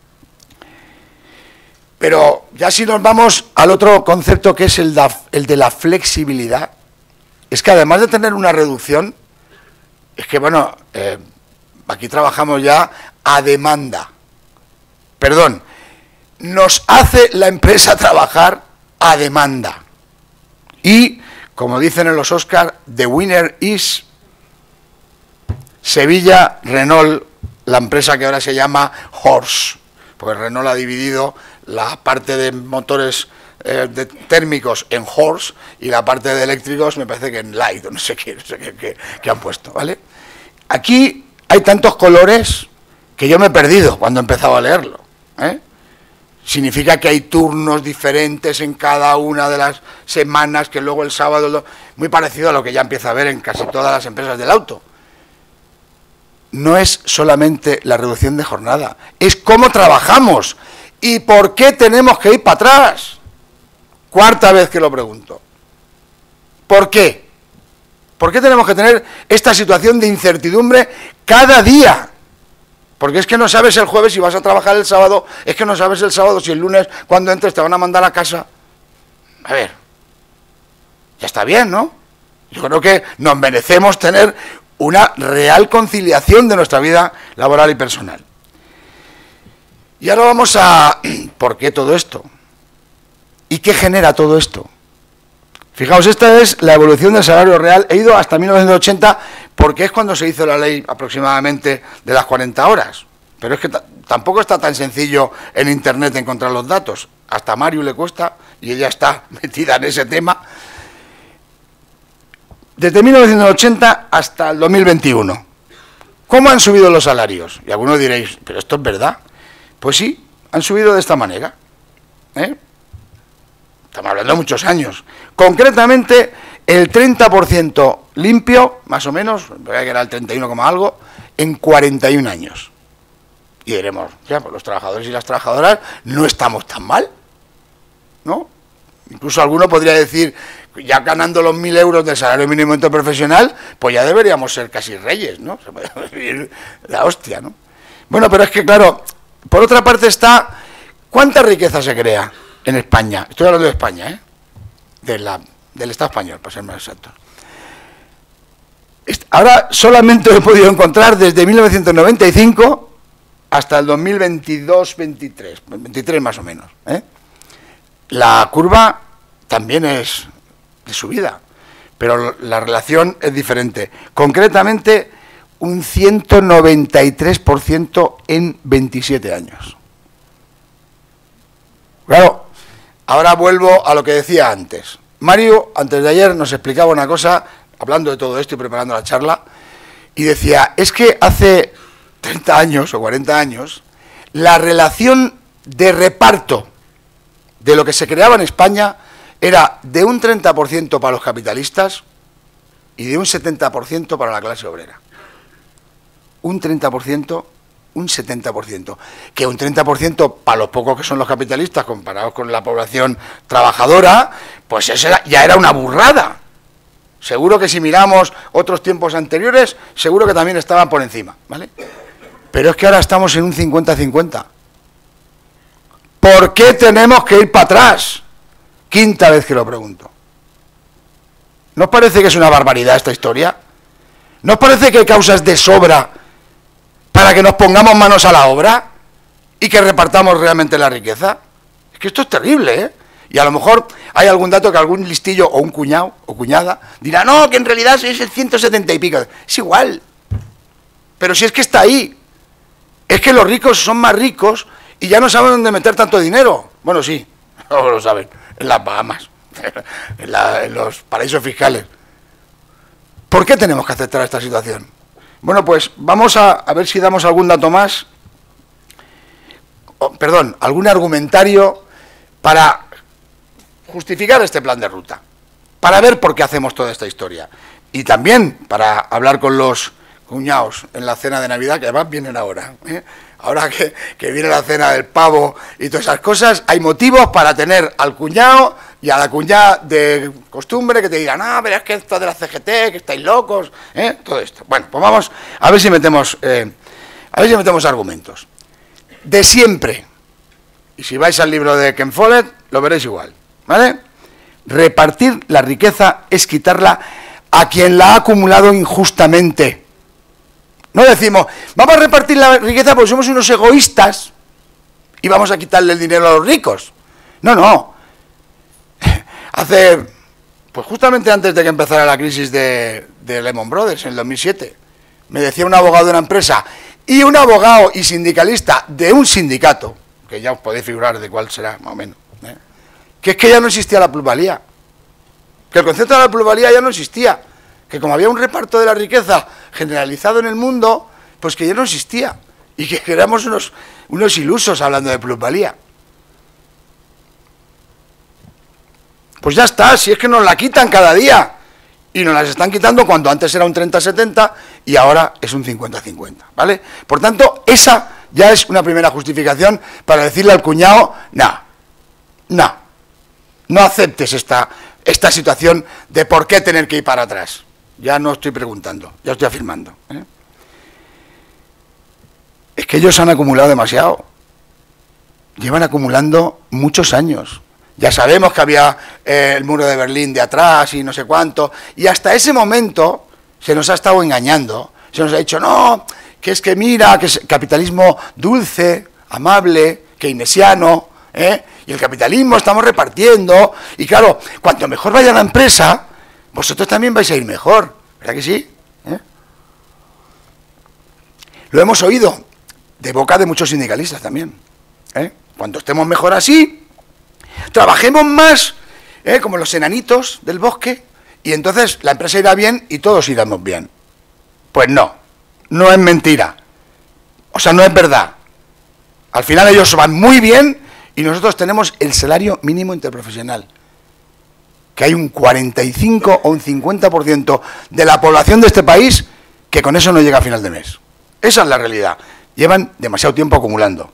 Pero ya si nos vamos al otro concepto, que es el de, el de la flexibilidad, es que además de tener una reducción, es que, bueno, eh, aquí trabajamos ya a demanda. Perdón, nos hace la empresa trabajar a demanda. Y, como dicen en los Oscars, the winner is Sevilla Renault, la empresa que ahora se llama Horse, porque Renault ha dividido la parte de motores eh, de térmicos en Horse y la parte de eléctricos me parece que en Light, no sé qué, no sé qué, qué, qué han puesto, ¿vale? Aquí hay tantos colores que yo me he perdido cuando he empezado a leerlo, ¿eh? Significa que hay turnos diferentes en cada una de las semanas, que luego el sábado, lo, muy parecido a lo que ya empieza a ver en casi todas las empresas del auto. No es solamente la reducción de jornada, es cómo trabajamos y por qué tenemos que ir para atrás. Cuarta vez que lo pregunto. ¿Por qué? ¿Por qué tenemos que tener esta situación de incertidumbre cada día? Porque es que no sabes el jueves si vas a trabajar el sábado, es que no sabes el sábado si el lunes cuando entres te van a mandar a casa. A ver, ya está bien, ¿no? Yo creo que nos merecemos tener una real conciliación de nuestra vida laboral y personal. Y ahora vamos a ¿por qué todo esto? ¿Y qué genera todo esto? Fijaos, esta es la evolución del salario real. He ido hasta mil novecientos ochenta porque es cuando se hizo la ley aproximadamente de las cuarenta horas. Pero es que tampoco está tan sencillo en Internet encontrar los datos. Hasta a Mario le cuesta y ella está metida en ese tema. Desde mil novecientos ochenta hasta el dos mil veintiuno. ¿Cómo han subido los salarios? Y algunos diréis, pero esto es verdad. Pues sí, han subido de esta manera. ¿eh? Estamos hablando de muchos años. Concretamente, el treinta por ciento limpio, más o menos, que era el treinta y uno, algo, en cuarenta y un años. Y diremos, ya, pues los trabajadores y las trabajadoras no estamos tan mal, ¿no? Incluso alguno podría decir, ya ganando los mil euros del salario mínimo interprofesional, pues ya deberíamos ser casi reyes, ¿no? Se puede vivir la hostia, ¿no? Bueno, pero es que, claro, por otra parte está, ¿cuánta riqueza se crea en España? Estoy hablando de España, ¿eh? De la, del Estado español, para ser más exacto. Ahora solamente he podido encontrar desde mil novecientos noventa y cinco hasta el dos mil veintidós veintitrés, veintitrés más o menos, ¿eh? La curva también es de subida, pero la relación es diferente. Concretamente, un ciento noventa y tres por ciento en veintisiete años. Claro, ahora vuelvo a lo que decía antes. Mario, antes de ayer, nos explicaba una cosa, hablando de todo esto y preparando la charla, y decía, es que hace treinta años o cuarenta años, la relación de reparto de lo que se creaba en España era de un treinta por ciento para los capitalistas y de un setenta por ciento para la clase obrera. Un treinta por ciento, un setenta por ciento. Que un treinta por ciento para los pocos que son los capitalistas comparados con la población trabajadora, pues eso era, ya era una burrada. Seguro que si miramos otros tiempos anteriores, seguro que también estaban por encima, ¿vale? Pero es que ahora estamos en un cincuenta cincuenta. ¿Por qué tenemos que ir para atrás? Quinta vez que lo pregunto. ¿No os parece que es una barbaridad esta historia? ¿No os parece que hay causas de sobra para que nos pongamos manos a la obra y que repartamos realmente la riqueza? Es que esto es terrible, ¿eh? Y a lo mejor hay algún dato que algún listillo o un cuñado o cuñada dirá, no, que en realidad es el ciento setenta y pico. Es igual. Pero si es que está ahí. Es que los ricos son más ricos y ya no saben dónde meter tanto dinero. Bueno, sí, no lo saben, en las Bahamas, en, la, en los paraísos fiscales. ¿Por qué tenemos que aceptar esta situación? Bueno, pues vamos a, a ver si damos algún dato más, oh, perdón, algún argumentario para justificar este plan de ruta, para ver por qué hacemos toda esta historia. Y también para hablar con los cuñados en la cena de Navidad, que además vienen ahora, ¿eh? Ahora que, que viene la cena del pavo y todas esas cosas, hay motivos para tener al cuñado y a la cuñada de costumbre que te digan, ah, pero es que esto de la C G T, que estáis locos, ¿eh? Todo esto. Bueno, pues vamos a ver si metemos, eh, a ver si metemos argumentos. De siempre, y si vais al libro de Ken Follett, lo veréis igual, ¿vale? Repartir la riqueza es quitarla a quien la ha acumulado injustamente. No decimos, vamos a repartir la riqueza porque somos unos egoístas y vamos a quitarle el dinero a los ricos. No, no. Hace, pues justamente antes de que empezara la crisis de, de Lehman Brothers, en el dos mil siete, me decía un abogado de una empresa y un abogado y sindicalista de un sindicato, que ya os podéis figurar de cuál será, más o menos, ¿eh? Que es que ya no existía la plusvalía, que el concepto de la plusvalía ya no existía, que como había un reparto de la riqueza generalizado en el mundo, pues que ya no existía, y que éramos unos, unos ilusos hablando de plusvalía. Pues ya está, si es que nos la quitan cada día, y nos las están quitando cuando antes era un treinta setenta y ahora es un cincuenta cincuenta, ¿vale? Por tanto, esa ya es una primera justificación para decirle al cuñado, no, no, no aceptes esta, esta situación de por qué tener que ir para atrás. Ya no estoy preguntando, ya estoy afirmando, ¿eh? Es que ellos han acumulado demasiado. Llevan acumulando muchos años. Ya sabemos que había eh, el muro de Berlín de atrás y no sé cuánto. Y hasta ese momento se nos ha estado engañando. Se nos ha dicho, no, que es que mira, que es capitalismo dulce, amable, keynesiano, ¿eh? Y el capitalismo estamos repartiendo. Y claro, cuanto mejor vaya la empresa, vosotros también vais a ir mejor, ¿verdad que sí? ¿Eh? Lo hemos oído de boca de muchos sindicalistas también, ¿eh? Cuando estemos mejor así, trabajemos más, ¿eh? Como los enanitos del bosque, y entonces la empresa irá bien y todos iremos bien. Pues no, no es mentira, o sea, no es verdad. Al final ellos van muy bien y nosotros tenemos el salario mínimo interprofesional. Que hay un cuarenta y cinco o un cincuenta por ciento de la población de este país que con eso no llega a final de mes. Esa es la realidad. Llevan demasiado tiempo acumulando.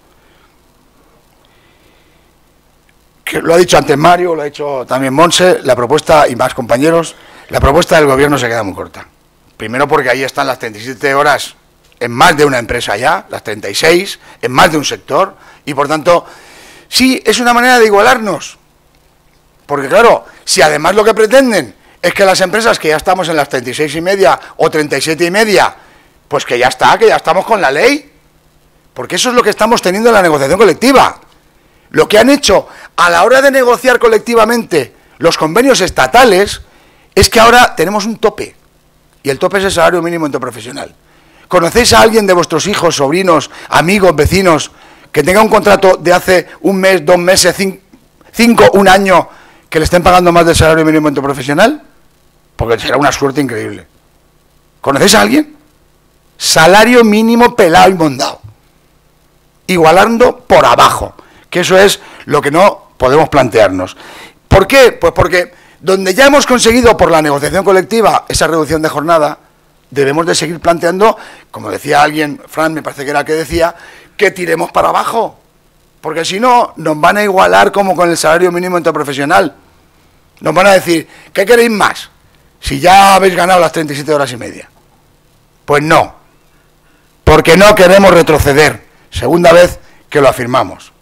Que lo ha dicho antes Mario, lo ha dicho también Monse, la propuesta, y más compañeros, la propuesta del gobierno se queda muy corta. Primero porque ahí están las treinta y siete horas en más de una empresa ya, las treinta y seis, en más de un sector, y por tanto, sí, es una manera de igualarnos. Porque claro, si además lo que pretenden es que las empresas que ya estamos en las treinta y seis y media o treinta y siete y media, pues que ya está, que ya estamos con la ley, porque eso es lo que estamos teniendo en la negociación colectiva. Lo que han hecho a la hora de negociar colectivamente los convenios estatales es que ahora tenemos un tope, y el tope es el salario mínimo interprofesional. ¿Conocéis a alguien de vuestros hijos, sobrinos, amigos, vecinos, que tenga un contrato de hace un mes, dos meses, cinco, cinco un año, que le estén pagando más del salario mínimo interprofesional? Porque será una suerte increíble. ¿Conocéis a alguien? Salario mínimo pelado y mondado. Igualando por abajo, que eso es lo que no podemos plantearnos. ¿Por qué? Pues porque donde ya hemos conseguido por la negociación colectiva esa reducción de jornada, debemos de seguir planteando, como decía alguien, Fran, me parece que era el que decía, que tiremos para abajo. Porque si no, nos van a igualar como con el salario mínimo interprofesional. Nos van a decir, ¿qué queréis más? Si ya habéis ganado las treinta y siete horas y media. Pues no. Porque no queremos retroceder. Segunda vez que lo afirmamos.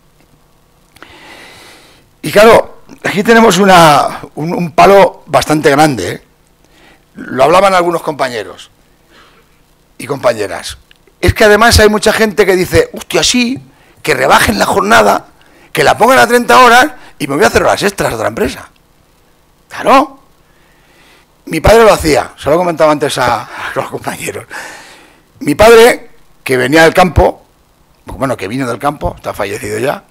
Y claro, aquí tenemos una, un, un palo bastante grande, ¿eh? Lo hablaban algunos compañeros y compañeras. Es que además hay mucha gente que dice, hostia, sí, que rebajen la jornada, que la pongan a treinta horas y me voy a hacer horas extras de otra empresa. Claro. Mi padre lo hacía, se lo comentaba antes a, a los compañeros. Mi padre, que venía del campo, bueno, que vino del campo, está fallecido ya,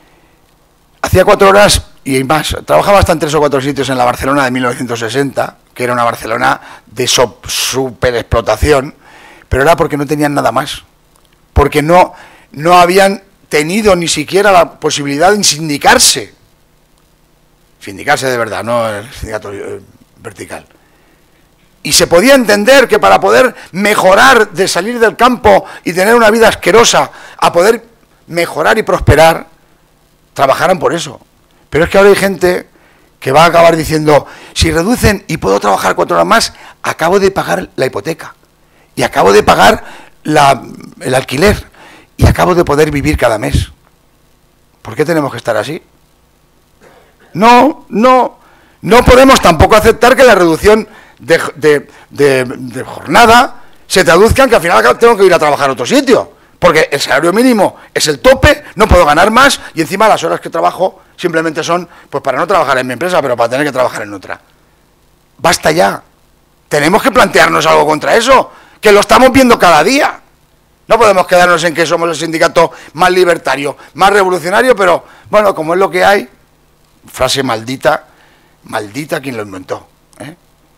hacía cuatro horas y más, trabajaba hasta en tres o cuatro sitios en la Barcelona de mil novecientos sesenta, que era una Barcelona de so, superexplotación, pero era porque no tenían nada más, porque no, no habían tenido ni siquiera la posibilidad de sindicarse, sindicarse de verdad, no el sindicato eh, vertical. Y se podía entender que para poder mejorar, de salir del campo y tener una vida asquerosa, a poder mejorar y prosperar, trabajaran por eso. Pero es que ahora hay gente que va a acabar diciendo, si reducen y puedo trabajar cuatro horas más, acabo de pagar la hipoteca, y acabo de pagar la, el alquiler, y acabo de poder vivir cada mes. ¿Por qué tenemos que estar así? No, no, no podemos tampoco aceptar que la reducción de, de, de, de jornada se traduzca en que al final tengo que ir a trabajar a otro sitio, porque el salario mínimo es el tope, no puedo ganar más, y encima las horas que trabajo simplemente son pues para no trabajar en mi empresa, pero para tener que trabajar en otra. Basta ya. Tenemos que plantearnos algo contra eso, que lo estamos viendo cada día. No podemos quedarnos en que somos el sindicato más libertario, más revolucionario, pero bueno, como es lo que hay, frase maldita, maldita quien lo inventó, ¿eh?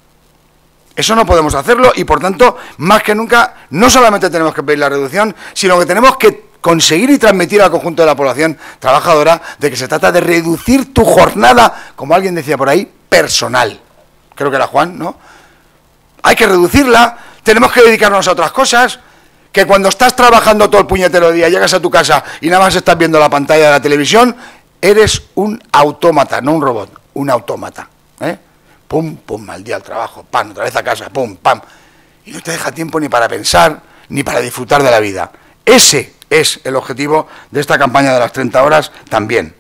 Eso no podemos hacerlo y por tanto, más que nunca, no solamente tenemos que pedir la reducción, sino que tenemos que conseguir y transmitir al conjunto de la población trabajadora de que se trata de reducir tu jornada, como alguien decía por ahí, personal. Creo que era Juan, ¿no? Hay que reducirla, tenemos que dedicarnos a otras cosas, que cuando estás trabajando todo el puñetero día, llegas a tu casa y nada más estás viendo la pantalla de la televisión, eres un autómata, no un robot, un autómata, ¿eh? Pum, pum, al día al trabajo, pam, otra vez a casa, pum, pam. Y no te deja tiempo ni para pensar, ni para disfrutar de la vida. Ese es el objetivo de esta campaña de las treinta horas también.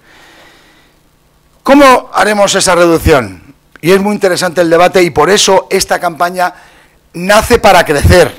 ¿Cómo haremos esa reducción? Y es muy interesante el debate y por eso esta campaña nace para crecer.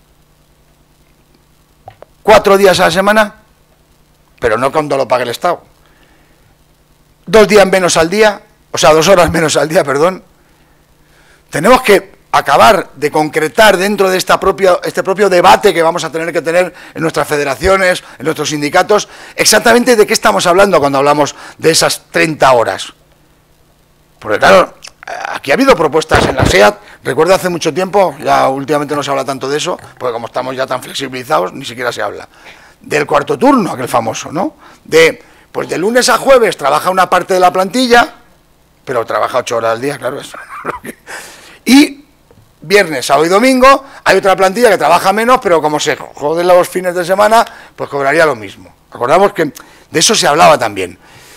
¿Cuatro días a la semana? Pero no cuando lo pague el Estado. Dos días menos al día, o sea, dos horas menos al día, perdón. Tenemos que acabar de concretar dentro de esta propia, este propio debate que vamos a tener que tener en nuestras federaciones, en nuestros sindicatos, exactamente de qué estamos hablando cuando hablamos de esas treinta horas. Porque claro, aquí ha habido propuestas en la SEAT, recuerdo hace mucho tiempo, ya últimamente no se habla tanto de eso, porque como estamos ya tan flexibilizados, ni siquiera se habla, del cuarto turno, aquel famoso, ¿no? De, pues de lunes a jueves trabaja una parte de la plantilla, pero trabaja ocho horas al día, claro, eso. Y viernes, sábado y domingo hay otra plantilla que trabaja menos, pero como se joden los fines de semana, pues cobraría lo mismo. Acordamos que de eso se hablaba también.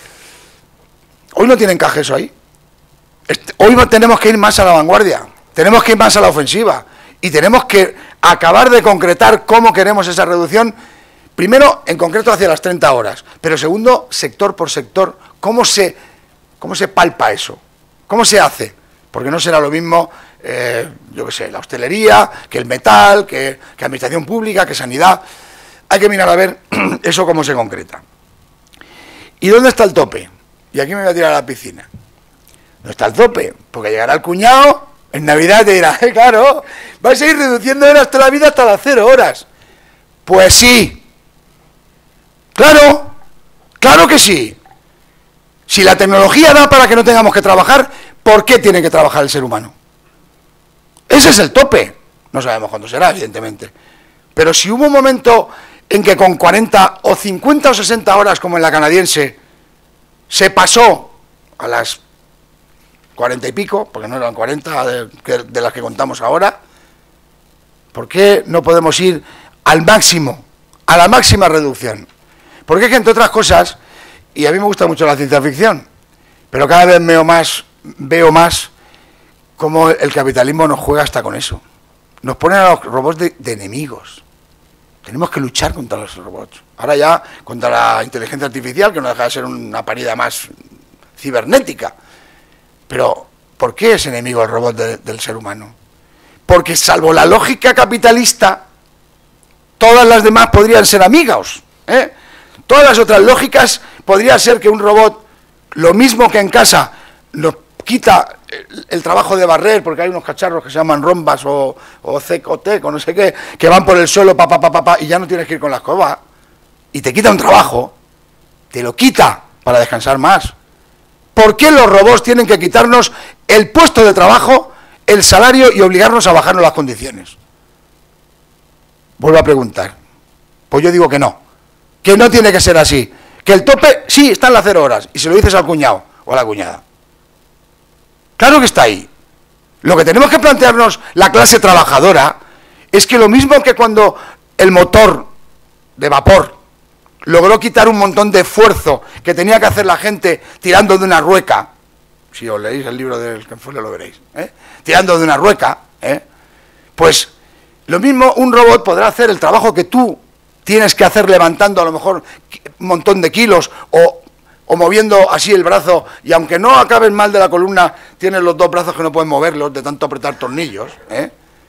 Hoy no tiene encaje eso ahí. Hoy tenemos que ir más a la vanguardia, tenemos que ir más a la ofensiva y tenemos que acabar de concretar cómo queremos esa reducción, primero en concreto hacia las treinta horas, pero segundo, sector por sector, cómo se, cómo se palpa eso, cómo se hace, porque no será lo mismo, eh, yo qué sé, la hostelería, que el metal, que, que administración pública, que sanidad. Hay que mirar a ver eso cómo se concreta. ¿Y dónde está el tope? Y aquí me voy a tirar a la piscina. No está el tope, porque llegará el cuñado en Navidad y te dirá, eh, claro, vais a ir reduciendo horas toda la vida hasta las cero horas. Pues sí, claro, claro que sí. Si la tecnología da para que no tengamos que trabajar, ¿por qué tiene que trabajar el ser humano? Ese es el tope. No sabemos cuándo será, evidentemente. Pero si hubo un momento en que con cuarenta o cincuenta o sesenta horas, como en la canadiense, se pasó a las cuarenta y pico, porque no eran cuarenta de, de las que contamos ahora, ¿por qué no podemos ir al máximo, a la máxima reducción? Porque es que, entre otras cosas, y a mí me gusta mucho la ciencia ficción, pero cada vez veo más, veo más cómo el capitalismo nos juega hasta con eso. Nos ponen a los robots de, de enemigos. Tenemos que luchar contra los robots. Ahora ya contra la inteligencia artificial, que no deja de ser una parida más cibernética. Pero, ¿por qué es enemigo el robot de, del ser humano? Porque salvo la lógica capitalista, todas las demás podrían ser amigas, ¿eh? Todas las otras lógicas podría ser que un robot, lo mismo que en casa, nos quita el, el trabajo de barrer, porque hay unos cacharros que se llaman rombas o, o Cecotec o no sé qué, que van por el suelo, pa, pa, pa, pa, pa, y ya no tienes que ir con la escoba, y te quita un trabajo, te lo quita para descansar más. ¿Por qué los robots tienen que quitarnos el puesto de trabajo, el salario y obligarnos a bajarnos las condiciones? Vuelvo a preguntar. Pues yo digo que no, que no tiene que ser así, que el tope sí está en las cero horas, y se lo dices al cuñado o a la cuñada. Claro que está ahí. Lo que tenemos que plantearnos la clase trabajadora es que lo mismo que cuando el motor de vapor logró quitar un montón de esfuerzo que tenía que hacer la gente tirando de una rueca, si os leéis el libro del Kenfole lo veréis, ¿eh? tirando de una rueca, ¿eh? Pues lo mismo un robot podrá hacer el trabajo que tú tienes que hacer levantando a lo mejor un montón de kilos o, o moviendo así el brazo, y aunque no acabes mal de la columna, tienes los dos brazos que no pueden moverlos de tanto apretar tornillos, ¿eh?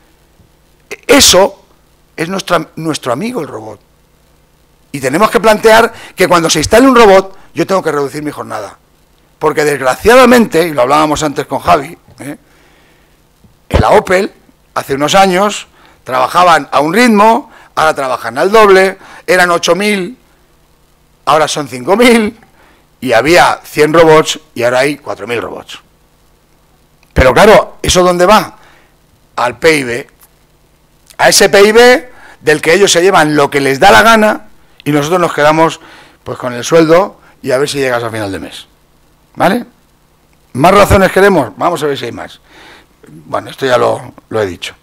Eso es nuestra, nuestro amigo el robot. Y tenemos que plantear que cuando se instale un robot, yo tengo que reducir mi jornada. Porque desgraciadamente, y lo hablábamos antes con Javi, ¿eh? en la Opel, hace unos años, trabajaban a un ritmo, ahora trabajan al doble, eran ocho mil, ahora son cinco mil, y había cien robots, y ahora hay cuatro mil robots. Pero claro, ¿eso dónde va? Al P I B. A ese P I B del que ellos se llevan lo que les da la gana, y nosotros nos quedamos pues con el sueldo y a ver si llegas a final de mes. ¿Vale? ¿Más razones queremos? Vamos a ver si hay más. Bueno, esto ya lo, lo he dicho.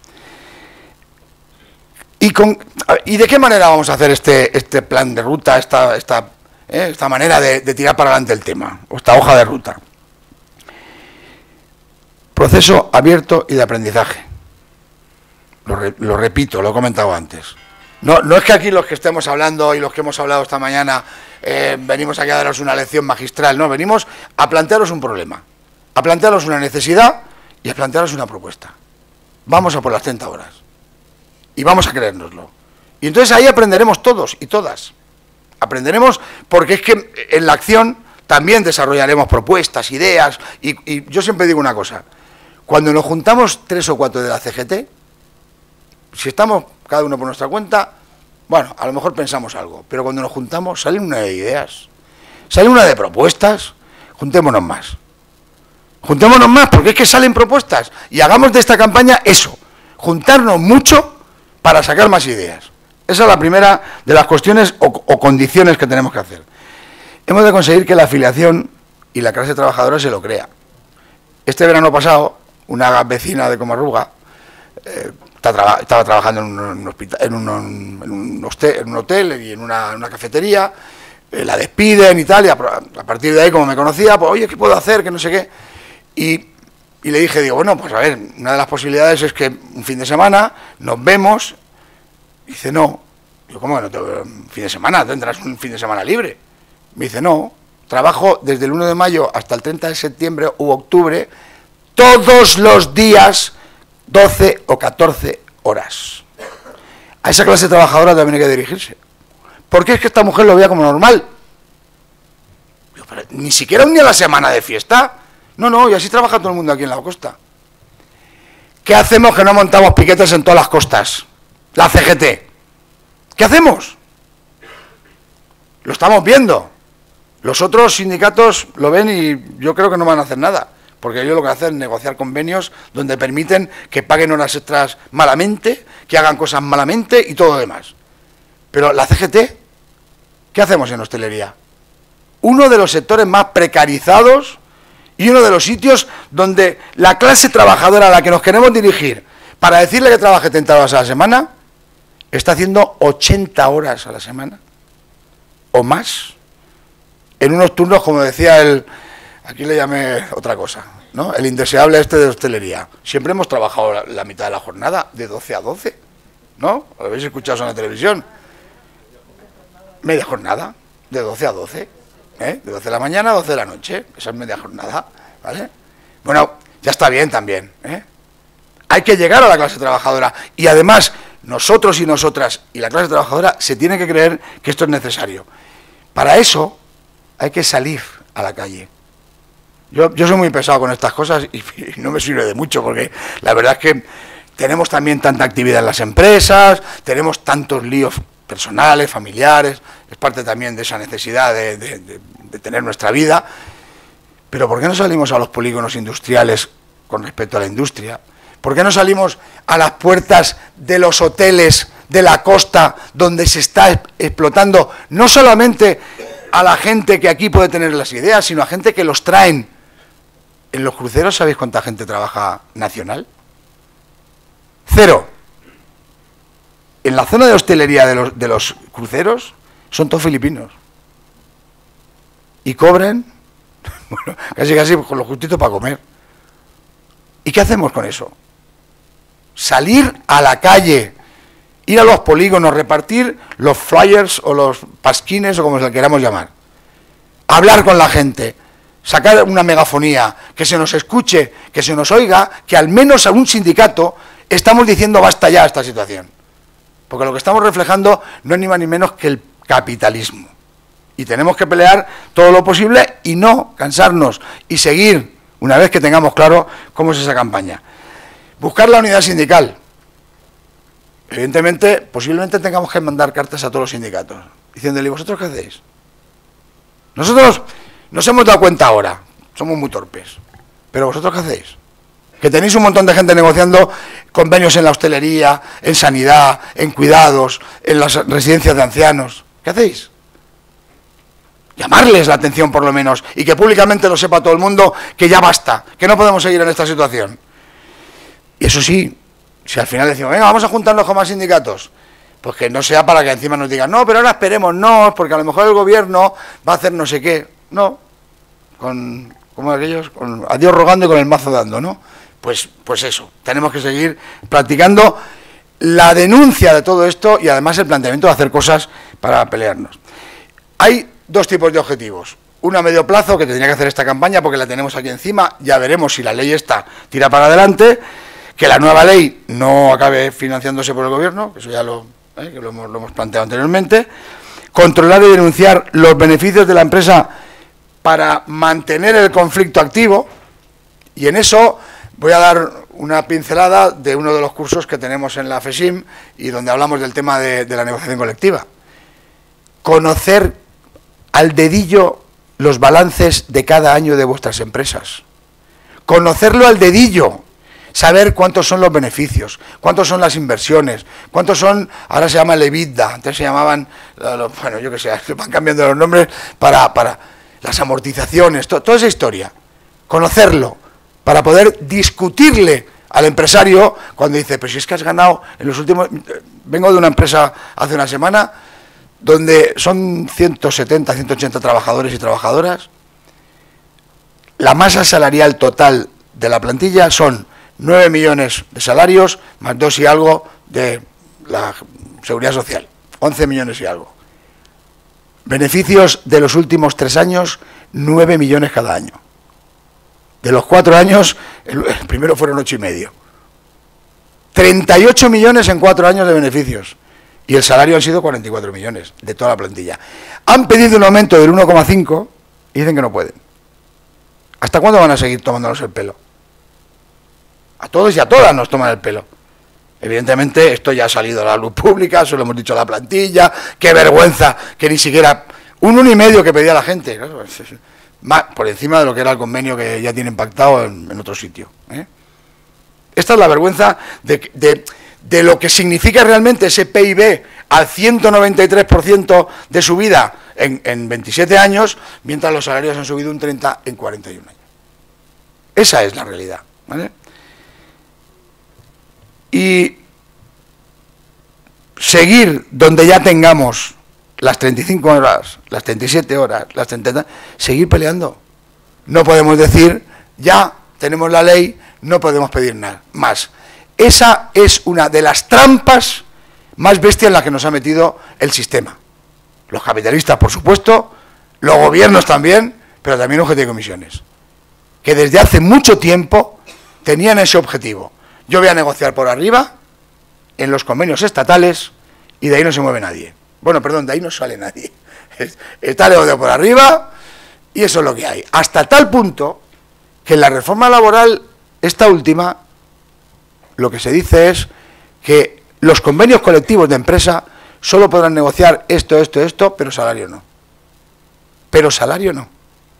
¿Y, con, ¿Y de qué manera vamos a hacer este, este plan de ruta, esta, esta, eh, esta manera de, de tirar para adelante el tema, o esta hoja de ruta? Proceso abierto y de aprendizaje. Lo, re, lo repito, lo he comentado antes. No, no es que aquí los que estemos hablando y los que hemos hablado esta mañana eh, venimos aquí a daros una lección magistral, no, venimos a plantearos un problema, a plantearos una necesidad y a plantearos una propuesta. Vamos a por las treinta horas y vamos a creérnoslo. Y entonces ahí aprenderemos todos y todas. Aprenderemos porque es que en la acción también desarrollaremos propuestas, ideas, y, y yo siempre digo una cosa, cuando nos juntamos tres o cuatro de la C G T, si estamos cada uno por nuestra cuenta, bueno, a lo mejor pensamos algo, pero cuando nos juntamos sale una de ideas, sale una de propuestas, juntémonos más. Juntémonos más, porque es que salen propuestas, y hagamos de esta campaña eso, juntarnos mucho para sacar más ideas. Esa es la primera de las cuestiones o, o condiciones que tenemos que hacer. Hemos de conseguir que la afiliación y la clase trabajadora se lo crea. Este verano pasado, una vecina de Comarruga eh, estaba, estaba trabajando en un, hospital, en, un, en, un hotel, en un hotel y en una, una cafetería, eh, la despiden y tal, y a, a partir de ahí, como me conocía, pues, oye, ¿qué puedo hacer? Que no sé qué. Y, y le dije, digo, bueno, pues a ver, una de las posibilidades es que un fin de semana nos vemos. Y dice, no. Digo, ¿cómo que no tengo un fin de semana? ¿Tendrás un fin de semana libre? Me dice, no. Trabajo desde el uno de mayo hasta el treinta de septiembre u octubre, todos los días, doce o catorce horas. A esa clase trabajadora también hay que dirigirse. Porque es que esta mujer lo veía como normal. Digo, pero ni siquiera un día a la semana de fiesta. No, no, y así trabaja todo el mundo aquí en la costa. ¿Qué hacemos que no montamos piquetes en todas las costas? La C G T. ¿Qué hacemos? Lo estamos viendo. Los otros sindicatos lo ven y yo creo que no van a hacer nada, porque ellos lo que hacen es negociar convenios donde permiten que paguen horas extras malamente, que hagan cosas malamente y todo lo demás. Pero la C G T, ¿qué hacemos en hostelería? Uno de los sectores más precarizados y uno de los sitios donde la clase trabajadora a la que nos queremos dirigir para decirle que trabaje treinta horas a la semana, está haciendo ochenta horas a la semana o más. En unos turnos, como decía el, aquí le llamé otra cosa, ¿no? El indeseable este de hostelería. Siempre hemos trabajado la, la mitad de la jornada, de doce a doce, ¿no? ¿Lo habéis escuchado en la televisión? Media jornada, de doce a doce, ¿eh? De doce de la mañana a doce de la noche, esa es media jornada, ¿vale? Bueno, ya está bien también, ¿eh? Hay que llegar a la clase trabajadora y además nosotros y nosotras y la clase trabajadora se tiene que creer que esto es necesario. Para eso hay que salir a la calle. Yo, yo soy muy pesado con estas cosas y, y no me sirve de mucho, porque la verdad es que tenemos también tanta actividad en las empresas, tenemos tantos líos personales, familiares, es parte también de esa necesidad de, de, de, de tener nuestra vida. Pero ¿por qué no salimos a los polígonos industriales con respecto a la industria? ¿Por qué no salimos a las puertas de los hoteles de la costa donde se está explotando no solamente a la gente que aquí puede tener las ideas, sino a gente que los traen? ¿En los cruceros sabéis cuánta gente trabaja nacional? Cero. En la zona de hostelería de los, de los cruceros son todos filipinos. Y cobran, bueno, casi casi con lo justito para comer. ¿Y qué hacemos con eso? Salir a la calle, ir a los polígonos, repartir los flyers o los pasquines o como se le queramos llamar, hablar con la gente, sacar una megafonía, que se nos escuche, que se nos oiga, que al menos a un sindicato estamos diciendo basta ya a esta situación, porque lo que estamos reflejando no es ni más ni menos que el capitalismo, y tenemos que pelear todo lo posible y no cansarnos y seguir una vez que tengamos claro cómo es esa campaña. Buscar la unidad sindical. Evidentemente, posiblemente tengamos que mandar cartas a todos los sindicatos, diciéndole, ¿vosotros qué hacéis? Nosotros nos hemos dado cuenta ahora, somos muy torpes, pero ¿vosotros qué hacéis? Que tenéis un montón de gente negociando convenios en la hostelería, en sanidad, en cuidados, en las residencias de ancianos. ¿Qué hacéis? Llamarles la atención por lo menos, y que públicamente lo sepa todo el mundo, que ya basta, que no podemos seguir en esta situación. Y eso sí, si al final decimos, venga, vamos a juntarnos con más sindicatos, pues que no sea para que encima nos digan, no, pero ahora esperemos, no, porque a lo mejor el gobierno va a hacer no sé qué. No, con, como aquellos, con a Dios rogando y con el mazo dando, ¿no? Pues, pues eso, tenemos que seguir practicando la denuncia de todo esto y además el planteamiento de hacer cosas para pelearnos. Hay dos tipos de objetivos. Uno a medio plazo, que tendría que hacer esta campaña porque la tenemos aquí encima, ya veremos si la ley esta tira para adelante, que la nueva ley no acabe financiándose por el gobierno, eso ya lo, eh, que lo, hemos, lo hemos planteado anteriormente. Controlar y denunciar los beneficios de la empresa para mantener el conflicto activo, y en eso voy a dar una pincelada de uno de los cursos que tenemos en la FESIM y donde hablamos del tema de, de la negociación colectiva. Conocer al dedillo los balances de cada año de vuestras empresas. Conocerlo al dedillo. saber cuántos son los beneficios, cuántos son las inversiones, cuántos son, ahora se llama el EBITDA, antes se llamaban, bueno, yo qué sé, se van cambiando los nombres para, para las amortizaciones, to, toda esa historia, conocerlo, para poder discutirle al empresario cuando dice, pero si es que has ganado en los últimos... Vengo de una empresa hace una semana donde son ciento setenta, ciento ochenta trabajadores y trabajadoras. La masa salarial total de la plantilla son nueve millones de salarios, más dos y algo de la seguridad social, once millones y algo. Beneficios de los últimos tres años, nueve millones cada año. De los cuatro años, el, el primero fueron ocho y medio. treinta y ocho millones en cuatro años de beneficios. Y el salario han sido cuarenta y cuatro millones de toda la plantilla. Han pedido un aumento del uno coma cinco y dicen que no pueden. ¿Hasta cuándo van a seguir tomándonos el pelo? A todos y a todas nos toman el pelo. Evidentemente esto ya ha salido a la luz pública, se lo hemos dicho a la plantilla, qué vergüenza que ni siquiera un uno y medio que pedía la gente, claro, más por encima de lo que era el convenio que ya tienen pactado en, en otro sitio. ¿eh? Esta es la vergüenza de, de, de lo que significa realmente ese P I B al ciento noventa y tres por ciento de subida en, en veintisiete años, mientras los salarios han subido un treinta en cuarenta y un años. Esa es la realidad, ¿vale? Y seguir donde ya tengamos las treinta y cinco horas, las treinta y siete horas, las treinta, seguir peleando. No podemos decir, ya tenemos la ley, no podemos pedir nada más. Esa es una de las trampas más bestias en las que nos ha metido el sistema. Los capitalistas, por supuesto, los gobiernos también, pero también U G T y comisiones, que desde hace mucho tiempo tenían ese objetivo. Yo voy a negociar por arriba, en los convenios estatales, y de ahí no se mueve nadie. Bueno, perdón, de ahí no sale nadie. Está el negocio por arriba, y eso es lo que hay. Hasta tal punto que en la reforma laboral, esta última, lo que se dice es que los convenios colectivos de empresa solo podrán negociar esto, esto, esto, pero salario no. Pero salario no.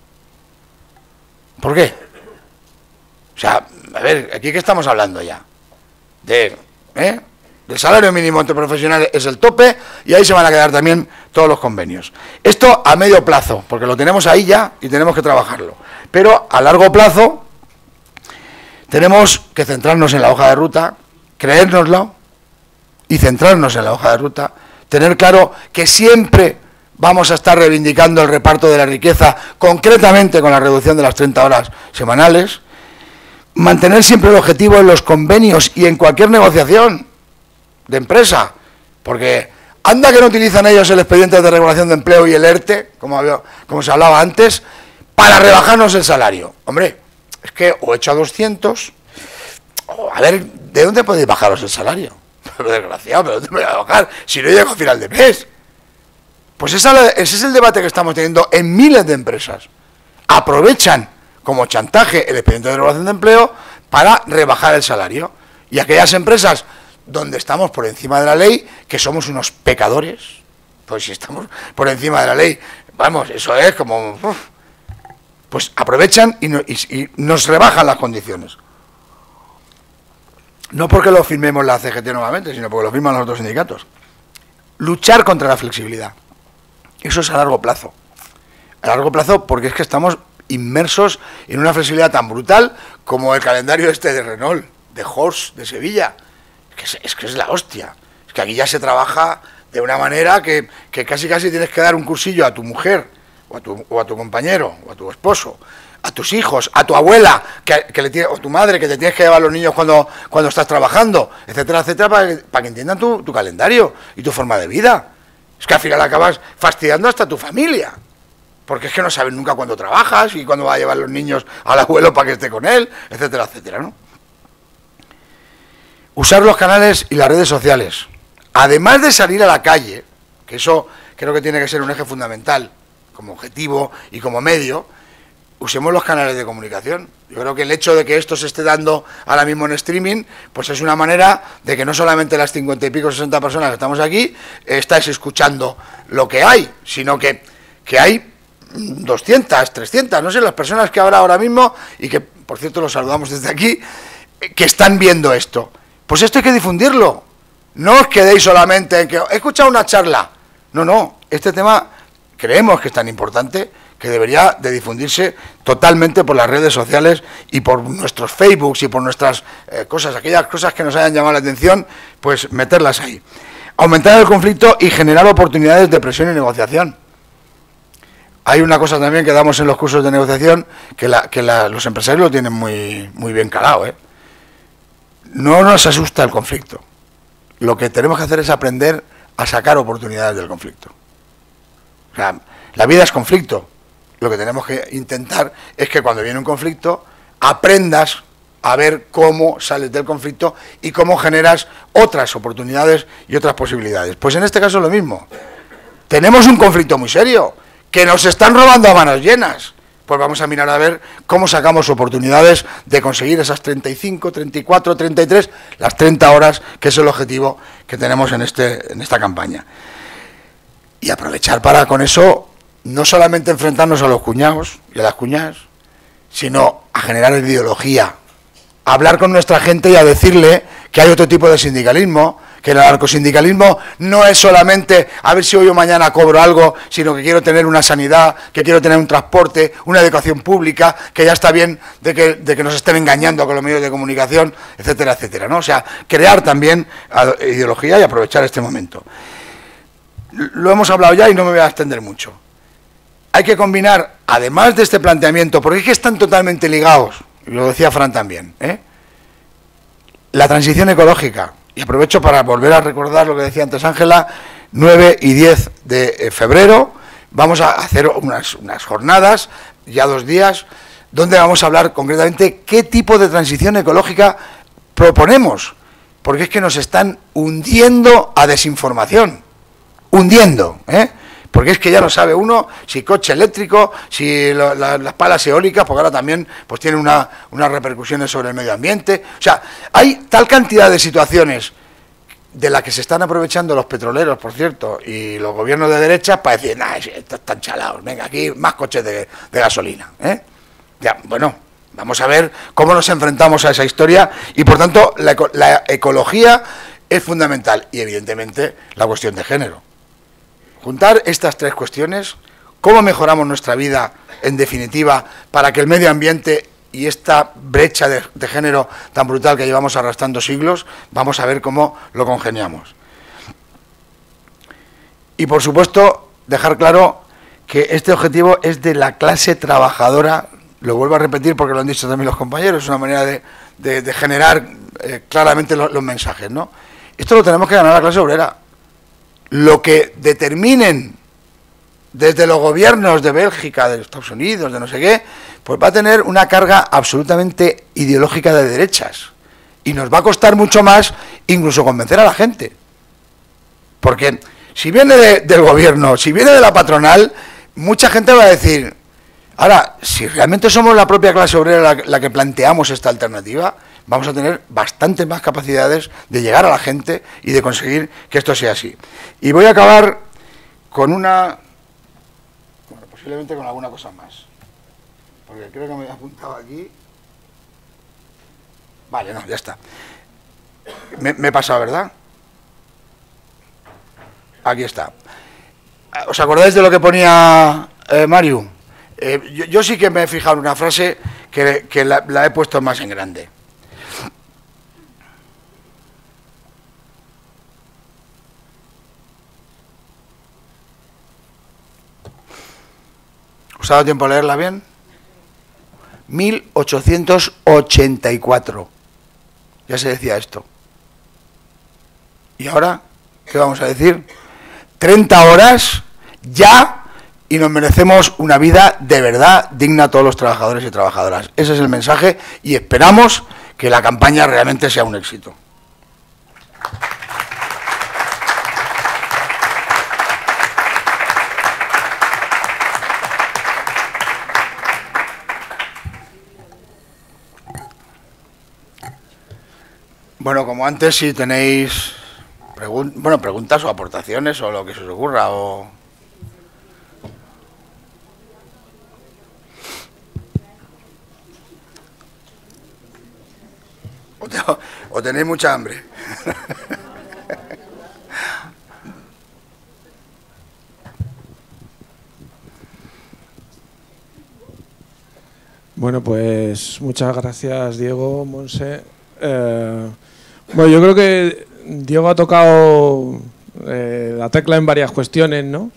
¿Por qué? O sea, a ver, ¿aquí qué estamos hablando ya? De, ¿eh? Del salario mínimo entre profesionales es el tope y ahí se van a quedar también todos los convenios. Esto a medio plazo, porque lo tenemos ahí ya y tenemos que trabajarlo. Pero a largo plazo tenemos que centrarnos en la hoja de ruta, creérnoslo y centrarnos en la hoja de ruta, tener claro que siempre vamos a estar reivindicando el reparto de la riqueza, concretamente con la reducción de las treinta horas semanales, mantener siempre el objetivo en los convenios y en cualquier negociación de empresa, porque anda que no utilizan ellos el expediente de regulación de empleo y el ERTE, como, había, como se hablaba antes, para rebajarnos el salario. Hombre, es que o hecho a doscientos, o a ver, ¿de dónde podéis bajaros el salario? Pero desgraciado, ¿pero dónde me voy a bajar si no llego a final de mes? Pues esa, ese es el debate que estamos teniendo en miles de empresas. Aprovechan como chantaje el expediente de regulación de empleo para rebajar el salario. Y aquellas empresas donde estamos por encima de la ley, que somos unos pecadores, pues si estamos por encima de la ley, vamos, eso es como... Uf, pues aprovechan y, no, y, y nos rebajan las condiciones. No porque lo firmemos la C G T nuevamente, sino porque lo firman los otros sindicatos. Luchar contra la flexibilidad. Eso es a largo plazo. A largo plazo porque es que estamos inmersos en una flexibilidad tan brutal como el calendario este de Renault, de Horst, de Sevilla. Es que es, es que es la hostia. Es que aquí ya se trabaja de una manera que, que casi casi tienes que dar un cursillo a tu mujer, o a tu, o a tu compañero, o a tu esposo, a tus hijos, a tu abuela, que, que le tiene, o tu madre, que te tienes que llevar los niños cuando, cuando estás trabajando, etcétera, etcétera, para que, para que entiendan tu, tu calendario y tu forma de vida. Es que al final acabas fastidiando hasta tu familia, porque es que no saben nunca cuándo trabajas y cuándo va a llevar los niños al abuelo para que esté con él, etcétera, etcétera, ¿no? Usar los canales y las redes sociales, además de salir a la calle, que eso creo que tiene que ser un eje fundamental, como objetivo y como medio, usemos los canales de comunicación. Yo creo que el hecho de que esto se esté dando ahora mismo en streaming, pues es una manera de que no solamente las cincuenta y pico, sesenta personas que estamos aquí, eh, estáis escuchando lo que hay, sino que, que hay doscientas, trescientas, no sé, las personas que habrá ahora mismo, y que, por cierto, los saludamos desde aquí, que están viendo esto. Pues esto hay que difundirlo. No os quedéis solamente en que he escuchado una charla. No, no, este tema creemos que es tan importante que debería de difundirse totalmente por las redes sociales y por nuestros Facebooks y por nuestras eh, cosas, aquellas cosas que nos hayan llamado la atención, pues meterlas ahí. Aumentar el conflicto y generar oportunidades de presión y negociación. Hay una cosa también que damos en los cursos de negociación, que, la, que la, los empresarios lo tienen muy, muy bien calado, ¿eh? No nos asusta el conflicto. Lo que tenemos que hacer es aprender a sacar oportunidades del conflicto. O sea, la vida es conflicto. Lo que tenemos que intentar es que cuando viene un conflicto aprendas a ver cómo sales del conflicto y cómo generas otras oportunidades y otras posibilidades. Pues en este caso es lo mismo. Tenemos un conflicto muy serio, que nos están robando a manos llenas. Pues vamos a mirar a ver cómo sacamos oportunidades de conseguir esas treinta y cinco, treinta y cuatro, treinta y tres, las treinta horas, que es el objetivo que tenemos en, este, en esta campaña. Y aprovechar para con eso no solamente enfrentarnos a los cuñados y a las cuñadas, sino a generar ideología, a hablar con nuestra gente y a decirle que hay otro tipo de sindicalismo, que el anarcosindicalismo no es solamente a ver si hoy o mañana cobro algo, sino que quiero tener una sanidad, que quiero tener un transporte, una educación pública, que ya está bien de que, de que nos estén engañando con los medios de comunicación, etcétera, etcétera, ¿no? O sea, crear también ideología y aprovechar este momento. Lo hemos hablado ya y no me voy a extender mucho. Hay que combinar, además de este planteamiento, porque es que están totalmente ligados, y lo decía Fran también, ¿eh? La transición ecológica. Y aprovecho para volver a recordar lo que decía antes Ángela, nueve y diez de febrero, vamos a hacer unas, unas jornadas, ya dos días, donde vamos a hablar concretamente qué tipo de transición ecológica proponemos, porque es que nos están hundiendo a desinformación, hundiendo, ¿eh? Porque es que ya no sabe uno si coche eléctrico, si lo, la, las palas eólicas, porque ahora también pues tienen una, unas repercusiones sobre el medio ambiente. O sea, hay tal cantidad de situaciones de las que se están aprovechando los petroleros, por cierto, y los gobiernos de derecha para decir, nah, estos están chalados, venga, aquí más coches de, de gasolina, ¿eh? Ya, bueno, vamos a ver cómo nos enfrentamos a esa historia y, por tanto, la, la ecología es fundamental y, evidentemente, la cuestión de género. Juntar estas tres cuestiones, cómo mejoramos nuestra vida, en definitiva, para que el medio ambiente y esta brecha de, de género tan brutal que llevamos arrastrando siglos, vamos a ver cómo lo congeniamos. Y, por supuesto, dejar claro que este objetivo es de la clase trabajadora, lo vuelvo a repetir porque lo han dicho también los compañeros, es una manera de, de, de generar eh, claramente lo, los mensajes, ¿no? Esto lo tenemos que ganar la clase obrera. Lo que determinen desde los gobiernos de Bélgica, de Estados Unidos, de no sé qué, pues va a tener una carga absolutamente ideológica de derechas. Y nos va a costar mucho más incluso convencer a la gente. Porque si viene de, del gobierno, si viene de la patronal, mucha gente va a decir, ahora, si realmente somos la propia clase obrera la, la que planteamos esta alternativa, vamos a tener bastantes más capacidades de llegar a la gente y de conseguir que esto sea así. Y voy a acabar con una, bueno, posiblemente con alguna cosa más, porque creo que me he apuntado aquí. Vale, no, ya está. Me, me he pasado, ¿verdad? Aquí está. ¿Os acordáis de lo que ponía eh, Mario? Eh, yo, yo sí que me he fijado en una frase que, que la, la he puesto más en grande. ¿Os ha dado tiempo a leerla bien? mil ochocientos ochenta y cuatro. Ya se decía esto. ¿Y ahora qué vamos a decir? treinta horas ya y nos merecemos una vida de verdad digna a todos los trabajadores y trabajadoras. Ese es el mensaje y esperamos que la campaña realmente sea un éxito. Bueno, como antes, si tenéis pregun bueno, preguntas o aportaciones o lo que se os ocurra. O... poquito, o tenéis mucha hambre. Bueno, pues muchas gracias, Diego, Monse. Eh, bueno, yo creo que Diego ha tocado eh, la tecla en varias cuestiones, ¿no?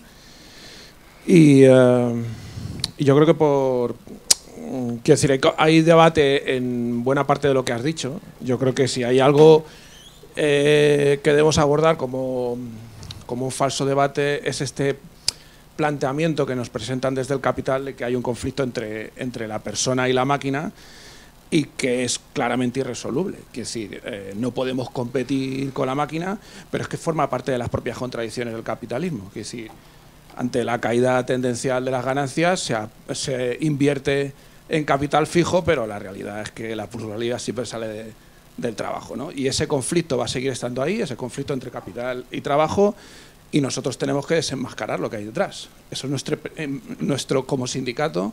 Y, eh, y yo creo que por... Quiero decir, hay, hay debate en buena parte de lo que has dicho. Yo creo que si hay algo eh, que debemos abordar como, como un falso debate es este planteamiento que nos presentan desde el capital de que hay un conflicto entre, entre la persona y la máquina y que es claramente irresoluble. Quiero decir, eh, no podemos competir con la máquina, pero es que forma parte de las propias contradicciones del capitalismo. Quiero decir, ante la caída tendencial de las ganancias se, a, se invierte en capital fijo, pero la realidad es que la plusvalía siempre sale de, del trabajo, ¿no? Y ese conflicto va a seguir estando ahí, ese conflicto entre capital y trabajo, y nosotros tenemos que desenmascarar lo que hay detrás. Eso es nuestro, nuestro como sindicato,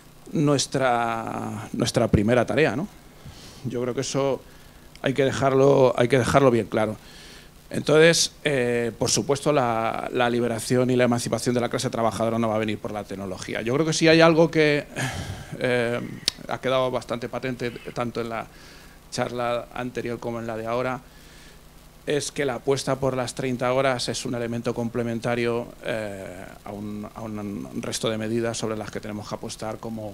nuestra, nuestra primera tarea, ¿no? Yo creo que eso hay que dejarlo, hay que dejarlo bien claro. Entonces, eh, por supuesto, la, la liberación y la emancipación de la clase trabajadora no va a venir por la tecnología. Yo creo que sí hay algo que eh, ha quedado bastante patente, tanto en la charla anterior como en la de ahora, es que la apuesta por las treinta horas es un elemento complementario eh, a, un, a un resto de medidas sobre las que tenemos que apostar como,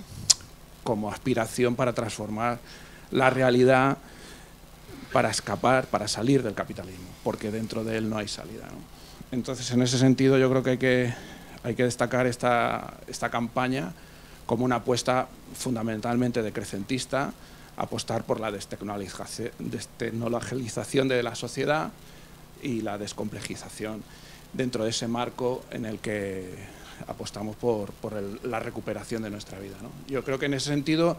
como aspiración para transformar la realidad, para escapar, para salir del capitalismo, porque dentro de él no hay salida, ¿no? Entonces, en ese sentido, yo creo que hay que, hay que destacar esta, esta campaña como una apuesta fundamentalmente decrecentista, apostar por la destecnologización de la sociedad y la descomplejización dentro de ese marco en el que apostamos por, por el, la recuperación de nuestra vida, ¿no? Yo creo que en ese sentido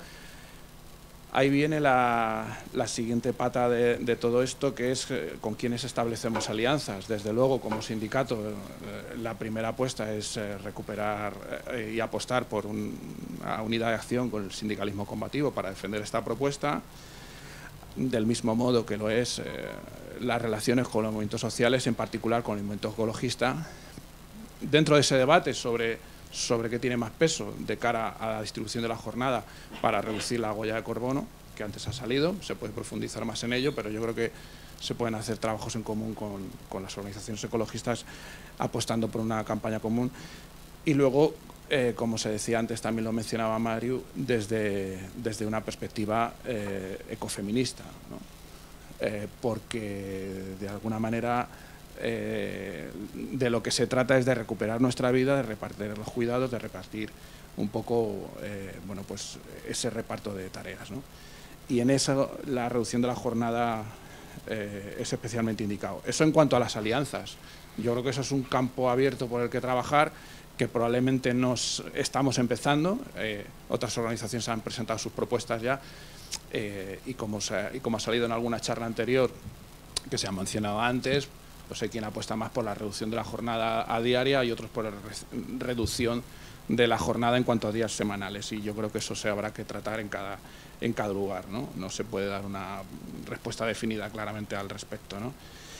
ahí viene la, la siguiente pata de, de todo esto, que es eh, con quienes establecemos alianzas. Desde luego, como sindicato, eh, la primera apuesta es eh, recuperar eh, y apostar por un, una unidad de acción con el sindicalismo combativo para defender esta propuesta, del mismo modo que lo es eh, las relaciones con los movimientos sociales, en particular con el movimiento ecologista. Dentro de ese debate sobre... sobre qué tiene más peso de cara a la distribución de la jornada para reducir la huella de carbono, que antes ha salido, se puede profundizar más en ello, pero yo creo que se pueden hacer trabajos en común con, con las organizaciones ecologistas apostando por una campaña común. Y luego, eh, como se decía antes, también lo mencionaba Mario, desde, desde una perspectiva eh, ecofeminista, ¿no? Eh, porque de alguna manera Eh, de lo que se trata es de recuperar nuestra vida, de repartir los cuidados, de repartir un poco eh, bueno, pues ese reparto de tareas, ¿no? Y en eso la reducción de la jornada eh, es especialmente indicado. Eso en cuanto a las alianzas. Yo creo que eso es un campo abierto por el que trabajar, que probablemente nos estamos empezando. Eh, otras organizaciones han presentado sus propuestas ya eh, y, como se, y como ha salido en alguna charla anterior que se ha mencionado antes, pues hay quien apuesta más por la reducción de la jornada a diaria y otros por la re reducción de la jornada en cuanto a días semanales, y yo creo que eso se habrá que tratar en cada, en cada lugar, ¿no? No se puede dar una respuesta definida claramente al respecto, ¿no?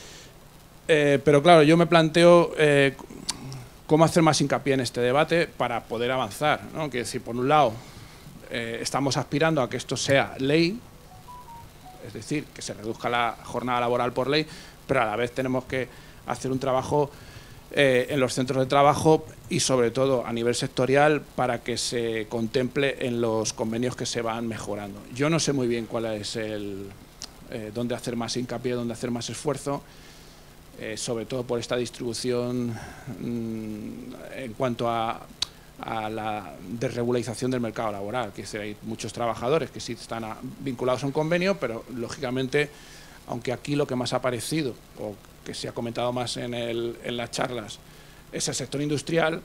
Eh, pero claro, yo me planteo eh, cómo hacer más hincapié en este debate para poder avanzar, ¿no? Quiero decir, por un lado, eh, estamos aspirando a que esto sea ley, es decir, que se reduzca la jornada laboral por ley, pero a la vez tenemos que hacer un trabajo eh, en los centros de trabajo y sobre todo a nivel sectorial para que se contemple en los convenios que se van mejorando. Yo no sé muy bien cuál es el, eh, dónde hacer más hincapié, dónde hacer más esfuerzo, eh, sobre todo por esta distribución mmm, en cuanto a, a la desregularización del mercado laboral, que hay muchos trabajadores que sí están a, vinculados a un convenio, pero lógicamente, aunque aquí lo que más ha aparecido, o que se ha comentado más en, el, en las charlas, es el sector industrial,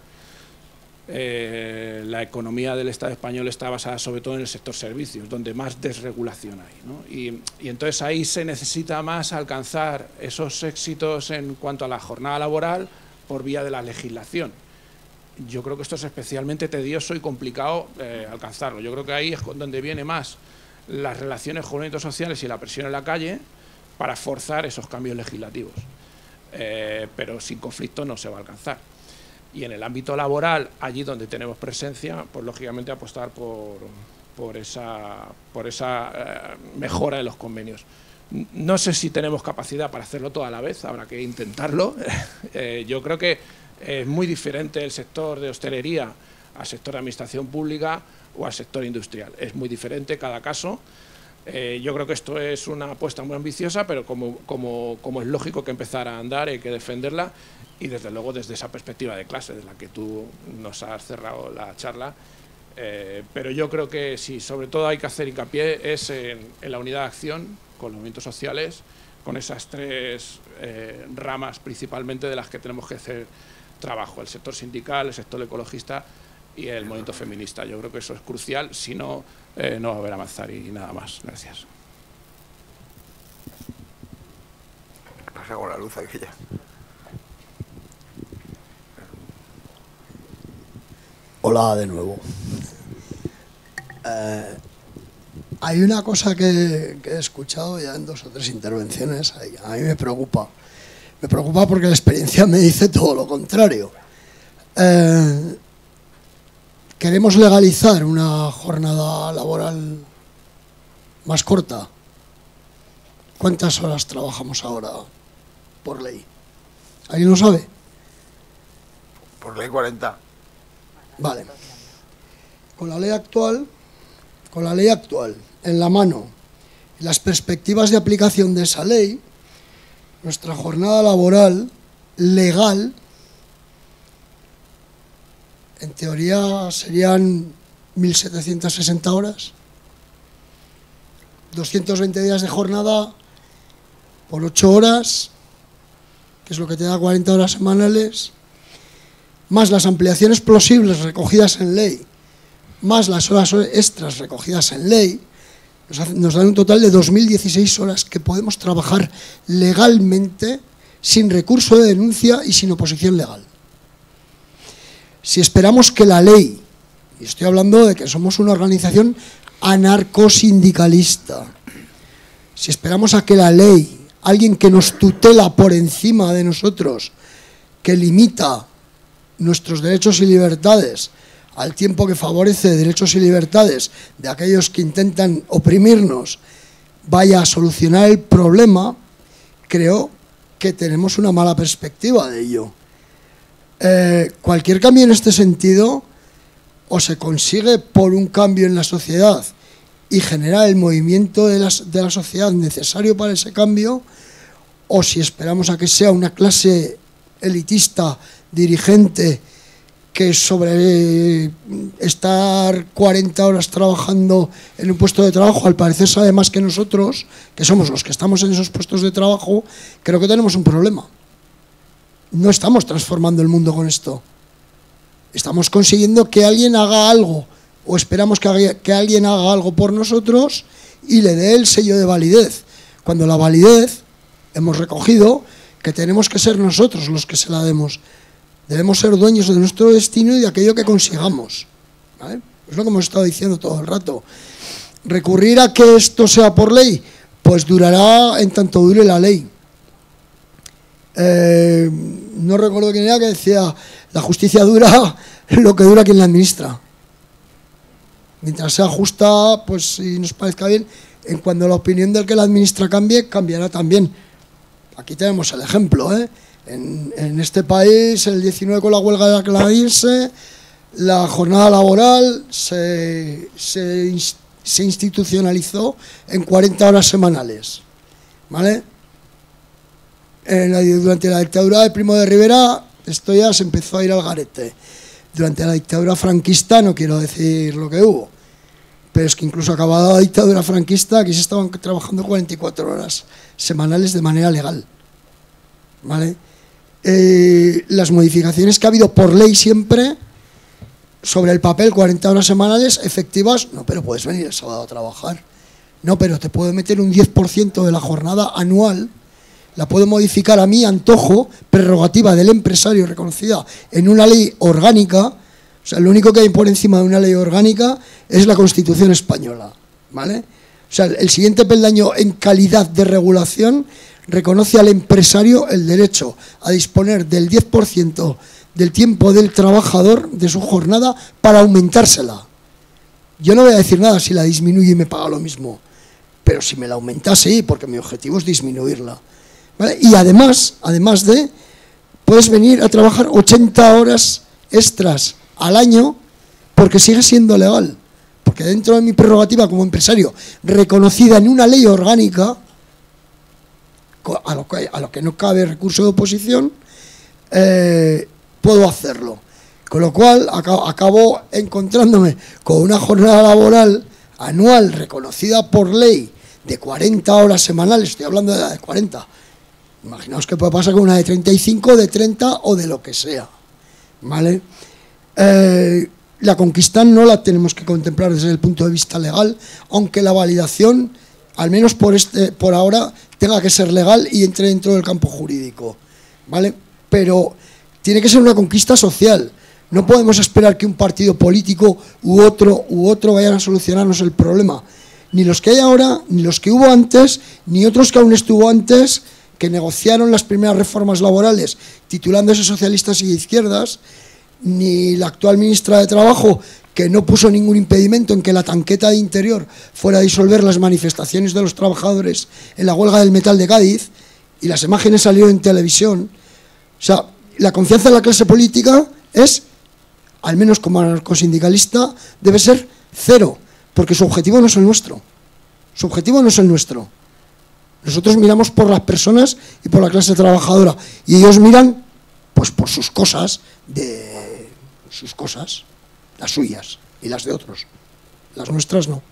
eh, la economía del Estado español está basada sobre todo en el sector servicios, donde más desregulación hay, ¿no? Y, y entonces ahí se necesita más alcanzar esos éxitos en cuanto a la jornada laboral por vía de la legislación. Yo creo que esto es especialmente tedioso y complicado eh, alcanzarlo. Yo creo que ahí es donde viene más las relaciones con movimientos sociales y la presión en la calle para forzar esos cambios legislativos. Eh, pero sin conflicto no se va a alcanzar. Y en el ámbito laboral, allí donde tenemos presencia, pues lógicamente apostar por, por esa, por esa eh, mejora de los convenios. No sé si tenemos capacidad para hacerlo todo a la vez, habrá que intentarlo. eh, yo creo que es muy diferente el sector de hostelería al sector de administración pública o al sector industrial. Es muy diferente cada caso. Eh, yo creo que esto es una apuesta muy ambiciosa, pero como, como, como es lógico que empezar a andar, hay que defenderla, y desde luego desde esa perspectiva de clase, de la que tú nos has cerrado la charla. Eh, pero yo creo que sí, sobre todo hay que hacer hincapié es en, en la unidad de acción con los movimientos sociales, con esas tres eh, ramas principalmente de las que tenemos que hacer trabajo, el sector sindical, el sector ecologista y el movimiento feminista. Yo creo que eso es crucial, si no, eh, no va a haber avanzar y nada más. Gracias. ¿Qué pasa con la luz aquella? Hola de nuevo. Eh, hay una cosa que, que he escuchado ya en dos o tres intervenciones, a mí me preocupa. Me preocupa porque la experiencia me dice todo lo contrario. Eh, queremos legalizar una jornada laboral más corta. ¿Cuántas horas trabajamos ahora por ley? ¿Alguien lo sabe? Por ley cuarenta. Vale. Con la ley actual, con la ley actual en la mano y las perspectivas de aplicación de esa ley, nuestra jornada laboral legal, en teoría serían mil setecientas sesenta horas, doscientos veinte días de jornada por ocho horas, que es lo que te da cuarenta horas semanales, más las ampliaciones posibles recogidas en ley, más las horas extras recogidas en ley, nos, hace, nos dan un total de dos mil dieciséis horas que podemos trabajar legalmente, sin recurso de denuncia y sin oposición legal. Si esperamos que la ley, y estoy hablando de que somos una organización anarcosindicalista, si esperamos a que la ley, alguien que nos tutela por encima de nosotros, que limita nuestros derechos y libertades, al tiempo que favorece derechos y libertades de aquellos que intentan oprimirnos, vaya a solucionar el problema, creo que tenemos una mala perspectiva de ello. Eh, cualquier cambio en este sentido o se consigue por un cambio en la sociedad y generar el movimiento de la, de la sociedad necesario para ese cambio, o si esperamos a que sea una clase elitista, dirigente, que sobre estar cuarenta horas trabajando en un puesto de trabajo, al parecer sabe más que nosotros, que somos los que estamos en esos puestos de trabajo, creo que tenemos un problema. No estamos transformando el mundo con esto. Estamos consiguiendo que alguien haga algo, o esperamos que, haga, que alguien haga algo por nosotros y le dé el sello de validez. Cuando la validez hemos recogido que tenemos que ser nosotros los que se la demos. Debemos ser dueños de nuestro destino y de aquello que consigamos, ¿vale? Es lo que hemos estado diciendo todo el rato. Recurrir a que esto sea por ley, pues durará en tanto dure la ley. Eh, no recuerdo quién era que decía, la justicia dura lo que dura quien la administra. Mientras sea justa, pues si nos parezca bien, en cuando la opinión del que la administra cambie, cambiará también. Aquí tenemos el ejemplo, ¿eh? En, en este país, el diecinueve con la huelga de la canadiense, la jornada laboral se, se, se institucionalizó en cuarenta horas semanales, ¿vale? En la, durante la dictadura de Primo de Rivera, esto ya se empezó a ir al garete. Durante la dictadura franquista, no quiero decir lo que hubo, pero es que incluso acabada la dictadura franquista, aquí se estaban trabajando cuarenta y cuatro horas semanales de manera legal, ¿vale? Eh, las modificaciones que ha habido por ley siempre, sobre el papel, cuarenta horas semanales efectivas, no, pero puedes venir el sábado a trabajar, no, pero te puedo meter un diez por ciento de la jornada anual, la puedo modificar a mi antojo, prerrogativa del empresario reconocida en una ley orgánica. O sea, lo único que hay por encima de una ley orgánica es la Constitución española, ¿vale? O sea, el siguiente peldaño en calidad de regulación reconoce al empresario el derecho a disponer del diez por ciento del tiempo del trabajador de su jornada para aumentársela. Yo no voy a decir nada si la disminuye y me paga lo mismo, pero si me la aumenta, sí, porque mi objetivo es disminuirla. ¿Vale? Y además, además de, puedes venir a trabajar ochenta horas extras al año porque sigue siendo legal. Porque dentro de mi prerrogativa como empresario, reconocida en una ley orgánica, a lo que, a lo que no cabe recurso de oposición, eh, puedo hacerlo. Con lo cual acabo, acabo encontrándome con una jornada laboral anual reconocida por ley de cuarenta horas semanales, estoy hablando de la de cuarenta. Imaginaos qué puede pasar con una de treinta y cinco, de treinta o de lo que sea. ¿Vale? Eh, la conquista no la tenemos que contemplar desde el punto de vista legal, aunque la validación, al menos por, este, por ahora, tenga que ser legal y entre dentro del campo jurídico. ¿Vale? Pero tiene que ser una conquista social. No podemos esperar que un partido político u otro u otro vayan a solucionarnos el problema. Ni los que hay ahora, ni los que hubo antes, ni otros que aún estuvo antes, que negociaron las primeras reformas laborales titulándose socialistas y de izquierdas, ni la actual ministra de Trabajo, que no puso ningún impedimento en que la tanqueta de Interior fuera a disolver las manifestaciones de los trabajadores en la huelga del metal de Cádiz, y las imágenes salieron en televisión. O sea, la confianza en la clase política es, al menos como anarcosindicalista, debe ser cero, porque su objetivo no es el nuestro. Su objetivo no es el nuestro. Nosotros miramos por las personas y por la clase trabajadora, y ellos miran pues por sus cosas, de sus cosas, las suyas y las de otros. Las nuestras no.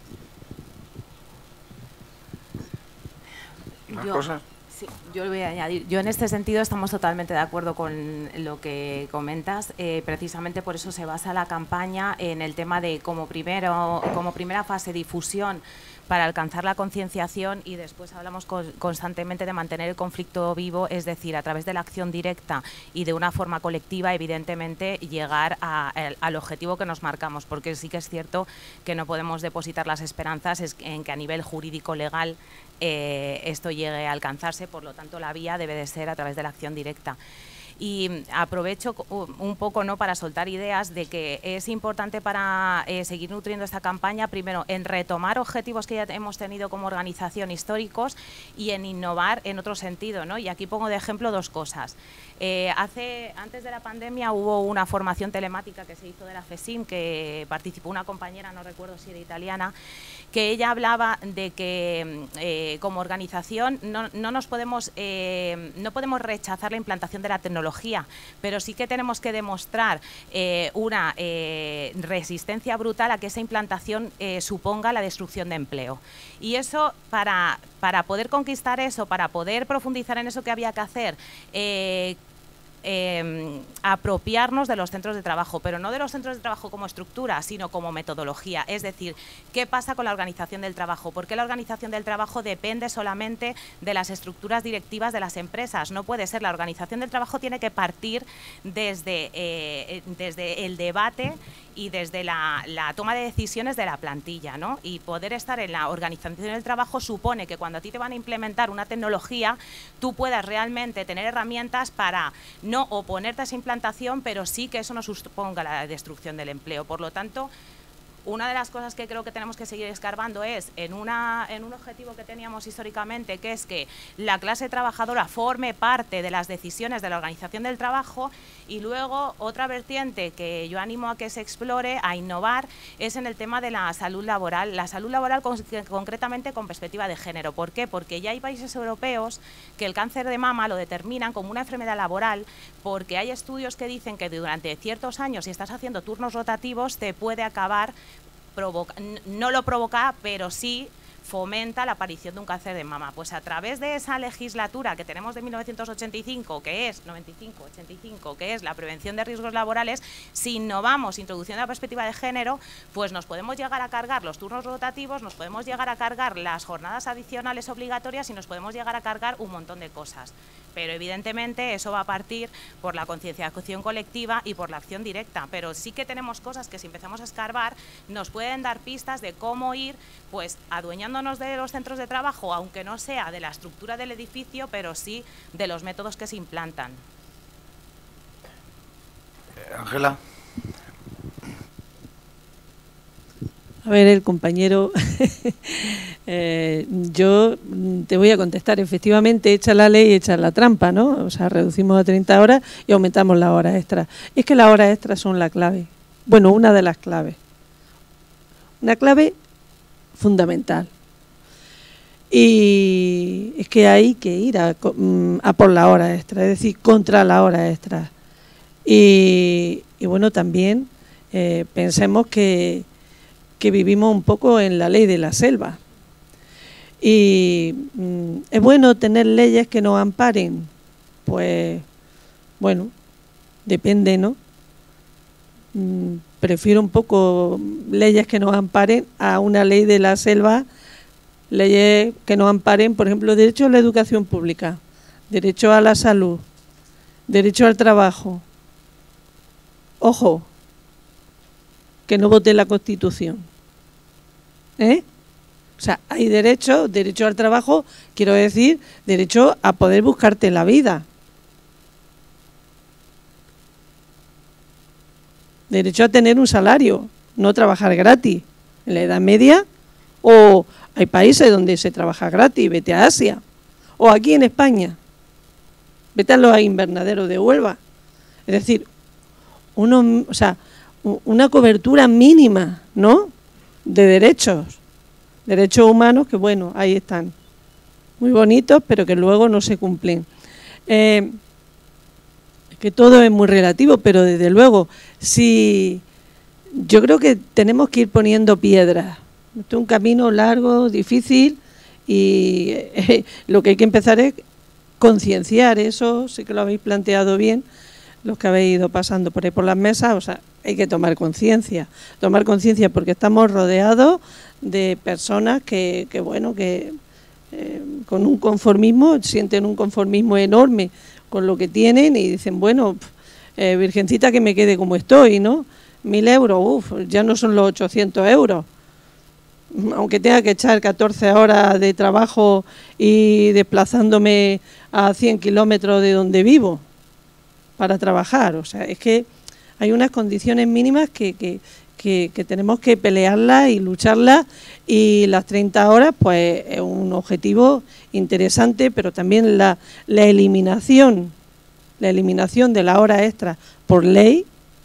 ¿Más Yo- cosas? Sí, yo le voy a añadir. Yo en este sentido estamos totalmente de acuerdo con lo que comentas. Eh, precisamente por eso se basa la campaña en el tema de como primero, como primera fase difusión para alcanzar la concienciación, y después hablamos con- constantemente de mantener el conflicto vivo, es decir, a través de la acción directa y de una forma colectiva, evidentemente, llegar a- al- al objetivo que nos marcamos, porque sí que es cierto que no podemos depositar las esperanzas es- en que a nivel jurídico legal eh, esto llegue a alcanzarse, por lo tanto la vía debe de ser a través de la acción directa. Y aprovecho co- un poco, ¿no?, para soltar ideas de que es importante para eh, seguir nutriendo esta campaña, primero en retomar objetivos que ya hemos tenido como organización históricos y en innovar en otro sentido, ¿no? Y aquí pongo de ejemplo dos cosas. Eh, hace, antes de la pandemia hubo una formación telemática que se hizo de la FESIM, que participó una compañera, no recuerdo si era italiana, que ella hablaba de que eh, como organización no, no nos podemos, eh, no podemos rechazar la implantación de la tecnología, pero sí que tenemos que demostrar eh, una eh, resistencia brutal a que esa implantación eh, suponga la destrucción de empleo. Y eso, para, para poder conquistar eso, para poder profundizar en eso que había que hacer, eh, Eh, apropiarnos de los centros de trabajo, pero no de los centros de trabajo como estructura, sino como metodología. Es decir, ¿qué pasa con la organización del trabajo? ¿Por qué la organización del trabajo depende solamente de las estructuras directivas de las empresas? No puede ser. La organización del trabajo tiene que partir desde, eh, desde el debate y desde la, la toma de decisiones de la plantilla, ¿no? Y poder estar en la organización del trabajo supone que cuando a ti te van a implementar una tecnología, tú puedas realmente tener herramientas para no oponerte a esa implantación, pero sí que eso no suponga la destrucción del empleo. Por lo tanto, una de las cosas que creo que tenemos que seguir escarbando es en, una, en un objetivo que teníamos históricamente, que es que la clase trabajadora forme parte de las decisiones de la organización del trabajo, y luego otra vertiente que yo animo a que se explore, a innovar, es en el tema de la salud laboral, la salud laboral con, concretamente con perspectiva de género. ¿Por qué? Porque ya hay países europeos que el cáncer de mama lo determinan como una enfermedad laboral, porque hay estudios que dicen que durante ciertos años, si estás haciendo turnos rotativos, te puede acabar Provoca, no lo provoca, pero sí fomenta la aparición de un cáncer de mama. Pues a través de esa legislatura que tenemos de mil novecientos ochenta y cinco, que es noventa y cinco, ochenta y cinco, que es la prevención de riesgos laborales, si innovamos introduciendo la perspectiva de género, pues nos podemos llegar a cargar los turnos rotativos, nos podemos llegar a cargar las jornadas adicionales obligatorias y nos podemos llegar a cargar un montón de cosas. Pero evidentemente eso va a partir por la concienciación colectiva y por la acción directa. Pero sí que tenemos cosas que, si empezamos a escarbar, nos pueden dar pistas de cómo ir pues adueñándonos quejándonos de los centros de trabajo, aunque no sea de la estructura del edificio, pero sí de los métodos que se implantan. Ángela. A ver, el compañero, eh, yo te voy a contestar, efectivamente, echa la ley, echa la trampa, ¿no? O sea, reducimos a treinta horas y aumentamos las horas extras. Es que las horas extras son la clave, bueno, una de las claves, una clave fundamental. Y es que hay que ir a, a por la hora extra, es decir, contra la hora extra. Y, y bueno, también eh, pensemos que que vivimos un poco en la ley de la selva. Y mm, es bueno tener leyes que nos amparen. Pues, bueno, depende, ¿no? Mm, prefiero un poco leyes que nos amparen a una ley de la selva, leyes que nos amparen, por ejemplo, derecho a la educación pública, derecho a la salud, derecho al trabajo. Ojo, que no vote la Constitución. ¿Eh? O sea, hay derecho, derecho al trabajo, quiero decir, derecho a poder buscarte la vida. Derecho a tener un salario, no trabajar gratis. En la Edad Media, o hay países donde se trabaja gratis, vete a Asia, o aquí en España, vete a los invernaderos de Huelva. Es decir, uno, o sea, una cobertura mínima, ¿no?, de derechos, derechos humanos que, bueno, ahí están, muy bonitos, pero que luego no se cumplen. Eh, que todo es muy relativo, pero desde luego, si yo creo que tenemos que ir poniendo piedras. Esto es un camino largo, difícil, y eh, lo que hay que empezar es concienciar, eso sí que lo habéis planteado bien, los que habéis ido pasando por ahí por las mesas. O sea, hay que tomar conciencia, tomar conciencia porque estamos rodeados de personas que, que bueno, que eh, con un conformismo, sienten un conformismo enorme con lo que tienen y dicen, bueno, eh, virgencita que me quede como estoy, ¿no? Mil euros, uff, ya no son los ochocientos euros. Aunque tenga que echar catorce horas de trabajo y desplazándome a cien kilómetros de donde vivo para trabajar. O sea, es que hay unas condiciones mínimas que, que, que, que tenemos que pelearlas y lucharlas, y las treinta horas pues es un objetivo interesante, pero también la, la eliminación, la eliminación de la hora extra por ley,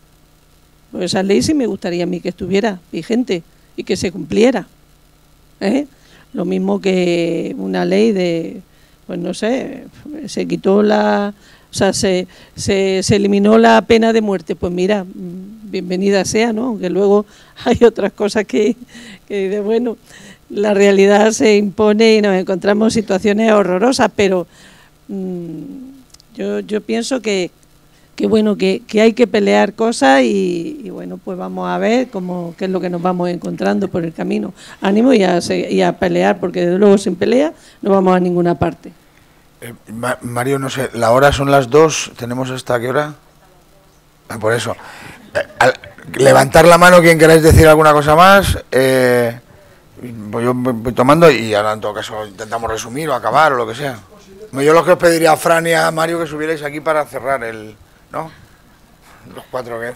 pues esa ley sí me gustaría a mí que estuviera vigente y que se cumpliera. ¿Eh? Lo mismo que una ley de, pues no sé, se quitó la... O sea, se, se, se eliminó la pena de muerte. Pues mira, bienvenida sea, ¿no? Aunque luego hay otras cosas que, que bueno, la realidad se impone y nos encontramos situaciones horrorosas, pero mmm, yo, yo pienso que, que bueno, que, que hay que pelear cosas y, y bueno, pues vamos a ver cómo, qué es lo que nos vamos encontrando por el camino. Ánimo y a, y a pelear, porque desde luego sin pelea no vamos a ninguna parte. Eh, Mario, no sé, la hora son las dos, ¿tenemos hasta qué hora? Ah, por eso. Eh, al, levantar la mano, quien queráis decir alguna cosa más. Eh, pues yo voy tomando y ahora en todo caso intentamos resumir o acabar o lo que sea. Yo lo que os pediría a Fran y a Mario que subierais aquí para cerrar el... ¿no? Los cuatro que...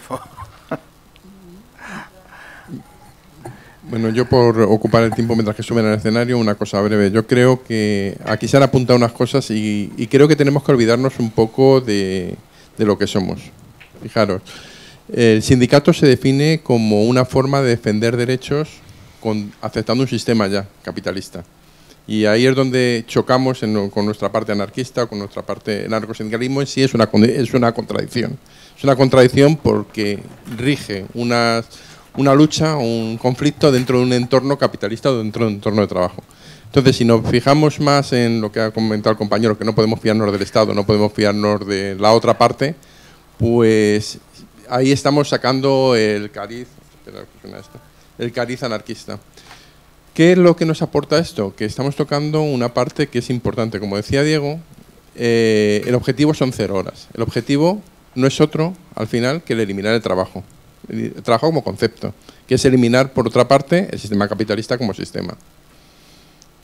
Bueno, yo por ocupar el tiempo mientras que suben al escenario, una cosa breve. Yo creo que aquí se han apuntado unas cosas y, y creo que tenemos que olvidarnos un poco de, de lo que somos. Fijaros, el sindicato se define como una forma de defender derechos con, aceptando un sistema ya capitalista. Y ahí es donde chocamos en, con nuestra parte anarquista, con nuestra parte el anarcosindicalismo, en sí es una, es una contradicción. Es una contradicción porque rige unas... una lucha, un conflicto dentro de un entorno capitalista o dentro de un entorno de trabajo. Entonces, si nos fijamos más en lo que ha comentado el compañero, que no podemos fiarnos del Estado, no podemos fiarnos de la otra parte, pues ahí estamos sacando el cariz, el cariz anarquista. ¿Qué es lo que nos aporta esto? Que estamos tocando una parte que es importante. Como decía Diego, eh, el objetivo son cero horas. El objetivo no es otro, al final, que el eliminar el trabajo. El trabajo como concepto, que es eliminar, por otra parte, el sistema capitalista como sistema.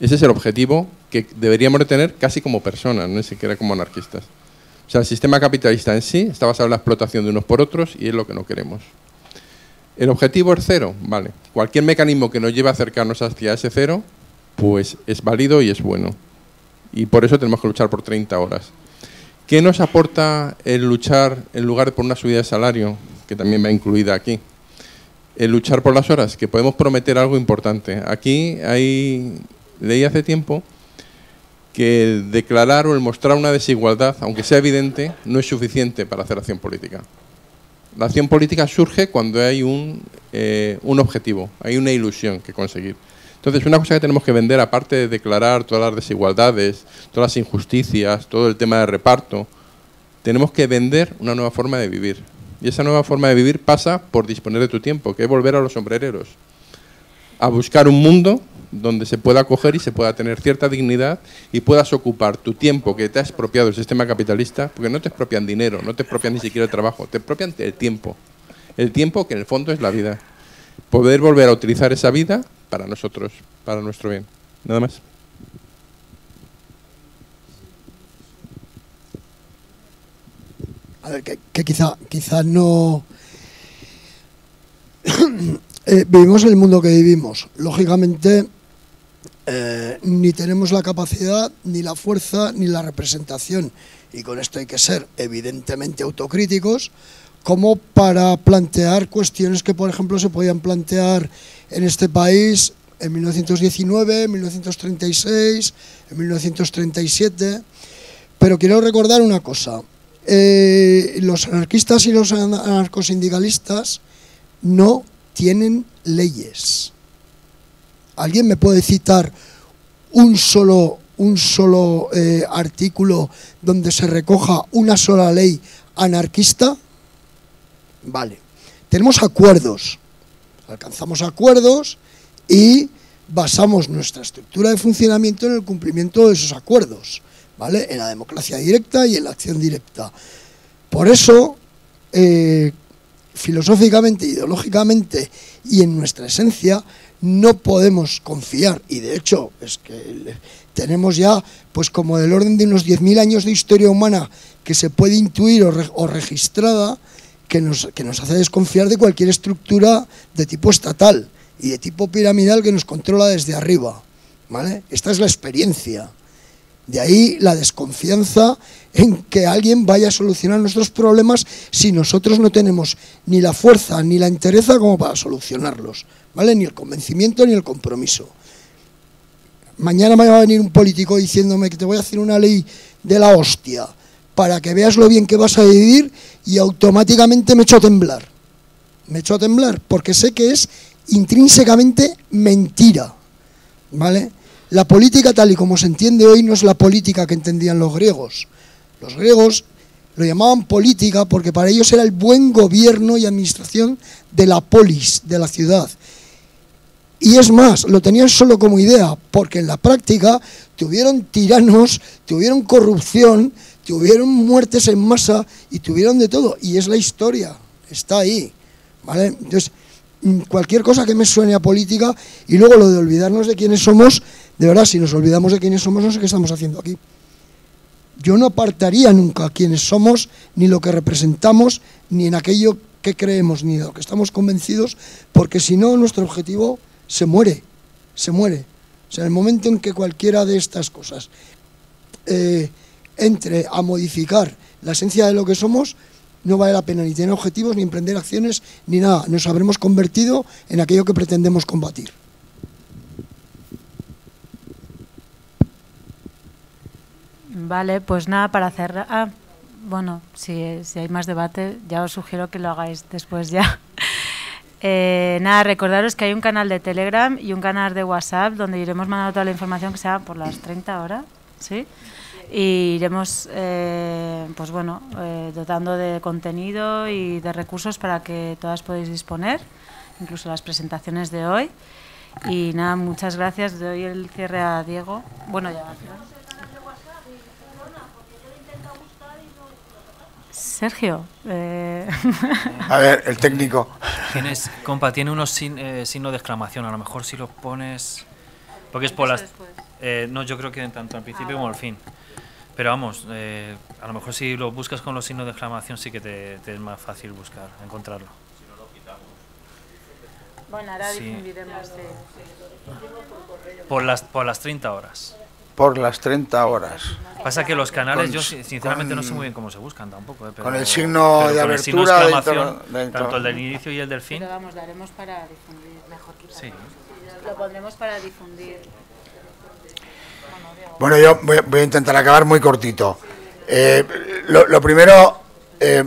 Ese es el objetivo que deberíamos de tener casi como personas, no ni siquiera como anarquistas. O sea, el sistema capitalista en sí está basado en la explotación de unos por otros y es lo que no queremos. ¿El objetivo es cero? Vale. Cualquier mecanismo que nos lleve a acercarnos hacia ese cero, pues es válido y es bueno. Y por eso tenemos que luchar por treinta horas. ¿Qué nos aporta el luchar en lugar de por una subida de salario, que también va incluida aquí? El luchar por las horas, que podemos prometer algo importante. Aquí hay, leí hace tiempo que el declarar o el mostrar una desigualdad, aunque sea evidente, no es suficiente para hacer acción política. La acción política surge cuando hay un, eh, un objetivo, hay una ilusión que conseguir. Entonces, una cosa que tenemos que vender, aparte de declarar todas las desigualdades, todas las injusticias, todo el tema de reparto, tenemos que vender una nueva forma de vivir. Y esa nueva forma de vivir pasa por disponer de tu tiempo, que es volver a los sombrereros, a buscar un mundo donde se pueda acoger y se pueda tener cierta dignidad y puedas ocupar tu tiempo que te ha expropiado el sistema capitalista, porque no te expropian dinero, no te expropian ni siquiera el trabajo, te expropian el tiempo. El tiempo que en el fondo es la vida. Poder volver a utilizar esa vida para nosotros, para nuestro bien. Nada más. A ver, que, que quizá, quizá no... eh, vivimos en el mundo que vivimos. Lógicamente, eh, ni tenemos la capacidad, ni la fuerza, ni la representación. Y con esto hay que ser evidentemente autocríticos, como para plantear cuestiones que, por ejemplo, se podían plantear en este país en mil novecientos diecinueve, en mil novecientos treinta y seis, en mil novecientos treinta y siete. Pero quiero recordar una cosa. Eh, los anarquistas y los anarcosindicalistas no tienen leyes. ¿Alguien me puede citar un solo, un solo eh, artículo donde se recoja una sola ley anarquista? Vale. Tenemos acuerdos. Alcanzamos acuerdos y basamos nuestra estructura de funcionamiento en el cumplimiento de esos acuerdos, ¿vale? En la democracia directa y en la acción directa. Por eso, eh, filosóficamente, ideológicamente y en nuestra esencia, no podemos confiar, y de hecho es que tenemos ya pues como del orden de unos diez mil años de historia humana que se puede intuir o, re, o registrada, que nos, que nos hace desconfiar de cualquier estructura de tipo estatal y de tipo piramidal que nos controla desde arriba, ¿vale? Esta es la experiencia. De ahí la desconfianza en que alguien vaya a solucionar nuestros problemas si nosotros no tenemos ni la fuerza ni la entereza como para solucionarlos, ¿vale? Ni el convencimiento ni el compromiso. Mañana me va a venir un político diciéndome que te voy a hacer una ley de la hostia para que veas lo bien que vas a vivir y automáticamente me echo a temblar. Me echo a temblar porque sé que es intrínsecamente mentira, ¿vale? La política tal y como se entiende hoy no es la política que entendían los griegos. Los griegos lo llamaban política porque para ellos era el buen gobierno y administración de la polis, de la ciudad. Y es más, lo tenían solo como idea, porque en la práctica tuvieron tiranos, tuvieron corrupción, tuvieron muertes en masa y tuvieron de todo. Y es la historia, está ahí, ¿vale? Entonces, cualquier cosa que me suene a política y luego lo de olvidarnos de quiénes somos, de verdad, si nos olvidamos de quiénes somos, no sé qué estamos haciendo aquí. Yo no apartaría nunca quiénes somos, ni lo que representamos, ni en aquello que creemos, ni de lo que estamos convencidos, porque si no, nuestro objetivo se muere, se muere. O sea, en el momento en que cualquiera de estas cosas eh, entre a modificar la esencia de lo que somos, no vale la pena ni tener objetivos, ni emprender acciones, ni nada. Nos habremos convertido en aquello que pretendemos combatir. Vale, pues nada, para cerrar... Ah, bueno, si, si hay más debate, ya os sugiero que lo hagáis después ya. Eh, nada, recordaros que hay un canal de Telegram y un canal de WhatsApp donde iremos mandando toda la información que sea por las treinta horas, ¿sí? Y iremos, eh, pues bueno, eh, dotando de contenido y de recursos para que todas podáis disponer, incluso las presentaciones de hoy. Y nada, muchas gracias. Doy el cierre a Diego. Bueno, ya va. Sergio. Eh... A ver, el técnico. Tienes, compa, tiene unos sin, eh, signos de exclamación. A lo mejor si los pones... Porque es por las... Eh, no, yo creo que tanto al principio ah, como al fin. Pero vamos, eh, a lo mejor si lo buscas con los signos de exclamación sí que te, te es más fácil buscar, encontrarlo. Si no lo quitamos. Bueno, ahora sí. difundiremos. Eh. Por las, por las treinta horas. Por las treinta horas. Pasa que los canales, con, yo sinceramente con, no sé muy bien cómo se buscan tampoco. Eh, pero, con el signo pero de con abertura, el signo de exclamación, de de tanto el del inicio y el del fin. Pero vamos, daremos para difundir, mejor quitarlo. Sí. Lo pondremos para difundir. Bueno, yo voy, voy a intentar acabar muy cortito. Eh, lo, lo primero, eh,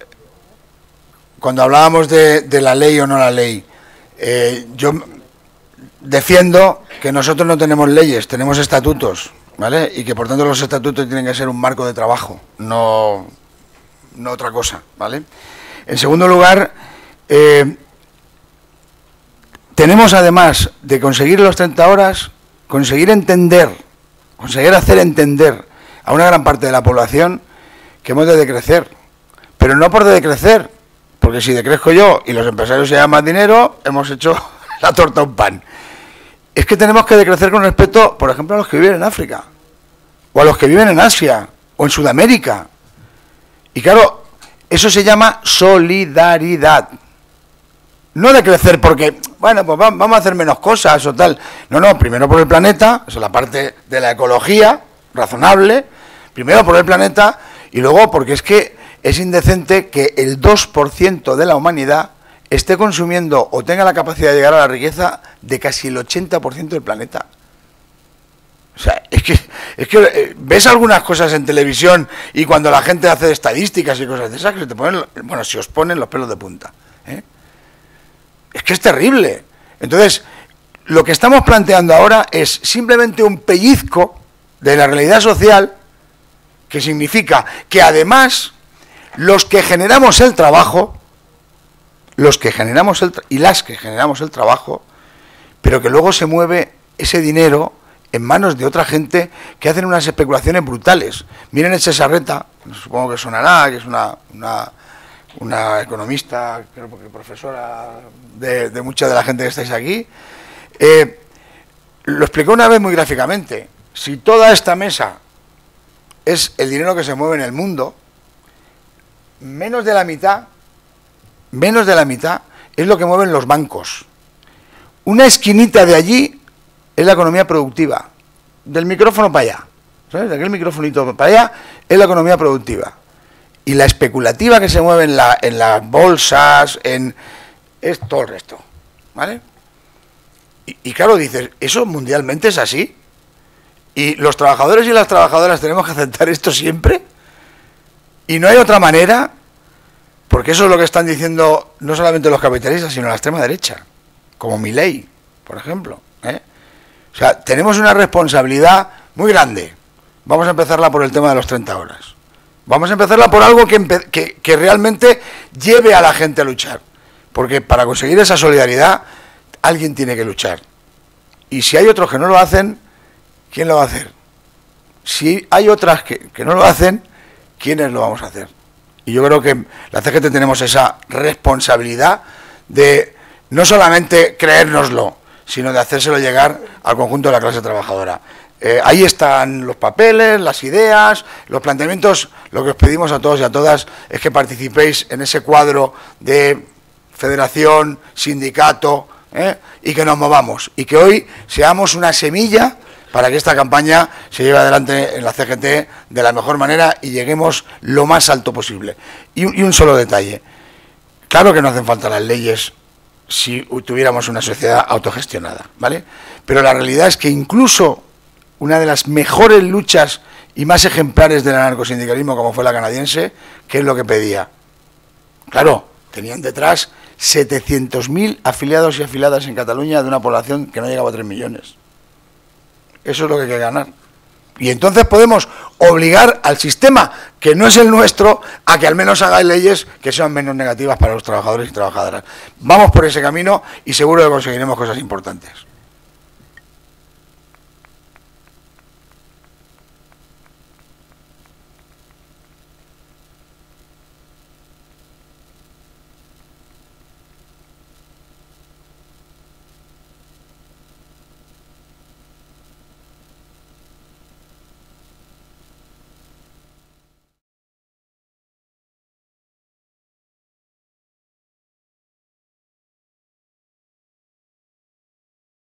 cuando hablábamos de, de la ley o no la ley, eh, yo defiendo que nosotros no tenemos leyes, tenemos estatutos, ¿vale? Y que por tanto los estatutos tienen que ser un marco de trabajo, no, no otra cosa, ¿vale? En segundo lugar, eh, tenemos además de conseguir los treinta horas, conseguir entender, conseguir hacer entender a una gran parte de la población que hemos de decrecer, pero no por decrecer, porque si decrezco yo y los empresarios se llevan más dinero, hemos hecho la torta a un pan. Es que tenemos que decrecer con respecto, por ejemplo, a los que viven en África, o a los que viven en Asia, o en Sudamérica. Y claro, eso se llama solidaridad. No decrecer porque, bueno, pues vamos a hacer menos cosas o tal. No, no, primero por el planeta, eso es la parte de la ecología, razonable, primero por el planeta, y luego porque es que es indecente que el dos por ciento de la humanidad esté consumiendo o tenga la capacidad de llegar a la riqueza de casi el ochenta por ciento del planeta. O sea, es que, es que eh, ves algunas cosas en televisión y cuando la gente hace estadísticas y cosas de esas, que se te ponen, bueno, se os ponen los pelos de punta, ¿eh? Es que es terrible. Entonces, lo que estamos planteando ahora es simplemente un pellizco de la realidad social, que significa que además los que generamos el trabajo, los que generamos el y las que generamos el trabajo, pero que luego se mueve ese dinero en manos de otra gente que hacen unas especulaciones brutales. Miren Etxe Sarreta, supongo que sonará, que es una, una, una economista, creo que profesora de, de mucha de la gente que estáis aquí, eh, lo explicó una vez muy gráficamente. Si toda esta mesa es el dinero que se mueve en el mundo, menos de la mitad, menos de la mitad es lo que mueven los bancos. Una esquinita de allí es la economía productiva, del micrófono para allá, ¿sabes? De aquel microfonito para allá es la economía productiva. Y la especulativa que se mueve en, la, en las bolsas, en es todo el resto, ¿vale? Y, y claro, dices, ¿eso mundialmente es así? ¿Y los trabajadores y las trabajadoras tenemos que aceptar esto siempre? ¿Y no hay otra manera? Porque eso es lo que están diciendo no solamente los capitalistas, sino la extrema derecha, como Milei, por ejemplo, ¿eh? O sea, tenemos una responsabilidad muy grande. Vamos a empezarla por el tema de los treinta horas. Vamos a empezarla por algo que, que, que realmente lleve a la gente a luchar. Porque para conseguir esa solidaridad, alguien tiene que luchar. Y si hay otros que no lo hacen, ¿quién lo va a hacer? Si hay otras que, que no lo hacen, ¿quiénes lo vamos a hacer? Y yo creo que la C G T tenemos esa responsabilidad de no solamente creérnoslo, sino de hacérselo llegar al conjunto de la clase trabajadora. Eh, ahí están los papeles, las ideas, los planteamientos. Lo que os pedimos a todos y a todas es que participéis en ese cuadro de federación, sindicato, ¿eh? Y que nos movamos. Y que hoy seamos una semilla para que esta campaña se lleve adelante en la C G T de la mejor manera y lleguemos lo más alto posible. Y, y un solo detalle. Claro que no hacen falta las leyes si tuviéramos una sociedad autogestionada, ¿vale? Pero la realidad es que incluso una de las mejores luchas y más ejemplares del anarcosindicalismo, como fue la canadiense, ¿qué es lo que pedía? Claro, tenían detrás setecientos mil afiliados y afiliadas en Cataluña de una población que no llegaba a tres millones. Eso es lo que hay que ganar. Y entonces podemos obligar al sistema, que no es el nuestro, a que al menos haga leyes que sean menos negativas para los trabajadores y trabajadoras. Vamos por ese camino y seguro que conseguiremos cosas importantes.